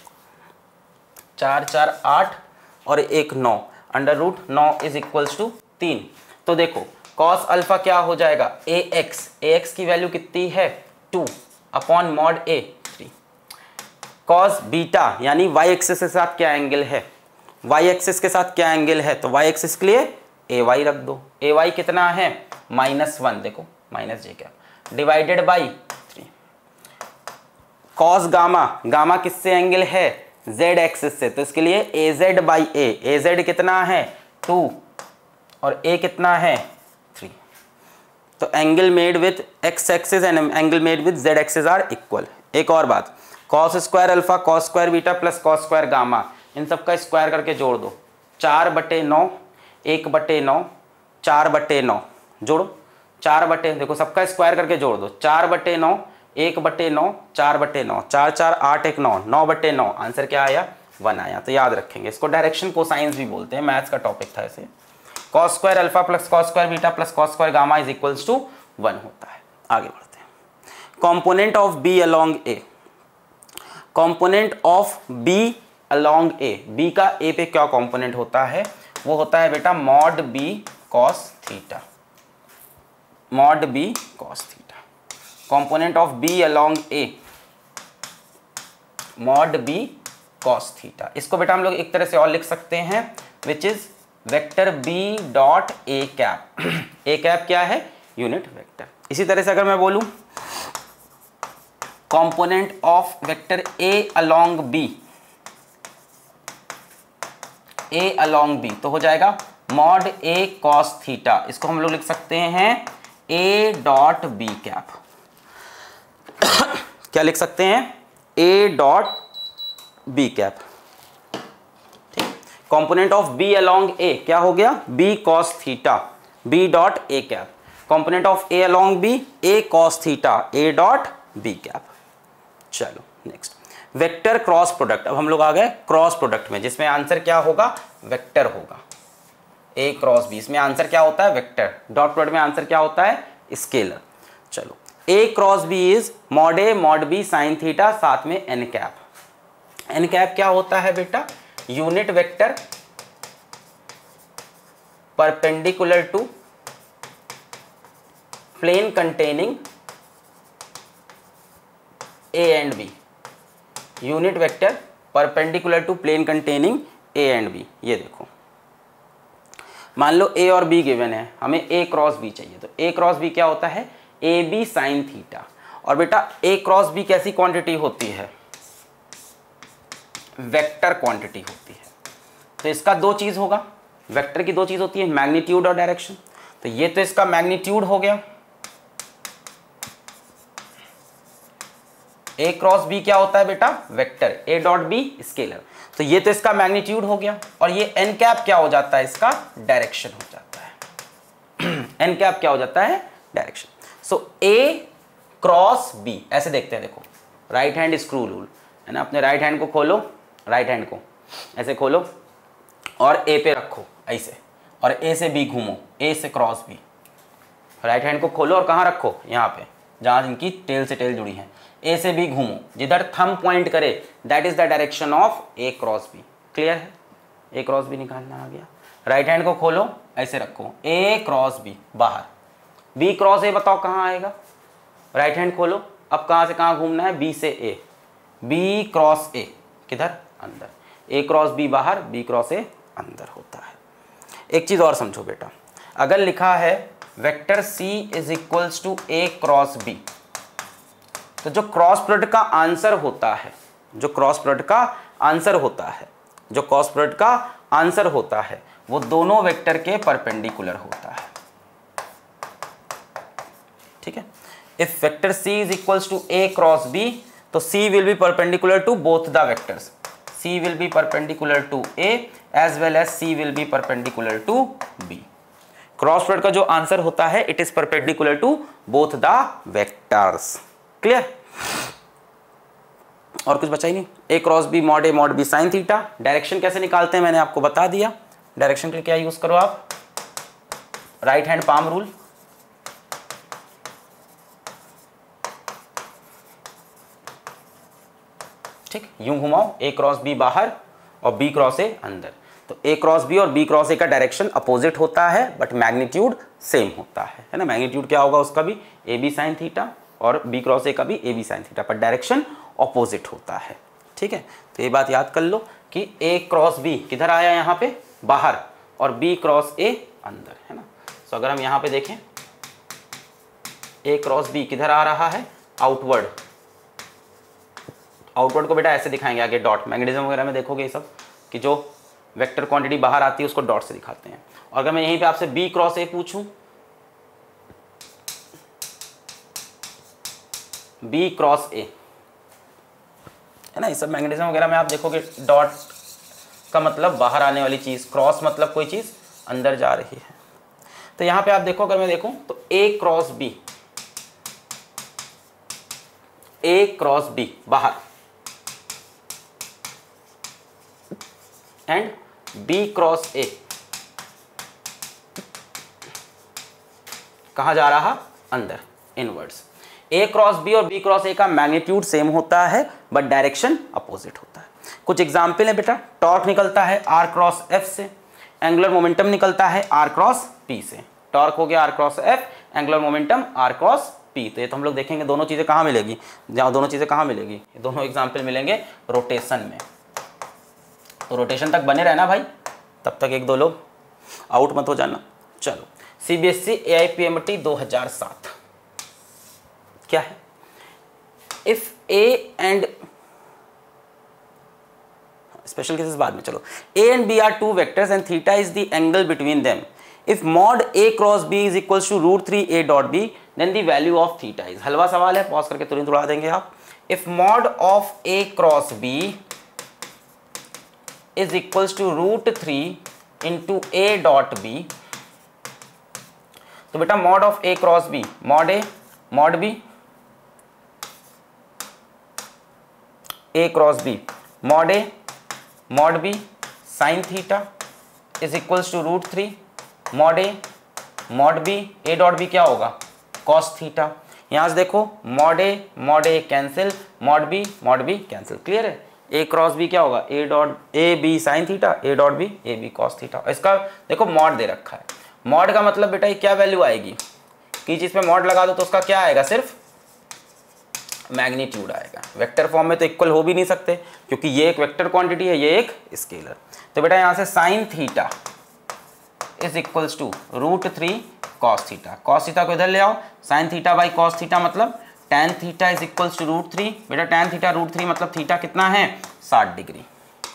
चार चार आठ और एक नौ, अंडर रूट नौ इज इक्वल्स टू तीन। तो देखो कॉस अल्फा क्या हो जाएगा, ए एक्स, ए एक्स की वैल्यू कितनी है two upon mod a three. Cos beta यानी वाई एक्सिस के साथ क्या एंगल है, वाई एक्सिस के साथ क्या एंगल है, तो वाई एक्सिस के लिए ए वाई रख दो। ए वाई कितना है माइनस वन, देखो माइनस जे क्या, divided by three. Cos gamma, gamma किससे एंगल है, जेड एक्सिस से, तो इसके लिए a z by a, a z कितना है टू और ए कितना है थ्री। तो angle made with x axis and angle made with z axis are equal. एक और बात, cos square alpha cos square beta plus cos square gamma, इन सब का स्क्वायर करके जोड़ दो, चार बटे नौ, एक बटे नौ, चार बटे नौ, जोड़ो चार बटे, देखो सबका स्क्वायर करके जोड़ दो, चार बटे नौ, एक बटे नौ, चार बटे नौ, चार चार आठ एक नौ, नौ बटे नौ, आंसर क्या आया वन आया। तो याद रखेंगे इसको, डायरेक्शन कोसाइंस भी बोलते हैं, मैथ्स का टॉपिक था ऐसे। Cos square alpha plus cos square beta plus cos square gamma is equals to one होता है। आगे बढ़ते हैं, component of b along a, component of b along a, b का ए पे क्या कॉम्पोनेंट होता है, वो होता है बेटा mod B cos theta, mod B cos theta. Component of b along a mod B cos theta. इसको बेटा हम लोग एक तरह से और लिख सकते हैं, which is vector b dot a cap. A cap क्या है, यूनिट वेक्टर। इसी तरह से अगर मैं बोलूं component of vector a along b, a along b, तो हो जाएगा मॉड ए कॉस थीटा। इसको हम लोग लिख सकते हैं ए डॉट बी कैप। क्या लिख सकते हैं, ए डॉट बी कैप। ठीक, component of b along a क्या हो गया, b cos theta, b dot a cap. Component of a along b, a cos theta, A dot b cap. चलो next, vector cross product. अब हम लोग आ गए cross product में, जिसमें आंसर क्या होगा, वेक्टर होगा, ए क्रॉस बी। इसमें आंसर क्या होता है, वेक्टर। डॉट प्रोडक्ट में आंसर क्या होता है, स्केलर। चलो, a cross B is mod A mod B sine theta, साथ में एन कैप। एन कैप क्या होता है बेटा, unit vector perpendicular to plane containing a and b, unit vector perpendicular to plane containing a and B, ये देखो मान लो ए और बी गिवन है, हमें ए क्रॉस बी चाहिए, तो ए क्रॉस बी क्या होता है, ए बी साइन थीटा। और बेटा ए क्रॉस बी कैसी क्वांटिटी होती है, वेक्टर क्वांटिटी होती है। तो इसका दो चीज होगा, वेक्टर की दो चीज होती है, मैग्नीट्यूड और डायरेक्शन। तो ये तो इसका मैग्नीट्यूड हो गया, ए क्रॉस बी क्या होता है बेटा, vector, a dot b scalar. तो ये तो इसका मैग्नीट्यूड हो गया, और ये एन कैप क्या हो जाता है, इसका डायरेक्शन हो जाता है। एन कैप क्या हो जाता है, डायरेक्शन। सो ए क्रॉस बी ऐसे देखते हैं, देखो राइट हैंड स्क्रू रूल है ना, अपने राइट हैंड को खोलो, राइट हैंड को ऐसे खोलो और ए पे रखो ऐसे, और ए से बी घूमो, ए से क्रॉस बी, राइट हैंड को खोलो और कहाँ रखो, यहाँ पे जहाँ इनकी टेल से टेल जुड़ी है, ए से बी घूमो, जिधर थंब पॉइंट करे that is the direction of A cross b. Clear है, ए क्रॉस बी निकालना आ गया। राइट हैंड को खोलो ऐसे रखो, ए क्रॉस बी बाहर, बी क्रॉस ए बताओ कहाँ आएगा, राइट हैंड खोलो, अब कहाँ से कहाँ घूमना है, बी से ए, बी क्रॉस ए किधर, अंदर, ए क्रॉस बी बाहर, बी क्रॉस ए अंदर होता है। एक चीज और समझो बेटा, अगर लिखा है vector c is equals to a cross b, तो जो क्रॉस प्रोडक्ट का आंसर होता है, जो क्रॉस प्रोडक्ट का आंसर होता है, जो क्रॉस प्रोडक्ट का आंसर होता है वो दोनों वेक्टर के परपेंडिकुलर होता है। ठीक है, if vector c is equals to a cross b, तो c will be perpendicular to both the vectors, c will be perpendicular to a as well as c will be perpendicular to B. Cross product का जो answer होता है it is perpendicular to both the vectors. Clear, और कुछ बचा ही नहीं। A cross B mod A mod B sine theta. Direction कैसे निकालते हैं मैंने आपको बता दिया। डायरेक्शन के लिए क्या यूज करो आप, राइट हैंड पाम रूल, ठीक, यूं घुमाओ, ए क्रॉस बी बाहर और बी क्रॉस ए अंदर। तो ए क्रॉस बी और बी क्रॉस ए का डायरेक्शन अपोजिट होता है बट मैग्नीट्यूड सेम होता है, है ना। मैग्नीट्यूड क्या होगा उसका भी, ए बी साइन थीटा, और बी क्रॉस ए का भी ए बी साइन थीटा, पर डायरेक्शन ऑपोजिट होता है। ठीक है, तो ये बात याद कर लो कि ए क्रॉस बी किधर आया, यहाँ पे बाहर, और बी क्रॉस ए अंदर, है ना। तो अगर हम यहाँ पे देखें, ए क्रॉस बी किधर आ रहा है, आउटवर्ड। आउटवर्ड को बेटा ऐसे दिखाएंगे आगे, डॉट। मैग्नेटिज्म वगैरह में देखोगे ये सब कि जो वेक्टर क्वांटिटी बाहर आती है उसको डॉट से दिखाते हैं। और अगर मैं यहीं पे आपसे बी क्रॉस ए पूछूं, बी क्रॉस ए, है ना, ये सब मैग्नेटिज्म वगैरह में आप देखोगे डॉट का मतलब बाहर आने वाली चीज, क्रॉस मतलब कोई चीज अंदर जा रही है। तो यहां पे आप देखो, अगर मैं देखूं तो ए क्रॉस बी, ए क्रॉस बी बाहर एंड बी क्रॉस ए कहां जा रहा, अंदर, इनवर्ड्स। ए क्रॉस बी और बी क्रॉस ए का मैग्नीट्यूड सेम होता है बट डायरेक्शन अपोजिट होता है। कुछ एग्जाम्पल है बेटा, टॉर्क निकलता है आर क्रॉस एफ से, एंगुलर मोमेंटम निकलता है आर क्रॉस पी से। टॉर्क हो गया r cross f, angular momentum r cross p. तो ये तो हम लोग देखेंगे दोनों चीजें कहाँ मिलेगी, जहाँ दोनों चीजें कहाँ मिलेगी, दोनों एग्जाम्पल मिलेंगे रोटेशन में। तो रोटेशन तक बने रहना भाई, तब तक एक दो लोग आउट मत हो जाना। चलो, सीबीएसई एआईपीएमटी दो हज़ार सात क्या है, if a and, special cases बाद में, चलो, a and b are two vectors and theta is the angle between them. If mod a cross B is equals to root three a dot b then the value of theta is. हलवा सवाल है, pause करके तुरंत उड़ा देंगे आप। If mod of A cross B is equals to root three into a dot b, तो बेटा mod of A cross B, mod A mod B, A cross B mod A mod B sine theta is equals to root three mod A mod B, A dot B क्या होगा, cos theta. यहां से देखो, mod A mod A cancel, mod B mod B cancel. Clear है, ए cross B क्या होगा, A dot A B sine theta, A dot B A B cos theta. इसका देखो मॉड दे रखा है, मॉड का मतलब बेटा ये क्या वैल्यू आएगी कि चीज पे मॉड लगा दो तो उसका क्या आएगा, सिर्फ मैग्नीट्यूड आएगा। वेक्टर फॉर्म में तो इक्वल हो भी नहीं सकते क्योंकि ये एक वेक्टर क्वांटिटी है, ये एक स्केलर। तो बेटा यहाँ से sine theta is equals to root three cos theta. Cos theta को इधर ले आओ, sine theta by cos theta मतलब tan theta is equals to root three. बेटा टेन थीटा रूट थ्री मतलब थीटा कितना है, साठ degree.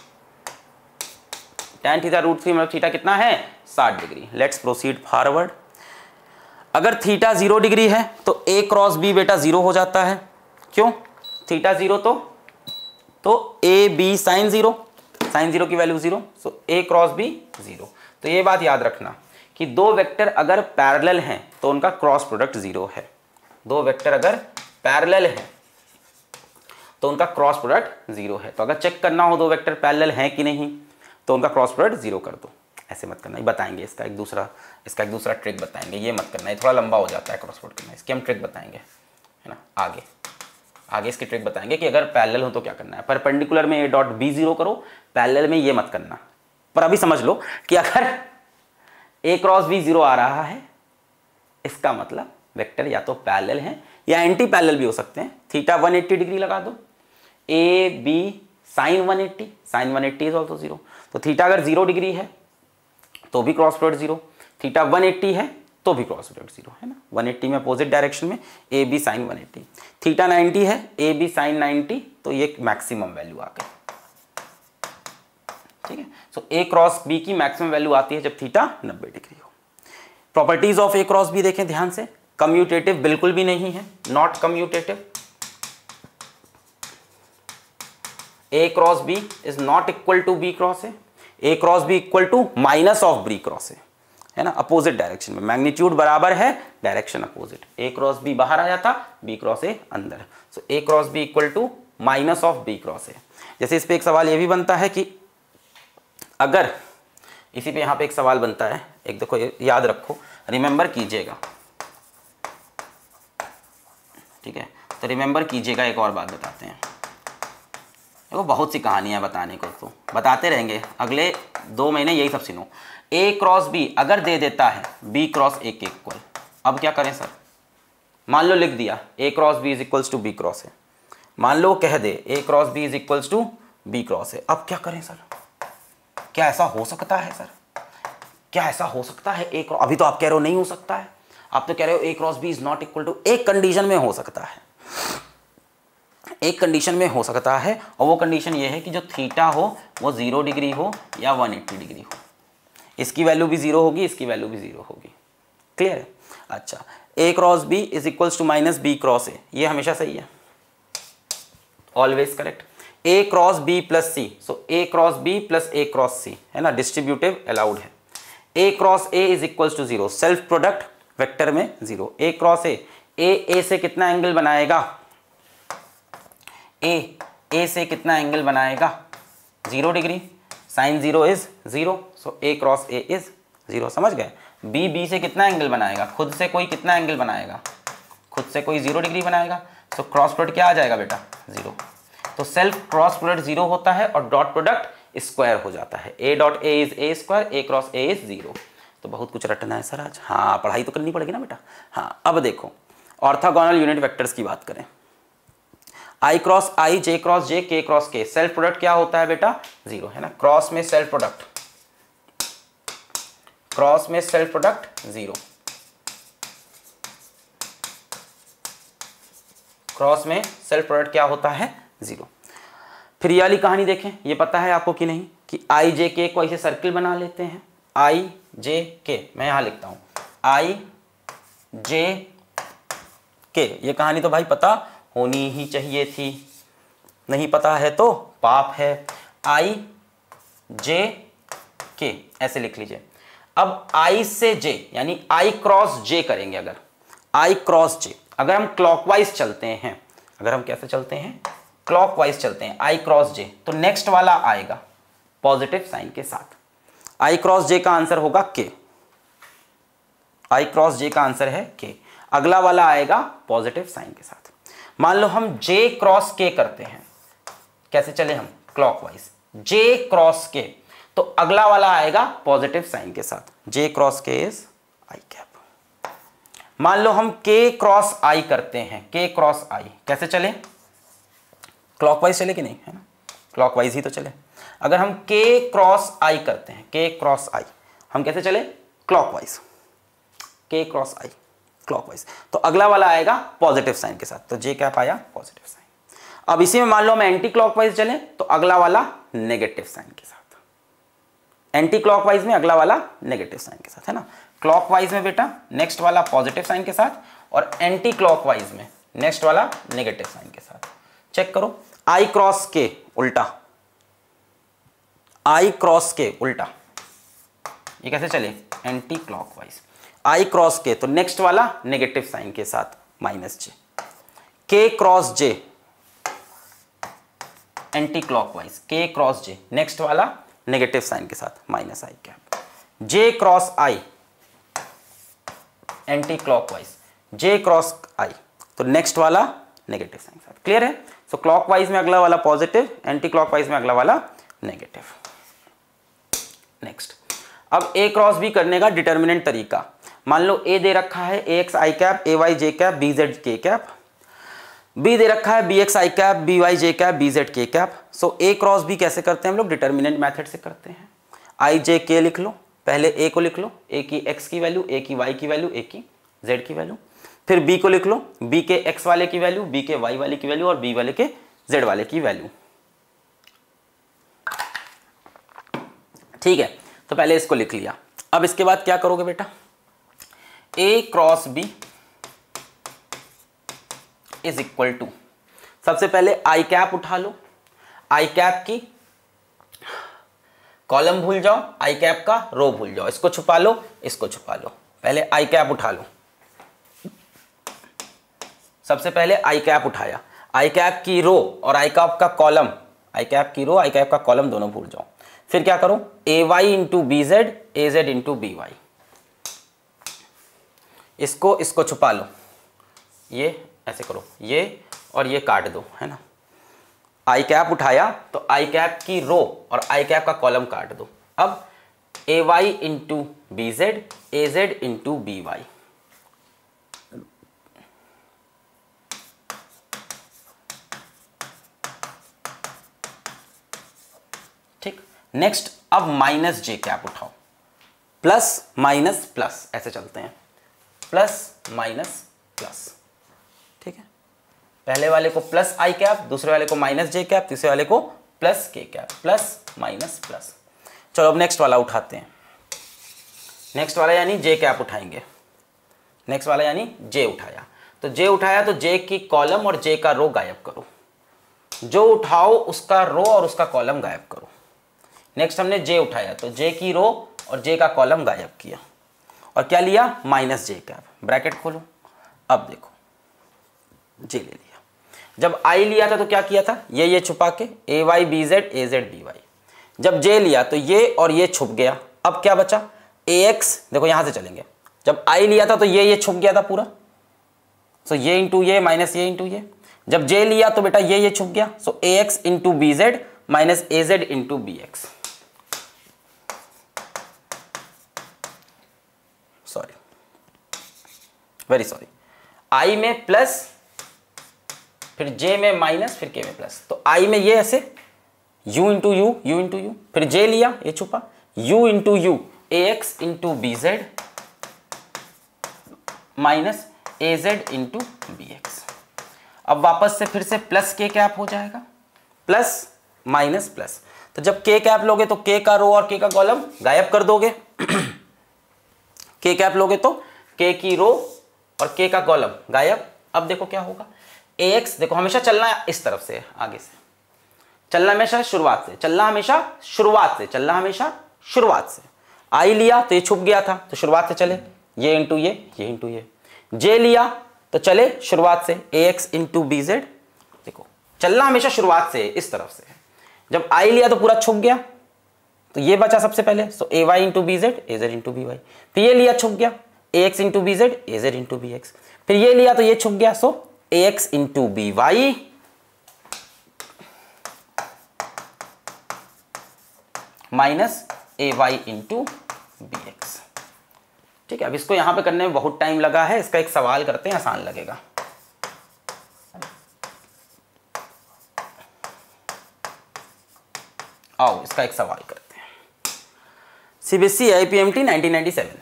Tan theta root three मतलब थीटा कितना है, साठ डिग्री। Let's proceed forward. अगर थीटा जीरो डिग्री है तो ए क्रॉस बी बेटा जीरो हो जाता है। क्यों? थीटा जीरो तो तो A B sine zero, sine zero की वैल्यू जीरो, सो ए क्रॉस बी जीरो। तो ये बात याद रखना कि दो वेक्टर अगर पैरेलल हैं तो उनका क्रॉस प्रोडक्ट जीरो है। दो वेक्टर अगर पैरेलल हैं तो उनका क्रॉस प्रोडक्ट जीरो है। तो अगर चेक करना हो दो वेक्टर पैरेलल हैं कि नहीं तो उनका क्रॉस प्रोडक्ट जीरो कर दो। ऐसे मत करना, ये बताएंगे इसका एक दूसरा इसका एक दूसरा ट्रिक बताएंगे। ये मत करना, ये थोड़ा लंबा हो जाता है क्रॉस प्रोडक्ट करना, इसकी हम ट्रिक बताएंगे, है ना। आगे आगे इसकी ट्रिक बताएंगे कि अगर पैरेलल हो तो क्या करना है। परपेंडिकुलर में ए डॉट बी जीरो करो, पैरेलल में ये मत करना। पर अभी समझ लो कि अगर ए क्रॉस बी जीरो आ रहा है इसका मतलब वेक्टर या तो पैरेलल हैं या एंटी पैरेलल भी हो सकते हैं। थीटा वन एट्टी डिग्री लगा दो, A B sine one eighty, sine one eighty is also zero. तो थीटा अगर जीरो डिग्री है तो भी cross product zero, theta one eighty है तो भी क्रॉस प्रोडक्ट जीरो, है ना। वन एट्टी में अपोजिट डायरेक्शन में A B sine one eighty, theta ninety है, ए बी साइन नाइन्टी, तो ये मैक्सिमम वैल्यू आ गई, ठीक है। सो ए क्रॉस बी की मैक्सिमम वैल्यू आती है जब थीटा नब्बे डिग्री हो। Properties of A cross B देखें ध्यान से। कम्यूटेटिव बिल्कुल भी नहीं है, not commutative. A cross B is not equal to B cross A, A cross B equal to minus of B cross A, है ना, अपोजिट डायरेक्शन में। मैग्नीट्यूड बराबर है, direction opposite. A cross B बाहर आ जाता, बी क्रॉस ए अंदर। So A cross B equal to minus of B cross A. जैसे इस पे एक सवाल ये भी बनता है कि अगर इसी पे यहाँ पे एक सवाल बनता है, एक देखो याद रखो, रिमेंबर कीजिएगा, ठीक है। तो रिमेंबर कीजिएगा, एक और बात बताते हैं। देखो बहुत सी कहानियां बताने को तो बताते रहेंगे, अगले दो महीने यही सब सुनो। ए क्रॉस बी अगर दे देता है बी क्रॉस ए के इक्वल, अब क्या करें सर? मान लो लिख दिया A cross B is equals to B cross A, मान लो कह दे A cross B is equals to B cross A, अब क्या करें सर? क्या ऐसा हो सकता है सर? क्या ऐसा हो सकता है? ए क्रॉस, अभी तो आप कह रहे हो नहीं हो सकता है, आप तो कह रहे हो A cross B is not equal to. एक कंडीशन में हो सकता है, एक कंडीशन में हो सकता है, और वो कंडीशन ये है कि जो थीटा हो वो जीरो डिग्री हो या वन एट्टी डिग्री हो। इसकी वैल्यू भी जीरो होगी, इसकी वैल्यू भी जीरो होगी। क्लियर है? अच्छा, A cross B is equals to minus B cross A, ये हमेशा सही है, always correct. A cross B plus C, so A cross B plus A cross C, है ना, डिस्ट्रीब्यूटिव अलाउड है। ए cross A is equals to zero, self product vector में zero. A cross A, A A से कितना angle बनाएगा? ए A से कितना angle बनाएगा? Zero degree, sine zero is zero, so A cross A is zero. समझ गए? बी बी से कितना एंगल बनाएगा? खुद से कोई कितना एंगल बनाएगा? खुद से कोई जीरो डिग्री बनाएगा, सो क्रॉस प्रोडक्ट क्या आ जाएगा बेटा? जीरो। तो सेल्फ क्रॉस प्रोडक्ट जीरो होता है और डॉट प्रोडक्ट स्क्वायर हो जाता है। ए dot A is A square, A cross A is zero. तो बहुत कुछ रटना है सर आज, हाँ पढ़ाई तो करनी पड़ेगी ना बेटा। हाँ अब देखो, ऑर्थोगोनल यूनिट वेक्टर्स की बात करें। आई क्रॉस आई, जे क्रॉस जे, के क्रॉस के, सेल्फ प्रोडक्ट क्या होता है बेटा? जीरो, है ना। क्रॉस में सेल्फ प्रोडक्ट, क्रॉस में सेल्फ प्रोडक्ट जीरो, क्रॉस में सेल्फ प्रोडक्ट क्या होता है? जीरो। फिर ये वाली कहानी देखें, ये पता है आपको कि नहीं कि आई जे के को ऐसे सर्किल बना लेते हैं, आई जे के, मैं यहां लिखता हूं आई जे के। ये कहानी तो भाई पता होनी ही चाहिए थी, नहीं पता है तो पाप है। आई जे के ऐसे लिख लीजिए। अब आई से जे यानी आई क्रॉस जे करेंगे। अगर आई क्रॉस जे, अगर हम क्लॉकवाइज चलते हैं, अगर हम कैसे चलते हैं? क्लॉकवाइज चलते हैं, आई क्रॉस जे, तो नेक्स्ट वाला आएगा पॉजिटिव साइन के साथ। आई क्रॉस जे का आंसर होगा के, आई क्रॉस जे का आंसर है के। अगला वाला आएगा पॉजिटिव साइन के साथ। मान लो हम जे क्रॉस के करते हैं, कैसे चले हम? क्लॉकवाइज, जे क्रॉस के, तो अगला वाला आएगा पॉजिटिव साइन के साथ। J cross K is I cap. मान लो हम k क्रॉस आई करते हैं, k क्रॉस आई कैसे चले, क्लॉकवाइज चले कि नहीं, है ना, क्लॉकवाइज ही तो चले। अगर हम k क्रॉस आई करते हैं, k क्रॉस आई हम कैसे चले, clockwise, k cross I clockwise, तो अगला वाला आएगा पॉजिटिव साइन के साथ, तो j कैप आया पॉजिटिव साइन। अब इसी में मान लो हम एंटी क्लॉकवाइज चले तो अगला वाला नेगेटिव साइन के साथ, एंटी क्लॉकवाइज में अगला वाला नेगेटिव साइन के साथ, है ना। क्लॉकवाइज में बेटा नेक्स्ट वाला पॉजिटिव साइन के साथ, और एंटी क्लॉकवाइज में नेक्स्ट वाला नेगेटिव साइन के साथ। चेक करो, आई क्रॉस के उल्टा, आई क्रॉस के उल्टा, ये कैसे चले, एंटी क्लॉकवाइज। आई क्रॉस के तो नेक्स्ट वाला नेगेटिव साइन के साथ minus J, K cross J anti clockwise, K cross J next वाला नेगेटिव साइन के साथ minus I cap, J cross I anti clockwise, J cross I तो नेक्स्ट वाला नेगेटिव साइन के साथ। क्लियर है। सो so, क्लॉकवाइज में अगला वाला पॉजिटिव, एंटी क्लॉकवाइज में अगला वाला नेगेटिव। नेक्स्ट, अब ए क्रॉस बी करने का डिटर्मिनेंट तरीका, मान लो ए दे रखा है A x I cap, A Y J cap, B Z के कैप, बी दे रखा है बी एक्स आई कैप, बी वाई जे कैप, बी जेड के कैप। सो ए क्रॉस बी कैसे करते हैं हम लोग, डिटर्मिनेंट मेथड से करते हैं। आई जे के लिख लो, पहले ए को लिख लो, ए की एक्स की वैल्यू, ए की वाई की वैल्यू, ए की जेड की वैल्यू, फिर बी को लिख लो, बी के एक्स वाले की वैल्यू, बी के वाई वाले की वैल्यू और बी वाले के जेड वाले की वैल्यू। ठीक है, तो पहले इसको लिख लिया। अब इसके बाद क्या करोगे बेटा, ए cross B is equal to, सबसे पहले आई कैप उठा लो, आई कैप की कॉलम भूल जाओ, आई कैप का रो भूल जाओ, इसको छुपा लो, इसको छुपा लो, पहले आई कैप उठा लो। सबसे पहले आई कैप उठाया, आई कैप की रो और आई कैप का कॉलम, आई कैप की रो आई कैप का कॉलम दोनों भूल जाओ। फिर क्या करो, A Y into B Z, A Z into B Y, इसको इसको छुपा लो, ये ऐसे करो, ये और ये काट दो, है ना। आई कैप उठाया तो आई कैप की रो और आई कैप का कॉलम काट दो। अब A Y into B Z, A Z into B Y, ठीक। नेक्स्ट, अब माइनस जे कैप उठाओ, प्लस माइनस प्लस ऐसे चलते हैं, प्लस माइनस प्लस, ठीक है। पहले वाले को प्लस आई कैप, दूसरे वाले को माइनस जे कैप, तीसरे वाले को प्लस के कैप, प्लस माइनस प्लस। चलो अब नेक्स्ट वाला उठाते हैं, नेक्स्ट वाला यानी जे कैप उठाएंगे, नेक्स्ट वाला यानी जे उठाया, तो जे उठाया तो जे की कॉलम और जे का रो गायब करो, जो उठाओ उसका रो और उसका कॉलम गायब करो। नेक्स्ट हमने जे उठाया तो जे की रो और जे का कॉलम गायब किया, और क्या लिया, माइनस जे कैप, ब्रैकेट खोलो। अब देखो जे ले लिया, जब आई लिया था तो क्या किया था, ये ये छुपा के A Y B Z, A Z B Y. जब जे लिया तो ये और ये छुप गया, अब क्या बचा, ए एक्स, देखो यहां से चलेंगे, जब आई लिया था तो ये ये छुप गया था पूरा, सो ये इंटू ये माइनस ये इंटू ये। जब जे लिया तो बेटा ये ये छुप गया, so A X into B Z minus A Z into B X, sorry very sorry, I में प्लस, फिर जे में माइनस, फिर के में प्लस, तो आई में ये ऐसे u into U, U into U, फिर जे लिया ये छुपा, u into U, A X into B Z minus A Z into B X. अब वापस से फिर से प्लस के कैप हो जाएगा, प्लस माइनस प्लस, तो जब के कैप लोगे तो के का रो और के का कॉलम गायब कर दोगे के कैप लोगे तो के की रो और के का कॉलम गायब। अब देखो क्या होगा, ए एक्स, देखो हमेशा चलना इस तरफ से, आगे से चलना, हमेशा शुरुआत से चलना, हमेशा शुरुआत से चलना, हमेशा शुरुआत से। आई लिया तो ये छुप गया था तो शुरुआत से चले, ये इंटू ये, ये इंटू ये। जे लिया तो चले शुरुआत से, A X into B Z, देखो चलना हमेशा शुरुआत से इस तरफ से। जब आई लिया तो पूरा छुप गया, तो ये बचा सबसे पहले, so A Y into B Z, A Z into B Y. फिर ये लिया छुप गया, A X into B Z, A Z into B X. फिर ये लिया तो ये छुप गया, so A X into B Y minus A Y into B X, ठीक। ठीक है, अब इसको यहां पे करने में बहुत टाइम लगा है, इसका एक सवाल करते हैं, आसान लगेगा। आओ इसका एक सवाल करते हैं। CBSE IPMT nineteen ninety seven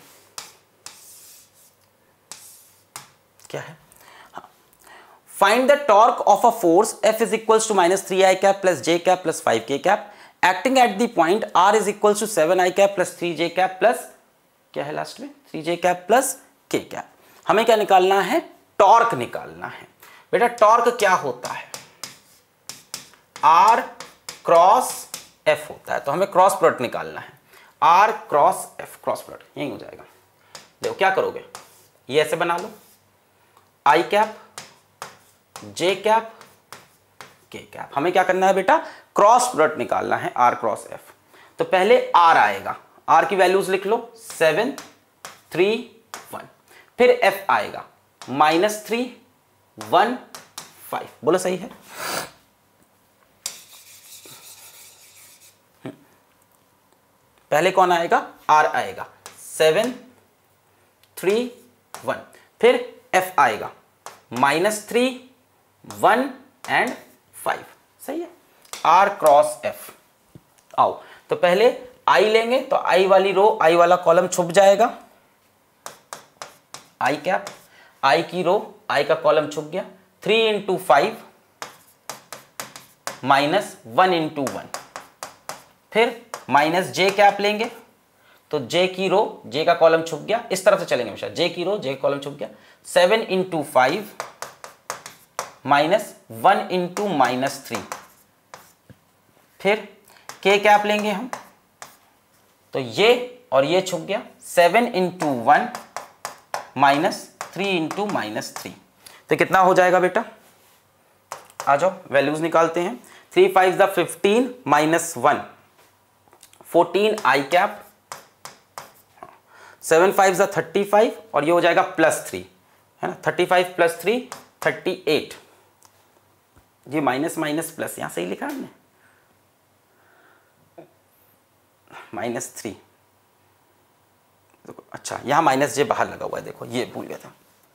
क्या है? Find the torque of a force F is equals to minus three I cap plus J cap plus five K cap acting at the point R is equals to seven I cap plus three J cap plus क्या है last में three J cap plus के cap. हमें क्या निकालना है? Torque निकालना है। बेटा टॉर्क क्या होता है? R क्रॉस F होता है, तो हमें क्रॉस प्रोडक्ट निकालना है। R cross F, cross product यही हो जाएगा। देखो क्या करोगे, ये ऐसे बना लो, I cap J cap K cap. हमें क्या करना है बेटा? क्रॉस प्रोडक्ट निकालना है, R क्रॉस F। तो पहले R आएगा, R की वैल्यूज लिख लो, सेवन थ्री वन। फिर F आएगा माइनस थ्री वन फाइव। बोलो सही है? पहले कौन आएगा? R आएगा, सेवन थ्री वन। फिर F आएगा minus three one and five. सही है? R cross F। आओ तो पहले I लेंगे, तो I वाली रो, I वाला कॉलम छुप जाएगा, I कैप, I की रो, I का कॉलम छुप गया, three into five minus one into one. फिर माइनस जे कैप लेंगे, तो J की रो, J का कॉलम छुप गया, इस तरफ से चलेंगे हमेशा, J की रो, J का कॉलम छुप गया, seven into five minus one into minus three. फिर K कैप लेंगे हम, तो ये और ये छुप गया, seven into one minus three into minus three. तो कितना हो जाएगा बेटा? आ जाओ वैल्यूज निकालते हैं। थ्री फाइव द fifteen minus one, fourteen I cap, seven five द थर्टी फाइव और ये हो जाएगा प्लस थ्री, है ना, thirty five plus three thirty eight. ये माइनस माइनस प्लस, यहां सही लिखा हमने, माइनस थ्री। अच्छा यहां माइनस जे बाहर लगा हुआ है, देखो ये भूल गया था,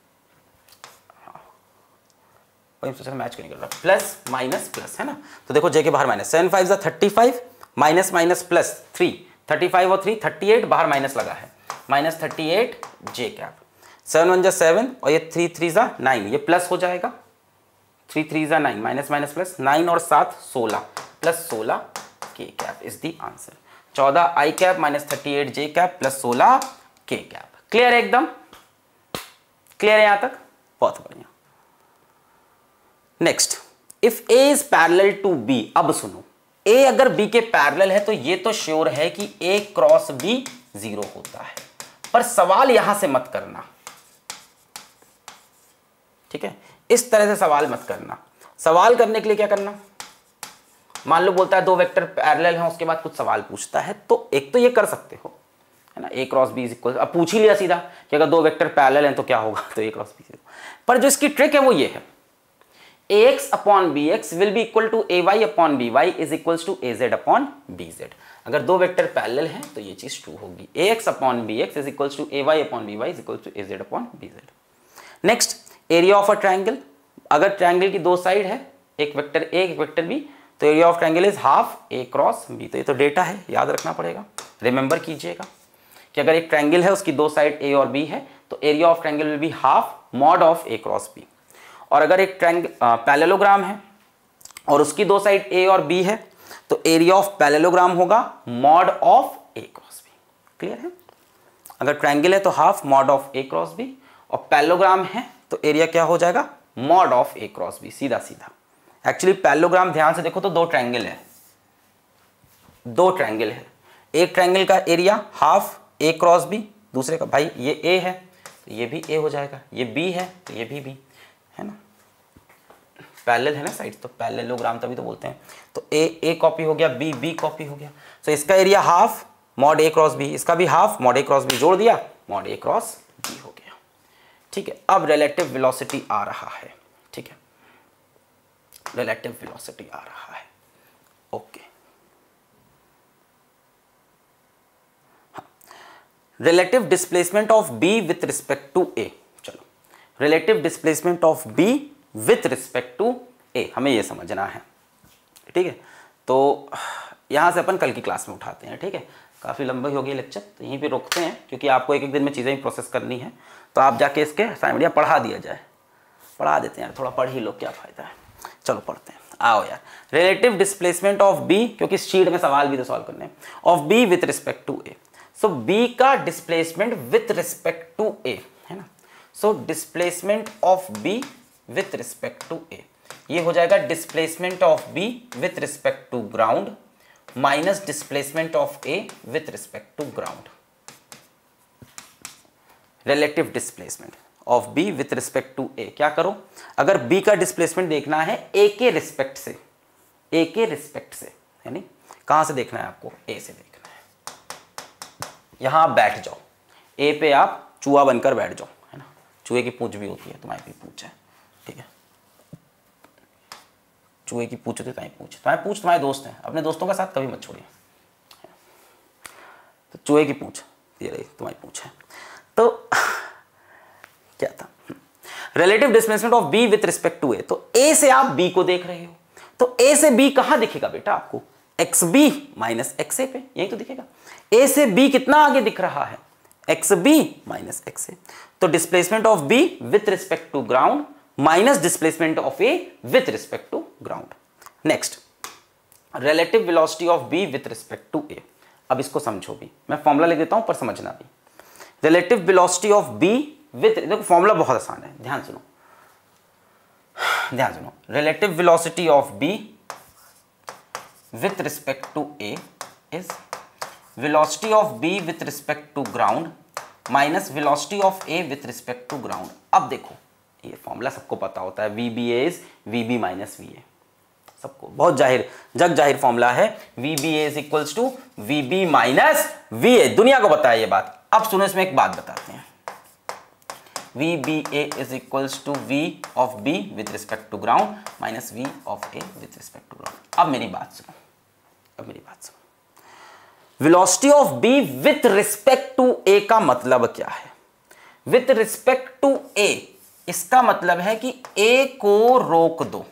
वही सोचा मैच क्यों नहीं कर रहा, प्लस माइनस प्लस, है ना। तो देखो जे के बाहर minus, seven five thirty five minus minus plus three, thirty five और थ्री थर्टी एट, बाहर माइनस लगा है, minus thirty eight J cap, seven one जा सेवन और ये थ्री थ्री जा नाइन, ये प्लस हो जाएगा, थ्री थ्री जा nine, minus minus plus, nine और सात सोलह, प्लस सोलह K cap is the answer. चौदह I cap minus thirty eight J cap plus सोलह के कैप। क्लियर है? एकदम क्लियर है यहां तक? बहुत बढ़िया। Next, if A is parallel to B. अब सुनो, ए अगर बी के पैरेलल है तो ये तो श्योर है कि ए क्रॉस बी जीरो होता है, पर सवाल यहां से मत करना, ठीक है? इस तरह से सवाल मत करना। सवाल करने के लिए क्या करना, मान लो बोलता है दो वेक्टर पैरेलल हैं, उसके बाद कुछ सवाल पूछता है, तो एक तो ये कर सकते हो, है ना, A cross B is equal, अब पूछ ही लिया सीधा कि अगर दो वेक्टर पैरेलल हैं तो क्या होगा, तो ए क्रॉस बी। पर जो इसकी ट्रिक है वो ये है, ax upon B X will be equal to A Y upon B Y is equals to A Z upon B Z. अगर दो वेक्टर पैरेलल हैं तो ये चीज ट्रू होगी, ax upon B x is equals to A Y upon B Y is equals to A Z upon B z. Next, area of a triangle. अगर triangle की दो साइड है, एक वेक्टर ए एक वेक्टर बी, तो area of triangle is half a cross b. तो ये तो डेटा है, याद रखना पड़ेगा, रिमेंबर कीजिएगा कि अगर एक ट्रायंगल है उसकी दो साइड ए और बी है तो area of triangle will be half mod of A cross b. और अगर एक ट्रायंगल पैरेललोग्राम है और उसकी दो साइड ए और बी है तो एरिया ऑफ पैरेललोग्राम होगा mod of A cross b. Clear है? अगर ट्रायंगल है तो half mod of A cross b, और पैरेललोग्राम है तो एरिया क्या हो जाएगा, mod of A cross b, सीधा सीधा। एक्चुअली पैरेललोग्राम ध्यान से देखो तो दो ट्रायंगल है, दो ट्रायंगल है, एक ट्रायंगल का area half a cross b, दूसरे का, भाई ये ए है तो ये भी ए हो जाएगा, ये बी है तो ये भी बी, है ना, पैरेलल है ना साइड, तो पैरेललोग्राम तभी तो बोलते हैं। तो ए ए कॉपी हो गया, बी बी कॉपी हो गया, तो इसका area half mod a cross b, इसका भी half mod a cross b, जोड़ दिया मॉड ए क्रॉस बी हो गया। ठीक है, अब रिलेटिव वेलोसिटी आ रहा है, ठीक है, रिलेटिव वेलोसिटी आ रहा है। Okay, relative displacement of b with respect to a. चलो, relative displacement of b with respect to a, हमें ये समझना है, ठीक है। तो यहाँ से अपन कल की क्लास में उठाते हैं, ठीक है। काफ़ी लंबी हो गई लेक्चर, तो यहीं पे रोकते हैं, क्योंकि आपको एक एक दिन में चीज़ें ही प्रोसेस करनी है। तो आप जाके इसके असाइनमेंट पढ़ा दिया जाए, पढ़ा देते हैं यार, थोड़ा पढ़ ही लो, क्या फ़ायदा है। चलो पढ़ते हैं, आओ यार। रिलेटिव डिस्प्लेसमेंट ऑफ बी, क्योंकि शीट में सवाल भी तो सॉल्व करने हैं, of b with respect to a. So b का displacement with respect to a, है ना। So displacement of b with respect to a, ये हो जाएगा displacement of b with respect to ground minus displacement of a with respect to ground. Relative displacement of b with respect to a, क्या करो, अगर B का displacement देखना है ए के रिस्पेक्ट से, ए के रिस्पेक्ट से, यानी कहां से देखना है आपको, ए से देखना है। यहां आप बैठ जाओ, ए पे आप चूहा बनकर बैठ जाओ, है ना। चूहे की पूंछ भी होती है, तुम्हारी भी पूंछ है, ठीक है। चूहे की पूंछ होती है, तुम्हारी पूंछ, तुम्हारी पूंछ तुम्हारे दोस्त हैं, अपने दोस्तों का साथ कभी मत छोड़िए। तो चूहे की पूंछ ये रही, तुम्हारी पूंछ है। तो क्या था, relative displacement of b with respect to a. तो ए से आप बी को देख रहे हो, तो ए से बी कहां दिखेगा बेटा आपको, x b minus x a पे, यही तो दिखेगा। ए से बी कितना आगे दिख रहा है, x b minus x a. तो displacement of b with respect to ground minus displacement of a with respect to ground. Next, relative velocity of b with respect to a. अब इसको समझो भी, मैं फॉर्मूला लिख देता हूं पर समझना भी। Relative velocity of b with, देखो फॉर्मूला बहुत आसान है, ध्यान सुनो ध्यान सुनो। Relative velocity of b with respect to a is velocity of b with respect to ground minus velocity of a with respect to ground. अब देखो ये फॉर्मूला सबको पता होता है, v B a is v b minus v a, सबको बहुत जाहिर जग जाहिर फॉर्मूला है। V B a is equals to v b minus v a, दुनिया को पता है ये बात। अब सुनो, इसमें एक बात बताते हैं, v B a is equals to v of b with respect to ground minus v of a with respect to ground. अब मेरी बात सुनो, अब मेरी बात सुनो। Velocity of b with respect to a का मतलब क्या है, विथ रिस्पेक्ट टू ए, इसका मतलब है कि ए को रोक दो,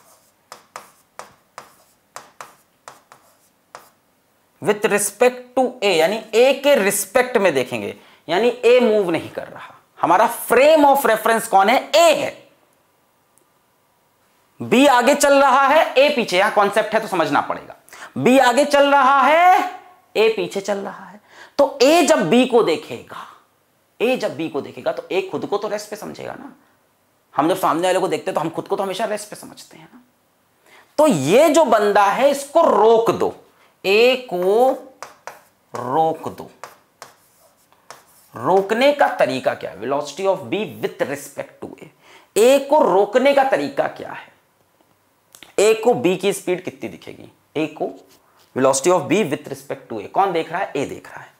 विथ रिस्पेक्ट टू ए यानी ए के रिस्पेक्ट में देखेंगे, यानी ए मूव नहीं कर रहा। हमारा फ्रेम ऑफ रेफरेंस कौन है, ए है। बी आगे चल रहा है, ए पीछे, यहां कॉन्सेप्ट है तो समझना पड़ेगा। बी आगे चल रहा है, ए पीछे चल रहा है। तो ए जब बी को देखेगा, ए जब बी को देखेगा तो ए खुद को तो रेस्ट पे समझेगा ना। हम जब सामने वाले को देखते हैं तो हम खुद को तो हमेशा रेस्ट पे समझते हैं ना। तो ये जो बंदा है इसको रोक दो, ए को रोक दो। रोकने का तरीका क्या है, velocity of b with respect to a. A को रोकने का तरीका क्या है, ए को बी की स्पीड कितनी दिखेगी, ए को velocity of b with respect to a कौन देख रहा है, ए देख रहा है।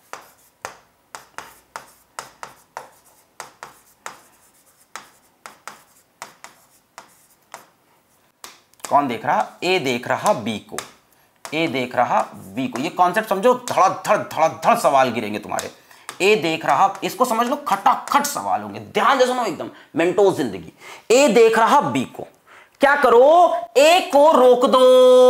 कौन देख रहा, ए देख रहा बी को, ए देख रहा बी को। ये कॉन्सेप्ट समझो, धड़ाधड़ धड़ाधड़ सवाल गिरेंगे तुम्हारे। ए देख रहा, इसको समझ लो, खटाखट सवाल होंगे, ध्यान से सुनो एकदम, मेंटोस जिंदगी। ए देख रहा बी को, क्या करो, ए को रोक दो,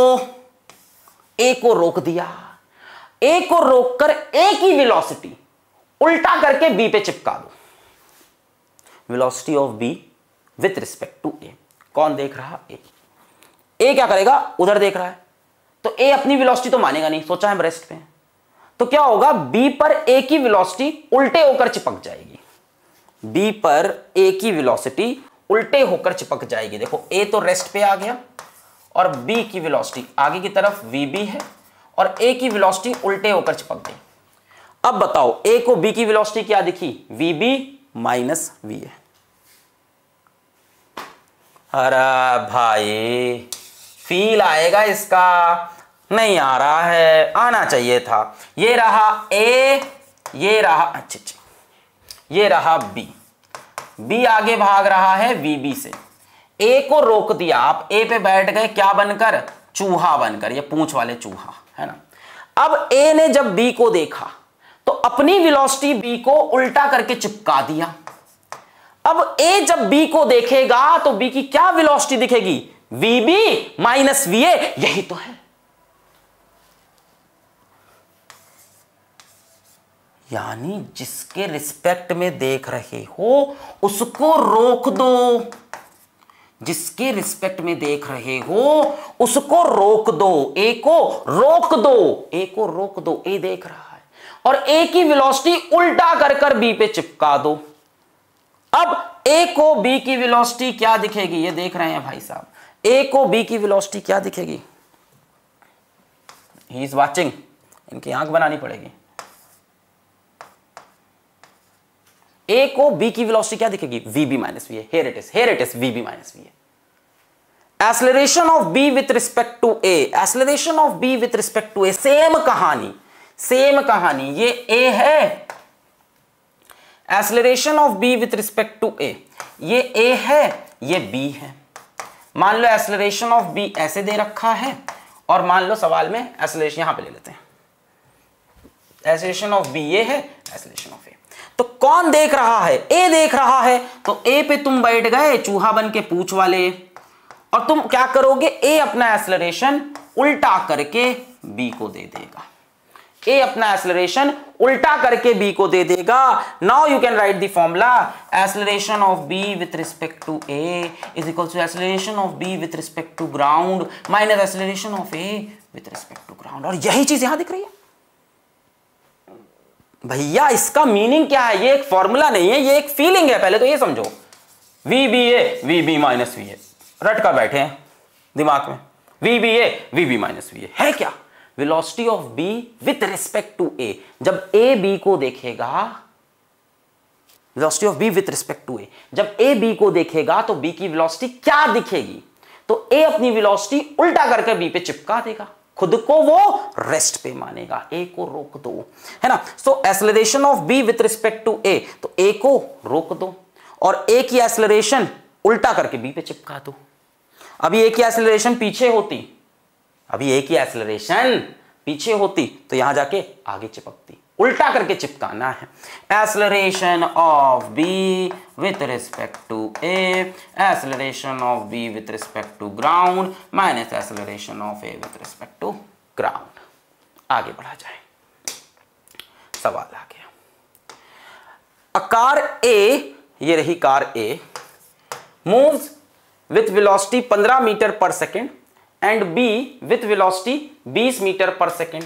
ए को रोक दिया। ए को रोककर ए की वेलोसिटी उल्टा करके बी पे चिपका दो, velocity of b with respect to a. कौन देख रहा, ए। ए क्या करेगा, उधर देख रहा है, तो ए अपनी वेलोसिटी तो मानेगा नहीं, सोचा है रेस्ट पे, तो क्या होगा, बी पर ए की वेलोसिटी उल्टे होकर चिपक जाएगी, बी पर ए की वेलोसिटी उल्टे होकर चिपक जाएगी। देखो ए तो रेस्ट पे आ गया और बी की वेलोसिटी आगे की तरफ वी बी है और ए की वेलोसिटी उल्टे होकर चिपक गई। अब बताओ ए को बी की वेलोसिटी क्या दिखी, v b minus v a. अरे भाई फील आएगा इसका, नहीं आ रहा है, आना चाहिए था। ये रहा ए, ये रहा, अच्छा अच्छा, ये रहा बी, बी आगे भाग रहा है वी बी से। ए को रोक दिया, आप ए पे बैठ गए, क्या बनकर, चूहा बनकर, ये पूंछ वाले चूहा है ना। अब ए ने जब बी को देखा तो अपनी वेलोसिटी b को उल्टा करके चिपका दिया। अब a जब b को देखेगा तो b की क्या वेलोसिटी दिखेगी, vb माइनस va, यही तो है। यानी जिसके रिस्पेक्ट में देख रहे हो उसको रोक दो, जिसके रिस्पेक्ट में देख रहे हो उसको रोक दो, ए को रोक दो, ए को रोक दो, ए देख रहा है और ए की वेलोसिटी उल्टा कर कर बी पे चिपका दो। अब ए को बी की वेलोसिटी क्या दिखेगी, ये देख रहे हैं भाई साहब, ए को बी की वेलोसिटी क्या दिखेगी, ही इज वॉचिंग, इनकी आंख बनानी पड़ेगी। ए को बी की वेलोसिटी क्या दिखेगी, vb minus v, here it is, here it is vb minus v. Acceleration of b with respect to a, acceleration of b with respect to a, same कहानी, same कहानी, ये a है, acceleration of b with respect to a, ये a है, ये b है। मान लो acceleration of b ऐसे दे रखा है और मान लो सवाल में एक्सेलरेशन यहां पे ले लेते हैं, एक्सेलरेशन ऑफ b ये है, एक्सेलरेशन ऑफ a। तो कौन देख रहा है, ए देख रहा है, तो ए पे तुम बैठ गए चूहा बन के पूंछ वाले और तुम क्या करोगे, ए अपना एक्सेलरेशन उल्टा करके बी को दे देगा, ए अपना एक्सेलरेशन उल्टा करके बी को दे देगा। Now you can write the formula, acceleration of b with respect to a is equal to acceleration of b with respect to ground minus acceleration of a with respect to ground. और यही चीज यहां दिख रही है भैया, इसका meaning क्या है, ये एक फॉर्मूला नहीं है, ये एक फीलिंग है, पहले तो ये समझो, v B A V b minus v a, रट कर बैठे हैं दिमाग में, v B A V b minus v a है क्या, velocity of b with respect to a. जब ए बी को देखेगा, velocity of b with respect to a, जब ए बी को देखेगा तो बी की वेलोसिटी क्या दिखेगी, तो ए अपनी वेलोसिटी उल्टा करके बी पे चिपका देगा, खुद को वो रेस्ट पे मानेगा, ए को रोक दो, है ना। So acceleration of b with respect to a, तो ए को रोक दो और ए की एक्सेलरेशन उल्टा करके बी पे चिपका दो। अभी ए की एक्सेलरेशन पीछे होती, अभी ए की एक्सेलरेशन पीछे होती तो यहां जाके आगे चिपकती, उल्टा करके चिपकाना है। Acceleration of b with respect to a, acceleration of b with respect to ground minus acceleration of a with respect to ground. आगे बढ़ा जाए, सवाल आ गया, अ कार ए, ये रही car a, moves with velocity पंद्रह metre per second and b with velocity बीस metre per second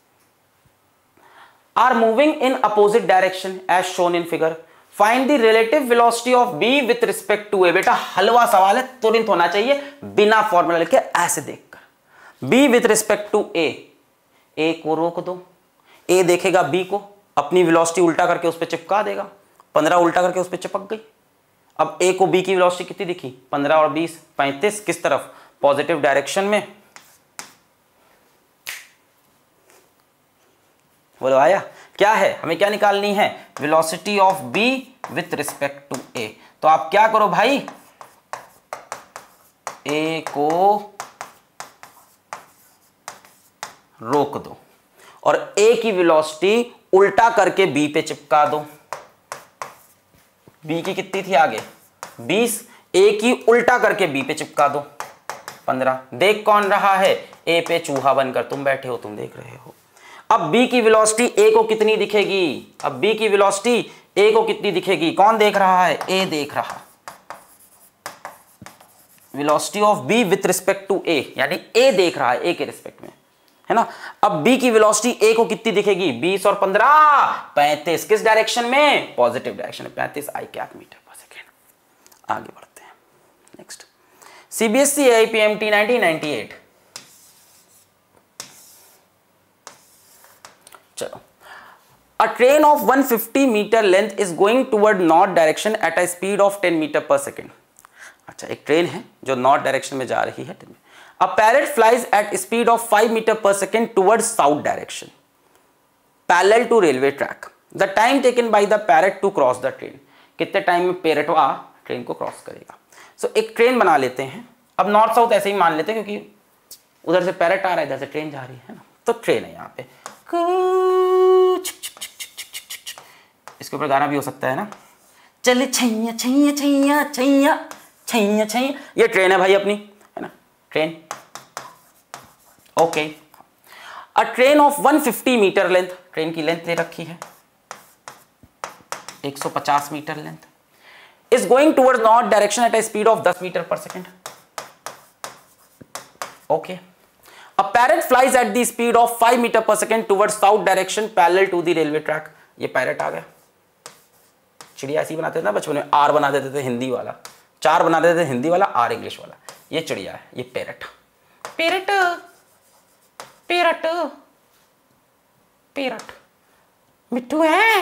are moving in opposite direction as shown in figure. Find the relative velocity of b with respect to a। बेटा हलवा सवाल है, तुरंत होना चाहिए, बिना formula लिखे ऐसे देखकर। b with respect to a, a को रोक दो, a देखेगा b को, अपनी वेलोसिटी उल्टा करके उस पर चिपका देगा, पंद्रह उल्टा करके उस पर चिपक गई। अब a को b की वेलोसिटी कितनी दिखी, पंद्रह और बीस, पैंतीस, किस तरफ, पॉजिटिव डायरेक्शन में। बोलो आया, क्या है, हमें क्या निकालनी है, velocity of b with respect to a। तो आप क्या करो भाई, a को रोक दो और a की वेलोसिटी उल्टा करके b पे चिपका दो। b की कितनी थी आगे, बीस, a की उल्टा करके b पे चिपका दो, पंद्रह। देख कौन रहा है, a पे चूहा बनकर तुम बैठे हो, तुम देख रहे हो। अब b की वेलोसिटी a को कितनी दिखेगी, अब b की वेलोसिटी a को कितनी दिखेगी, कौन देख रहा है, a देख रहा। Velocity of b with respect to a, यानी a देख रहा है a के रिस्पेक्ट में, है ना। अब b की वेलोसिटी a को कितनी दिखेगी, बीस और पंद्रह, पैंतीस, किस डायरेक्शन में, पॉजिटिव डायरेक्शन में, पैंतीस i cap metre per second. आगे बढ़ते हैं, next, CBSE IPMT nineteen ninety eight. चलो, a train of one hundred fifty meter length is going toward north direction at a speed of ten meter per second। अच्छा, एक train है जो north direction में जा रही है। A parrot flies at speed of five meter per second towards south direction parallel to railway track। The time taken by the parrot to cross the train, कितने time में पैरटवा train को cross करेगा। सो so, एक train बना लेते हैं, अब नॉर्थ साउथ ऐसे ही मान लेते हैं क्योंकि उधर से पैरट आ रहा है, इधर से ट्रेन जा रही है ना। तो ट्रेन है यहाँ पे, इसके ऊपर गाना भी हो सकता है ना, चले छैया छैया छैया छैया छैया छैया। ये ट्रेन है भाई अपनी, है ना, train. Okay, a train of one fifty metre length, train की लेंथ दे रखी है एक सौ पचास metre length, is going towards north direction at a speed of ten metre per second. Okay, a parrot flies at the speed of five metre per second towards south direction parallel to the railway track. ये parrot आ गया। चिड़िया ऐसी बनाते थे ना बचपन में, आर बना देते थे हिंदी वाला, चार बना देते थे हिंदी वाला, आर इंग्लिश वाला। ये चिड़िया है, ये पैरेट। पैरेट पैरेट पैरेट मिट्टू है।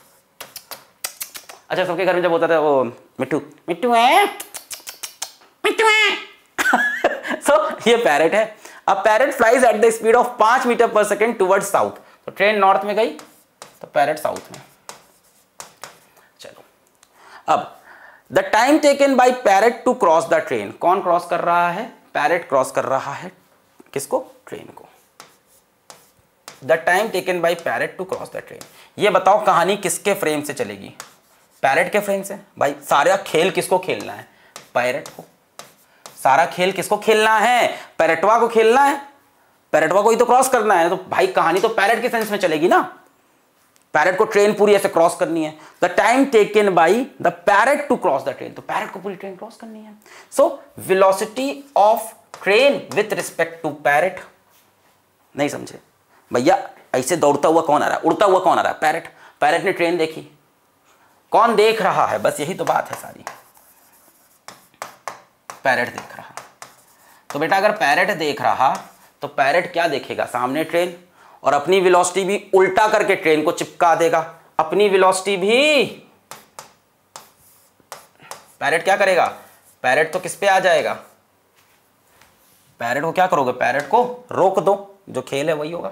अच्छा, सबके घर में जब होता था वो मिट्टू मिट्टू है मिट्टू है सो ये पैरेट है। अब parrot flies at the speed of पांच metre per second towards south. तो ट्रेन नॉर्थ में गई तो पैरेट साउथ में। चलो, अब the time taken by parrot to cross the train. कौन क्रॉस कर रहा है? पैरेट क्रॉस कर रहा है किसको? ट्रेन को। The time taken by parrot to cross the train. ये बताओ कहानी किसके फ्रेम से चलेगी? पैरेट के फ्रेम से। भाई सारा खेल किसको खेलना है? पैरेट को। सारा खेल किसको खेलना है? पैरेटवा को खेलना है। पैरेटवा को ही तो क्रॉस करना है, तो भाई कहानी तो पैरेट के सेंस में चलेगी ना। पैरेट को ट्रेन पूरी ऐसे क्रॉस करनी है। The time taken by the parrot to cross the train, तो पैरेट को पूरी ट्रेन क्रॉस करनी है। So velocity of train with respect to parrot. नहीं समझे भैया? ऐसे दौड़ता हुआ कौन आ रहा है? उड़ता हुआ कौन आ रहा है? पैरेट। पैरेट ने ट्रेन देखी, कौन देख रहा है? बस यही तो बात है सारी। पैरेट देख रहा। तो बेटा अगर पैरेट देख रहा तो पैरेट क्या देखेगा? सामने ट्रेन, और अपनी वेलोसिटी भी उल्टा करके ट्रेन को चिपका देगा। अपनी वेलोसिटी भी पैरेट क्या करेगा? पैरेट तो किस पे आ जाएगा? पैरेट को क्या करोगे? पैरेट को रोक दो, जो खेल है वही होगा।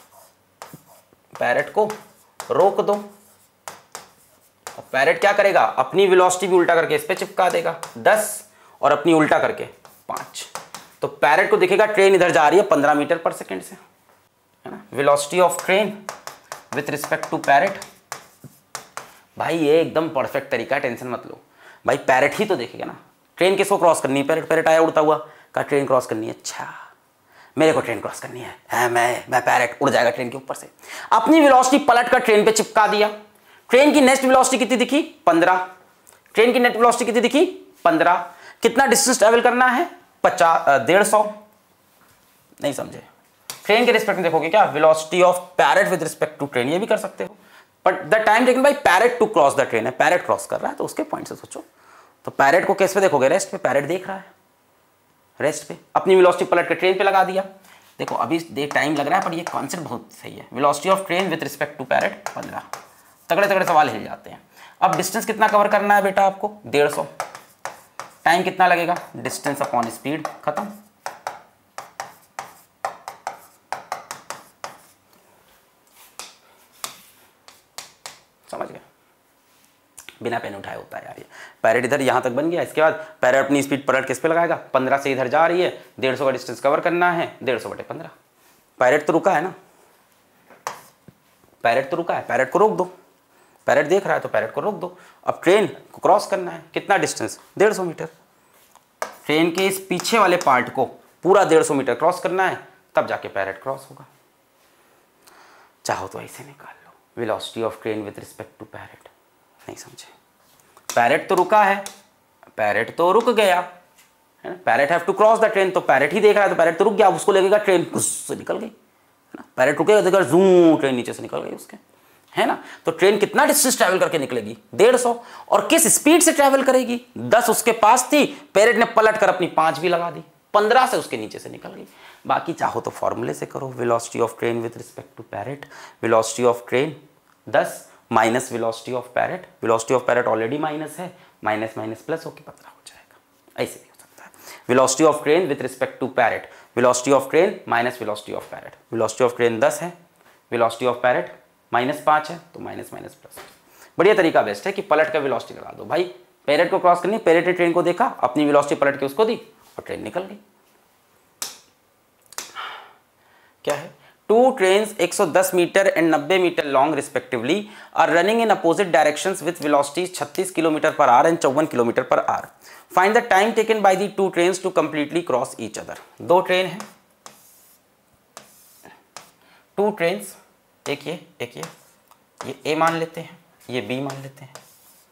पैरेट को रोक दो, और पैरेट क्या करेगा? अपनी वेलोसिटी भी उल्टा करके इस पे चिपका देगा दस, और अपनी उल्टा करके पांच। तो पैरेट को दिखेगा ट्रेन इधर जा रही है पंद्रह मीटर पर सेकेंड से, है ना। Velocity of train with respect to parrot. भाई ये एकदम परफेक्ट तरीका है, टेंशन मत लो। भाई पैरेट ही तो देखेगा ना। ट्रेन किसको क्रॉस करनी है? पैरेट। पैरेट आया उड़ता हुआ, कहा ट्रेन क्रॉस करनी है। अच्छा, मेरे को ट्रेन क्रॉस करनी है, है मैं मैं पैरेट उड़ जाएगा ट्रेन के ऊपर से। अपनी वेलोसिटी पलट कर ट्रेन पे चिपका दिया। ट्रेन की नेक्स्ट वेलोसिटी कितनी दिखी? पंद्रह। ट्रेन की नेट वेलोसिटी कितनी दिखी? पंद्रह। कितना डिस्टेंस ट्रेवल करना है? पचास डेढ़ सौ। नहीं समझे? ट्रेन के रिस्पेक्ट में देखोगे क्या? Velocity of parrot with respect to train, ये भी कर सकते हो। But the time taken by parrot to cross the train है। पैरेट क्रॉस कर रहा है तो उसके पॉइंट से सोचो। तो पैरेट को किस पे देखोगे? रेस्ट पे। पैरेट देख रहा है रेस्ट पे। अपनी वेलोसिटी पलट के ट्रेन पे लगा दिया। देखो अभी दे टाइम लग रहा है, पर ये कॉन्सेप्ट बहुत सही है। Velocity of train with respect to parrot पंद्रह। तगड़े तगड़े सवाल हिल जाते हैं। अब डिस्टेंस कितना कवर करना है बेटा आपको? डेढ़ सौ। टाइम कितना लगेगा? डिस्टेंस अपॉन स्पीड, खत्म। समझ गए? बिना पेन उठाए होता है यार ये। पैरेट इधर यहां तक बन गया। इसके बाद पैरेट अपनी स्पीड पलट किस पे लगाएगा? पंद्रह से इधर जा रही है, डेढ़ सौ का डिस्टेंस कवर करना है, डेढ़ सौ बटे पंद्रह। पैरेट तो रुका है ना, पैरेट तो रुका है, पैरेट को रोक दो। पैरेट देख रहा है तो पैरेट को रोक दो। अब ट्रेन को क्रॉस करना है, कितना डिस्टेंस? डेढ़ सौ मीटर। ट्रेन के इस पीछे वाले पार्ट को पूरा डेढ़ सौ मीटर क्रॉस करना है, तब जाके पैरेट क्रॉस होगा। चाहो तो ऐसे निकाल लो, velocity of train with respect to parrot. नहीं समझे? पैरेट तो रुका है, पैरेट तो रुक गया, है ना। Parrot have to cross the train, तो पैरेट ही देख रहा है तो पैरेट तो रुक गया। उसको लगेगा ट्रेन से निकल गई, है ना। पैरेट रुकेगा, देखा जूम ट्रेन नीचे से निकल गई उसके, है ना। तो ट्रेन कितना डिस्टेंस ट्रैवल करके निकलेगी? डेढ़ सौ। और किस स्पीड से ट्रैवल करेगी? दस उसके पास थी, पैरेट ने पलट कर अपनी पांच भी लगा दी, पंद्रह से उसके नीचे से निकल गई। बाकी चाहो तो फॉर्मूले से करो। Velocity of train with respect to parrot, velocity of train दस minus velocity of parrot. Velocity of parrot already minus है, माइनस माइनस प्लस होकर पंद्रह हो जाएगा। ऐसे भी हो सकता है। Velocity of train with respect to parrot, velocity of train minus velocity of parrot. Velocity of train दस है, वेलोसिटी ऑफ पैरेट माइनस पाँच है, तो माइनस माइनस प्लस। बढ़िया तरीका बेस्ट है कि पलट कर वेलोसिटी लगा दो। भाई पैरेट को क्रॉस करनी, पैरेट ने ट्रेन को देखा, अपनी वेलोसिटी पलट के उसको दी और ट्रेन निकल गई। क्या है? Two trains one hundred ten metre and ninety metre long respectively are running in opposite directions with velocities thirty-six kilometre per hour and चौवन kilometre per hour. Find the time taken by the two trains to completely cross each other. दो train है, two trains, एक ये एक ये ये ए मान लेते हैं, ये बी मान लेते हैं।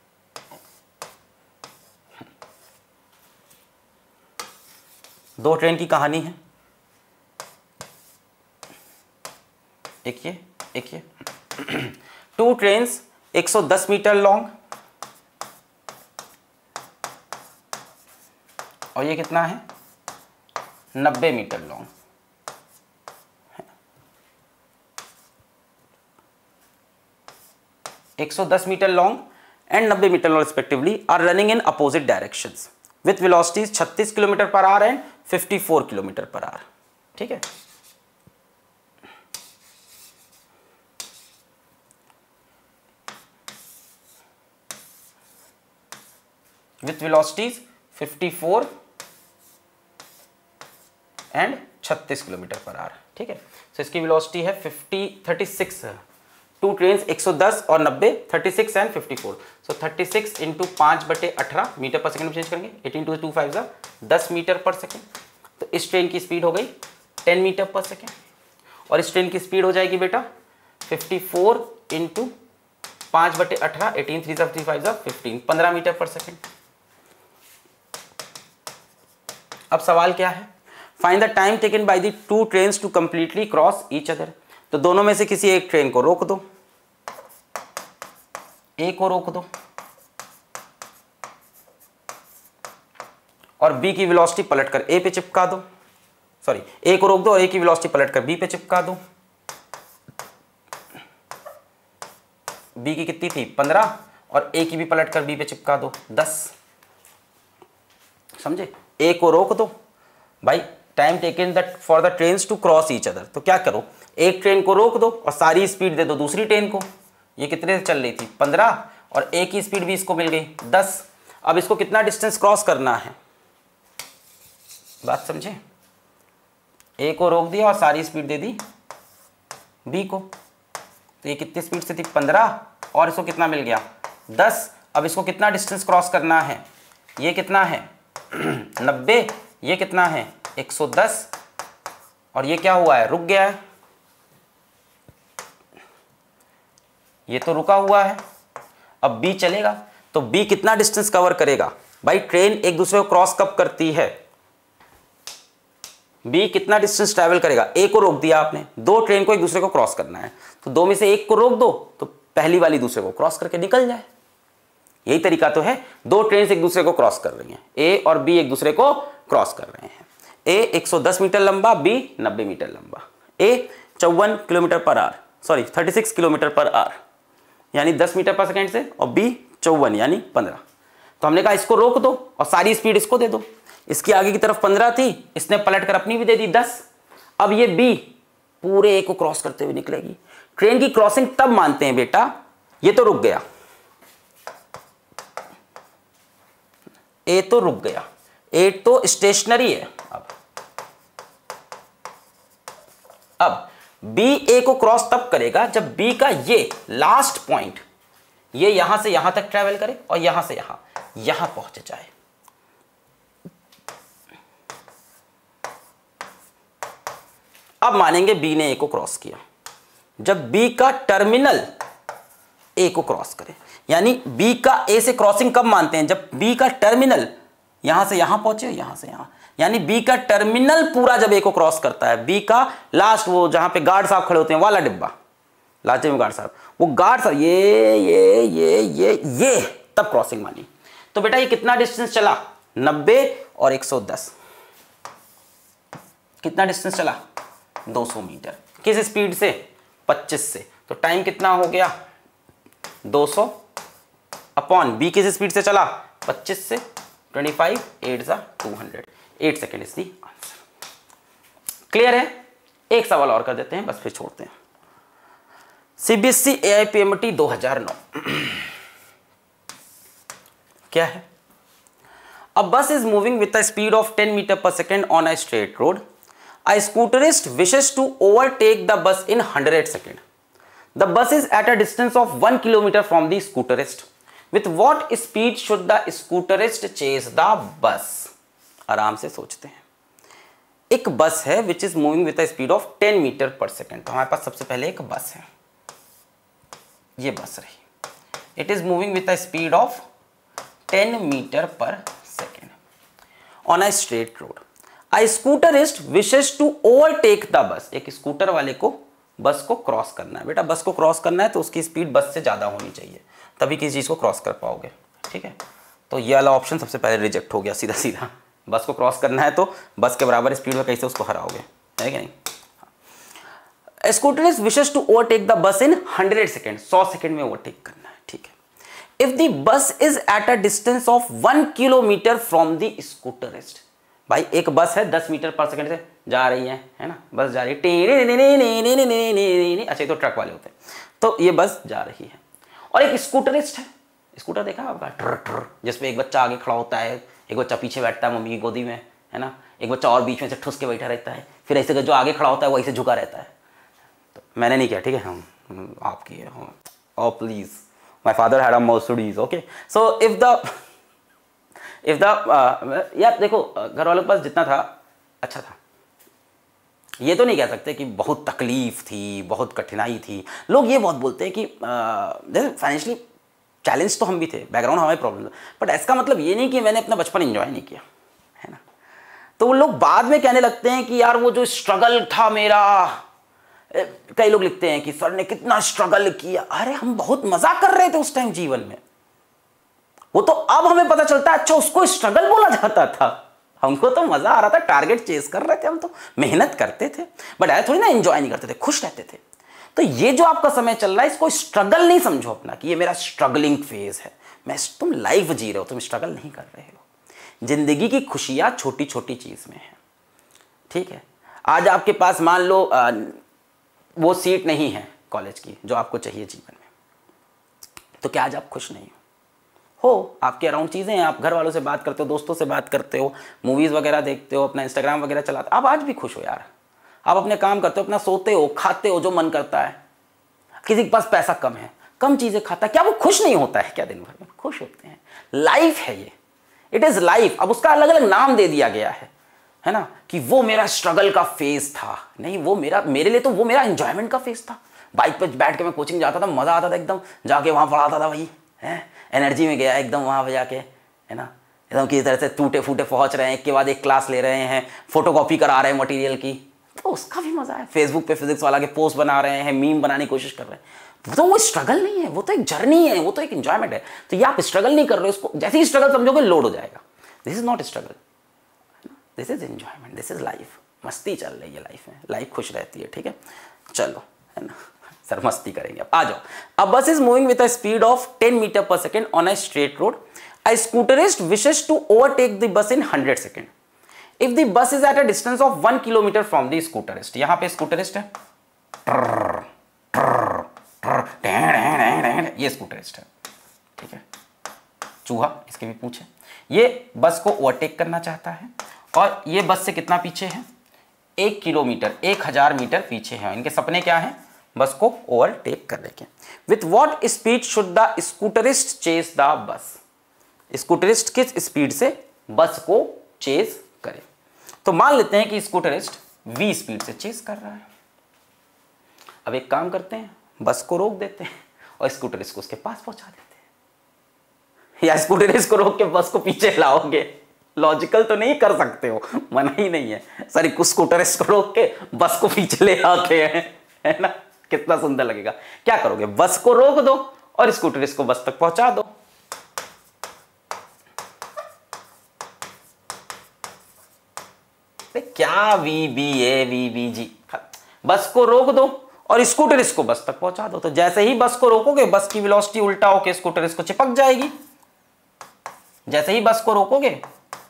दो ट्रेन की कहानी है, एक ये एक ये। Two trains one hundred ten metre long और ये कितना है नब्बे metre long. one hundred ten metre long and नब्बे metre long respectively are running in opposite directions with velocities thirty-six kilometre per hour and चौवन किलोमीटर पर आवर। ठीक है, with velocities चौवन एंड छत्तीस किलोमीटर पर आवर। ठीक है, तो इसकी वेलोसिटी है fifty thirty six. Two trains one hundred ten और नब्बे, छत्तीस एंड चौवन। सो छत्तीस इंटू पाँच बटे अठारह मीटर पर सेकंड में चेंज करेंगे, एटीन टू टू फाइव दस मीटर पर सेकंड। तो इस ट्रेन की स्पीड हो गई टेन मीटर पर सेकंड और इस ट्रेन की स्पीड हो जाएगी बेटा चौवन इंटू पाँच बटे अठारह, eighteen three three five fifteen, पंद्रह मीटर पर सेकंड। अब सवाल क्या है, find the time taken by the two trains to completely cross each other. तो दोनों में से किसी एक ट्रेन को रोक दो, ए को रोक दो और बी की वेलोसिटी पलटकर ए पे चिपका दो। सॉरी, ए को रोक दो और ए की वेलोसिटी पलटकर बी पे चिपका दो। बी की कितनी थी पंद्रह और ए की भी पलटकर बी पे चिपका दो दस। समझे, ए को रोक दो भाई, time taken that for the trains to cross each other. तो क्या करो, एक ट्रेन को रोक दो और सारी स्पीड दे दो दूसरी ट्रेन को। ये कितने से चल रही थी पंद्रह और ए की स्पीड भी इसको मिल गई दस। अब इसको कितना डिस्टेंस क्रॉस करना है, बात समझे। ए को रोक दिया और सारी स्पीड दे दी बी को, तो ये कितनी स्पीड से थी पंद्रह और इसको कितना मिल गया दस। अब इसको कितना डिस्टेंस क्रॉस करना है, ये कितना है नब्बे, ये कितना है एक सौ दस और ये क्या हुआ है रुक गया है, ये तो रुका हुआ है। अब बी चलेगा तो बी कितना डिस्टेंस कवर करेगा भाई, ट्रेन एक दूसरे को क्रॉस कब करती है, बी कितना डिस्टेंस ट्रैवल करेगा। ए को रोक दिया आपने, दो ट्रेन को एक दूसरे को क्रॉस करना है तो दो में से एक को रोक दो तो पहली वाली दूसरे को क्रॉस करके निकल जाए। यही तरीका तो है, दो ट्रेन एक दूसरे को क्रॉस कर रही हैं, ए और बी एक दूसरे को क्रॉस कर रहे हैं। ए एक सौ दस मीटर लंबा, बी नब्बे मीटर लंबा। ए चौवन किलोमीटर पर आवर, सॉरी छत्तीस किलोमीटर पर आवर यानी दस मीटर पर सेकंड से, और बी चौवन यानी पंद्रह। तो हमने कहा इसको रोक दो और सारी स्पीड इसको दे दो। इसकी आगे की तरफ पंद्रह थी, इसने पलट कर अपनी भी दे दी दस। अब ये बी पूरे ए को क्रॉस करते हुए निकलेगी। ट्रेन की क्रॉसिंग तब मानते हैं बेटा, ये तो रुक गया, ए तो रुक गया, ए तो स्टेशनरी है। अब अब बी ए को क्रॉस तब करेगा जब बी का ये लास्ट पॉइंट ये यहां से यहां तक ट्रैवल करे और यहां से यहां यहां पहुंच जाए। अब मानेंगे बी ने ए को क्रॉस किया जब बी का टर्मिनल ए को क्रॉस करे, यानी बी का ए से क्रॉसिंग कब मानते हैं, जब बी का टर्मिनल यहां से यहां पहुंचे, यहां से यहां, यानी बी का टर्मिनल पूरा जब ए को क्रॉस करता है, बी का लास्ट वो जहां पे गार्ड साहब खड़े होते हैं वाला डिब्बा, लास्ट में गार्ड साहब, वो गार्ड साहब ये ये ये ये ये तब क्रॉसिंग मानी। तो बेटा ये कितना डिस्टेंस चला, नब्बे और एक सौ दस, कितना डिस्टेंस चला दो सौ मीटर। किस स्पीड से, पच्चीस से। तो टाइम कितना हो गया दो सौ अपॉन बी किस स्पीड से चला पच्चीस से, पच्चीस, एट जा two hundred, eight second is the answer. Clear है। एक सवाल और कर देते हैं बस फिर छोड़ते हैं। सीबीएसई एआईपीएमटी दो हज़ार नौ क्या है, a bus is moving with a speed of ten metre per second on a straight road, A scooterist wishes to overtake the bus in one hundred seconds. The bus is at a distance of one kilometer from the scooterist. With what speed should the scooterist chase the bus? आराम से सोचते हैं। एक बस है which is moving with a speed of ten metre per second. तो हमारे पास सबसे पहले एक बस है, ये बस रही। It is moving with a speed of ten metre per second on a straight road. A scooterist wishes to overtake the bus. एक स्कूटर वाले को बस को क्रॉस करना है। बेटा बस को क्रॉस करना है तो उसकी स्पीड बस से ज़्यादा होनी चाहिए, तभी किसी चीज़ को क्रॉस कर पाओगे। ठीक है, तो ये वाला ऑप्शन सबसे पहले रिजेक्ट हो गया सीधा सीधा। बस को क्रॉस करना है तो बस के बराबर स्पीड में कैसे उसको हराओगे, है कि नहीं। A scooterist wishes to overtake the bus in one hundred second, सौ सेकेंड में ओवरटेक करना है। ठीक है। If the bus is at a distance of one kilometer from the scooterist, भाई एक बस है दस मीटर पर सेकंड से जा रही है, है ना, बस जा रही है। अच्छा तो ट्रक वाले होते हैं, तो ये बस जा रही है और एक स्कूटरिस्ट है। स्कूटर देखा आपका, ट्र ट्र, जिसपे एक बच्चा आगे खड़ा होता है, एक बच्चा पीछे बैठता है मम्मी की गोदी में, है ना, एक बच्चा और बीच में से ठुस के बैठा रहता है, फिर ऐसे जो आगे खड़ा होता है वो ऐसे झुका रहता है। तो मैंने नहीं किया, ठीक है, हम आपकी है। Oh please, my father had a Mercedes. Okay, so if the if the यार देखो, घर वालों के पास जितना था अच्छा था। ये तो नहीं कह सकते कि बहुत तकलीफ थी, बहुत कठिनाई थी। लोग ये बहुत बोलते हैं कि जैसे फाइनेंशियली चैलेंज तो हम भी थे, बैकग्राउंड हमारे प्रॉब्लम था, बट इसका मतलब ये नहीं कि मैंने अपना बचपन एंजॉय नहीं किया, है ना। तो वो लोग बाद में कहने लगते हैं कि यार वो जो स्ट्रगल था मेरा, कई लोग लिखते हैं कि सर ने कितना स्ट्रगल किया। अरे हम बहुत मजा कर रहे थे उस टाइम जीवन में, वो तो अब हमें पता चलता है अच्छा उसको स्ट्रगल बोला जाता था। हमको तो मजा आ रहा था, टारगेट चेस कर रहे थे, हम तो मेहनत करते थे, बट ऐसे थोड़ी ना एंजॉय नहीं करते थे, खुश रहते थे। तो ये जो आपका समय चल रहा है इसको स्ट्रगल नहीं समझो अपना कि ये मेरा स्ट्रगलिंग फेज है। मैं तुम लाइफ जी रहे हो, तुम स्ट्रगल नहीं कर रहे हो। जिंदगी की खुशियां छोटी छोटी चीज में है। ठीक है, आज आपके पास मान लो आ, वो सीट नहीं है कॉलेज की जो आपको चाहिए जीवन में, तो क्या आज आप खुश नहीं हो? हो, आपके अराउंड चीज़ें हैं, आप घर वालों से बात करते हो, दोस्तों से बात करते हो, मूवीज़ वगैरह देखते हो, अपना इंस्टाग्राम वगैरह चलाते हो, आप आज भी खुश हो यार। आप अपने काम करते हो, अपना सोते हो, खाते हो जो मन करता है। किसी के पास पैसा कम है, कम चीज़ें खाता है, क्या वो खुश नहीं होता है? क्या दिन भर में खुश होते हैं। लाइफ है ये, इट इज़ लाइफ। अब उसका अलग अलग नाम दे दिया गया है, है ना, कि वो मेरा स्ट्रगल का फेज था। नहीं, वो मेरा, मेरे लिए तो वो मेरा एंजॉयमेंट का फेज था। बाइक पर बैठ के मैं कोचिंग जाता था, मज़ा आता था एकदम, जाके वहाँ पढ़ाता था भाई, है एनर्जी में गया एकदम वहाँ पे जाके, है ना, एकदम किसी तरह से टूटे फूटे पहुँच रहे हैं, एक के बाद एक क्लास ले रहे हैं, फोटोकॉपी करा रहे हैं मटेरियल की, तो उसका भी मज़ा है। फेसबुक पे फिजिक्स वाला के पोस्ट बना रहे हैं, मीम बनाने की कोशिश कर रहे हैं, तो वो स्ट्रगल नहीं है, वो तो एक जर्नी है, वो तो एक एंजॉयमेंट है। तो ये आप स्ट्रगल नहीं कर रहे हो, उसको जैसे ही स्ट्रगल समझोगे लोड हो जाएगा। This is not struggle, this is enjoyment, this is life. मस्ती चल रही है लाइफ में, लाइफ खुश रहती है। ठीक है, चलो, है ना, सर मस्ती करेंगे। अब आ जाओ। A bus is moving with a speed of ten metre per second on a straight road. A scooterist wishes to overtake the bus in hundred second if the bus is at a distance of one kilometre from the scooterist. यहां पे स्कूटरिस्ट है, ये स्कूटरिस्ट है। ठीक है, चूहा, इसके भी पूछे। ये बस को ओवरटेक करना चाहता है और ये बस से कितना पीछे है? एक किलोमीटर, एक हजार मीटर पीछे है। इनके सपने क्या है? बस को ओवरटेक करने के। With what speed should the scooterist chase the bus? Scooterist किस स्पीड से बस को चेस करे? तो मान लेते हैं कि स्कूटरिस्ट वी स्पीड से चेस कर रहा है। अब एक काम करते हैं, बस को रोक देते हैं और स्कूटरिस्ट को उसके पास पहुंचा देते हैं। या स्कूटरिस्ट को रोक के बस को पीछे लाओगे? लॉजिकल तो नहीं कर सकते हो, मना ही नहीं है। सॉरी, कुछ स्कूटरिस्ट को रोक के बस को पीछे ले आते हैं, है ना, कितना सुंदर लगेगा। क्या करोगे? बस को रोक दो और स्कूटरिस्ट को बस तक पहुंचा दो। क्या वी बी ए वी बी जी, बस को रोक दो और स्कूटरिस्ट को बस तक पहुंचा दो। तो जैसे ही बस को रोकोगे, बस की वेलोसिटी उल्टा होकर स्कूटरिस्ट को चिपक जाएगी। जैसे ही बस को रोकोगे,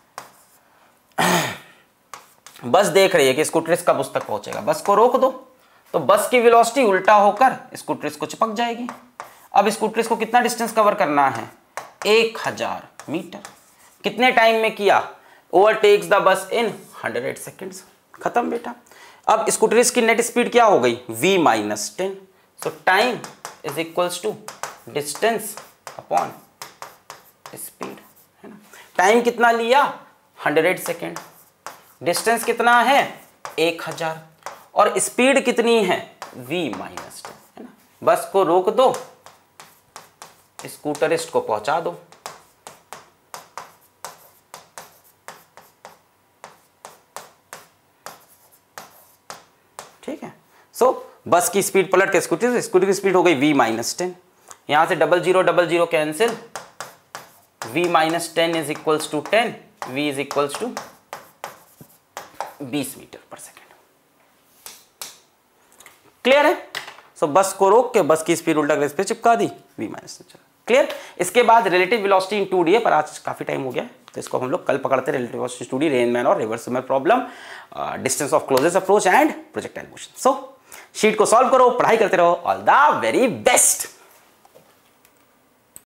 बस देख रही है कि स्कूटरिस्ट कब उस तक पहुंचेगा। बस को रोक दो तो बस की वेलोसिटी उल्टा होकर स्कूटरिस्ट को चिपक जाएगी। अब स्कूटरिस्ट को कितना डिस्टेंस कवर करना है? एक हजार मीटर। कितने टाइम में किया? Overtakes the bus in hundred seconds. खत्म बेटा। अब स्कूटरिस्ट की नेट स्पीड क्या हो गई, v minus ten. So time is equals to distance upon speed, है ना। टाइम कितना लिया, हंड्रेड सेकेंड, डिस्टेंस कितना है, एक हजार, और स्पीड कितनी है, v माइनस टेन, है ना। बस को रोक दो, स्कूटरिस्ट को पहुंचा दो। ठीक है। सो so, बस की स्पीड पलट के स्कूटर स्कूटर की स्पीड हो गई v माइनस टेन। यहां से double zero double zero cancel, v minus ten is equals to ten, v is equals to बीस मीटर पर सेकेंड। क्लियर है। सो so, बस को रोक के बस की स्पीड उल्टा ग्रेस पे चिपका दी, v माइनस टेन। क्लियर। इसके बाद relative velocity in two D है, पर आज काफी टाइम हो गया तो इसको हम लोग कल पकड़ते हैं। Relative velocity two D, rain man और reversible problem, distance of closest approach and projectile motion. So sheet को सॉल्व करो, पढ़ाई करते रहो। All the very best.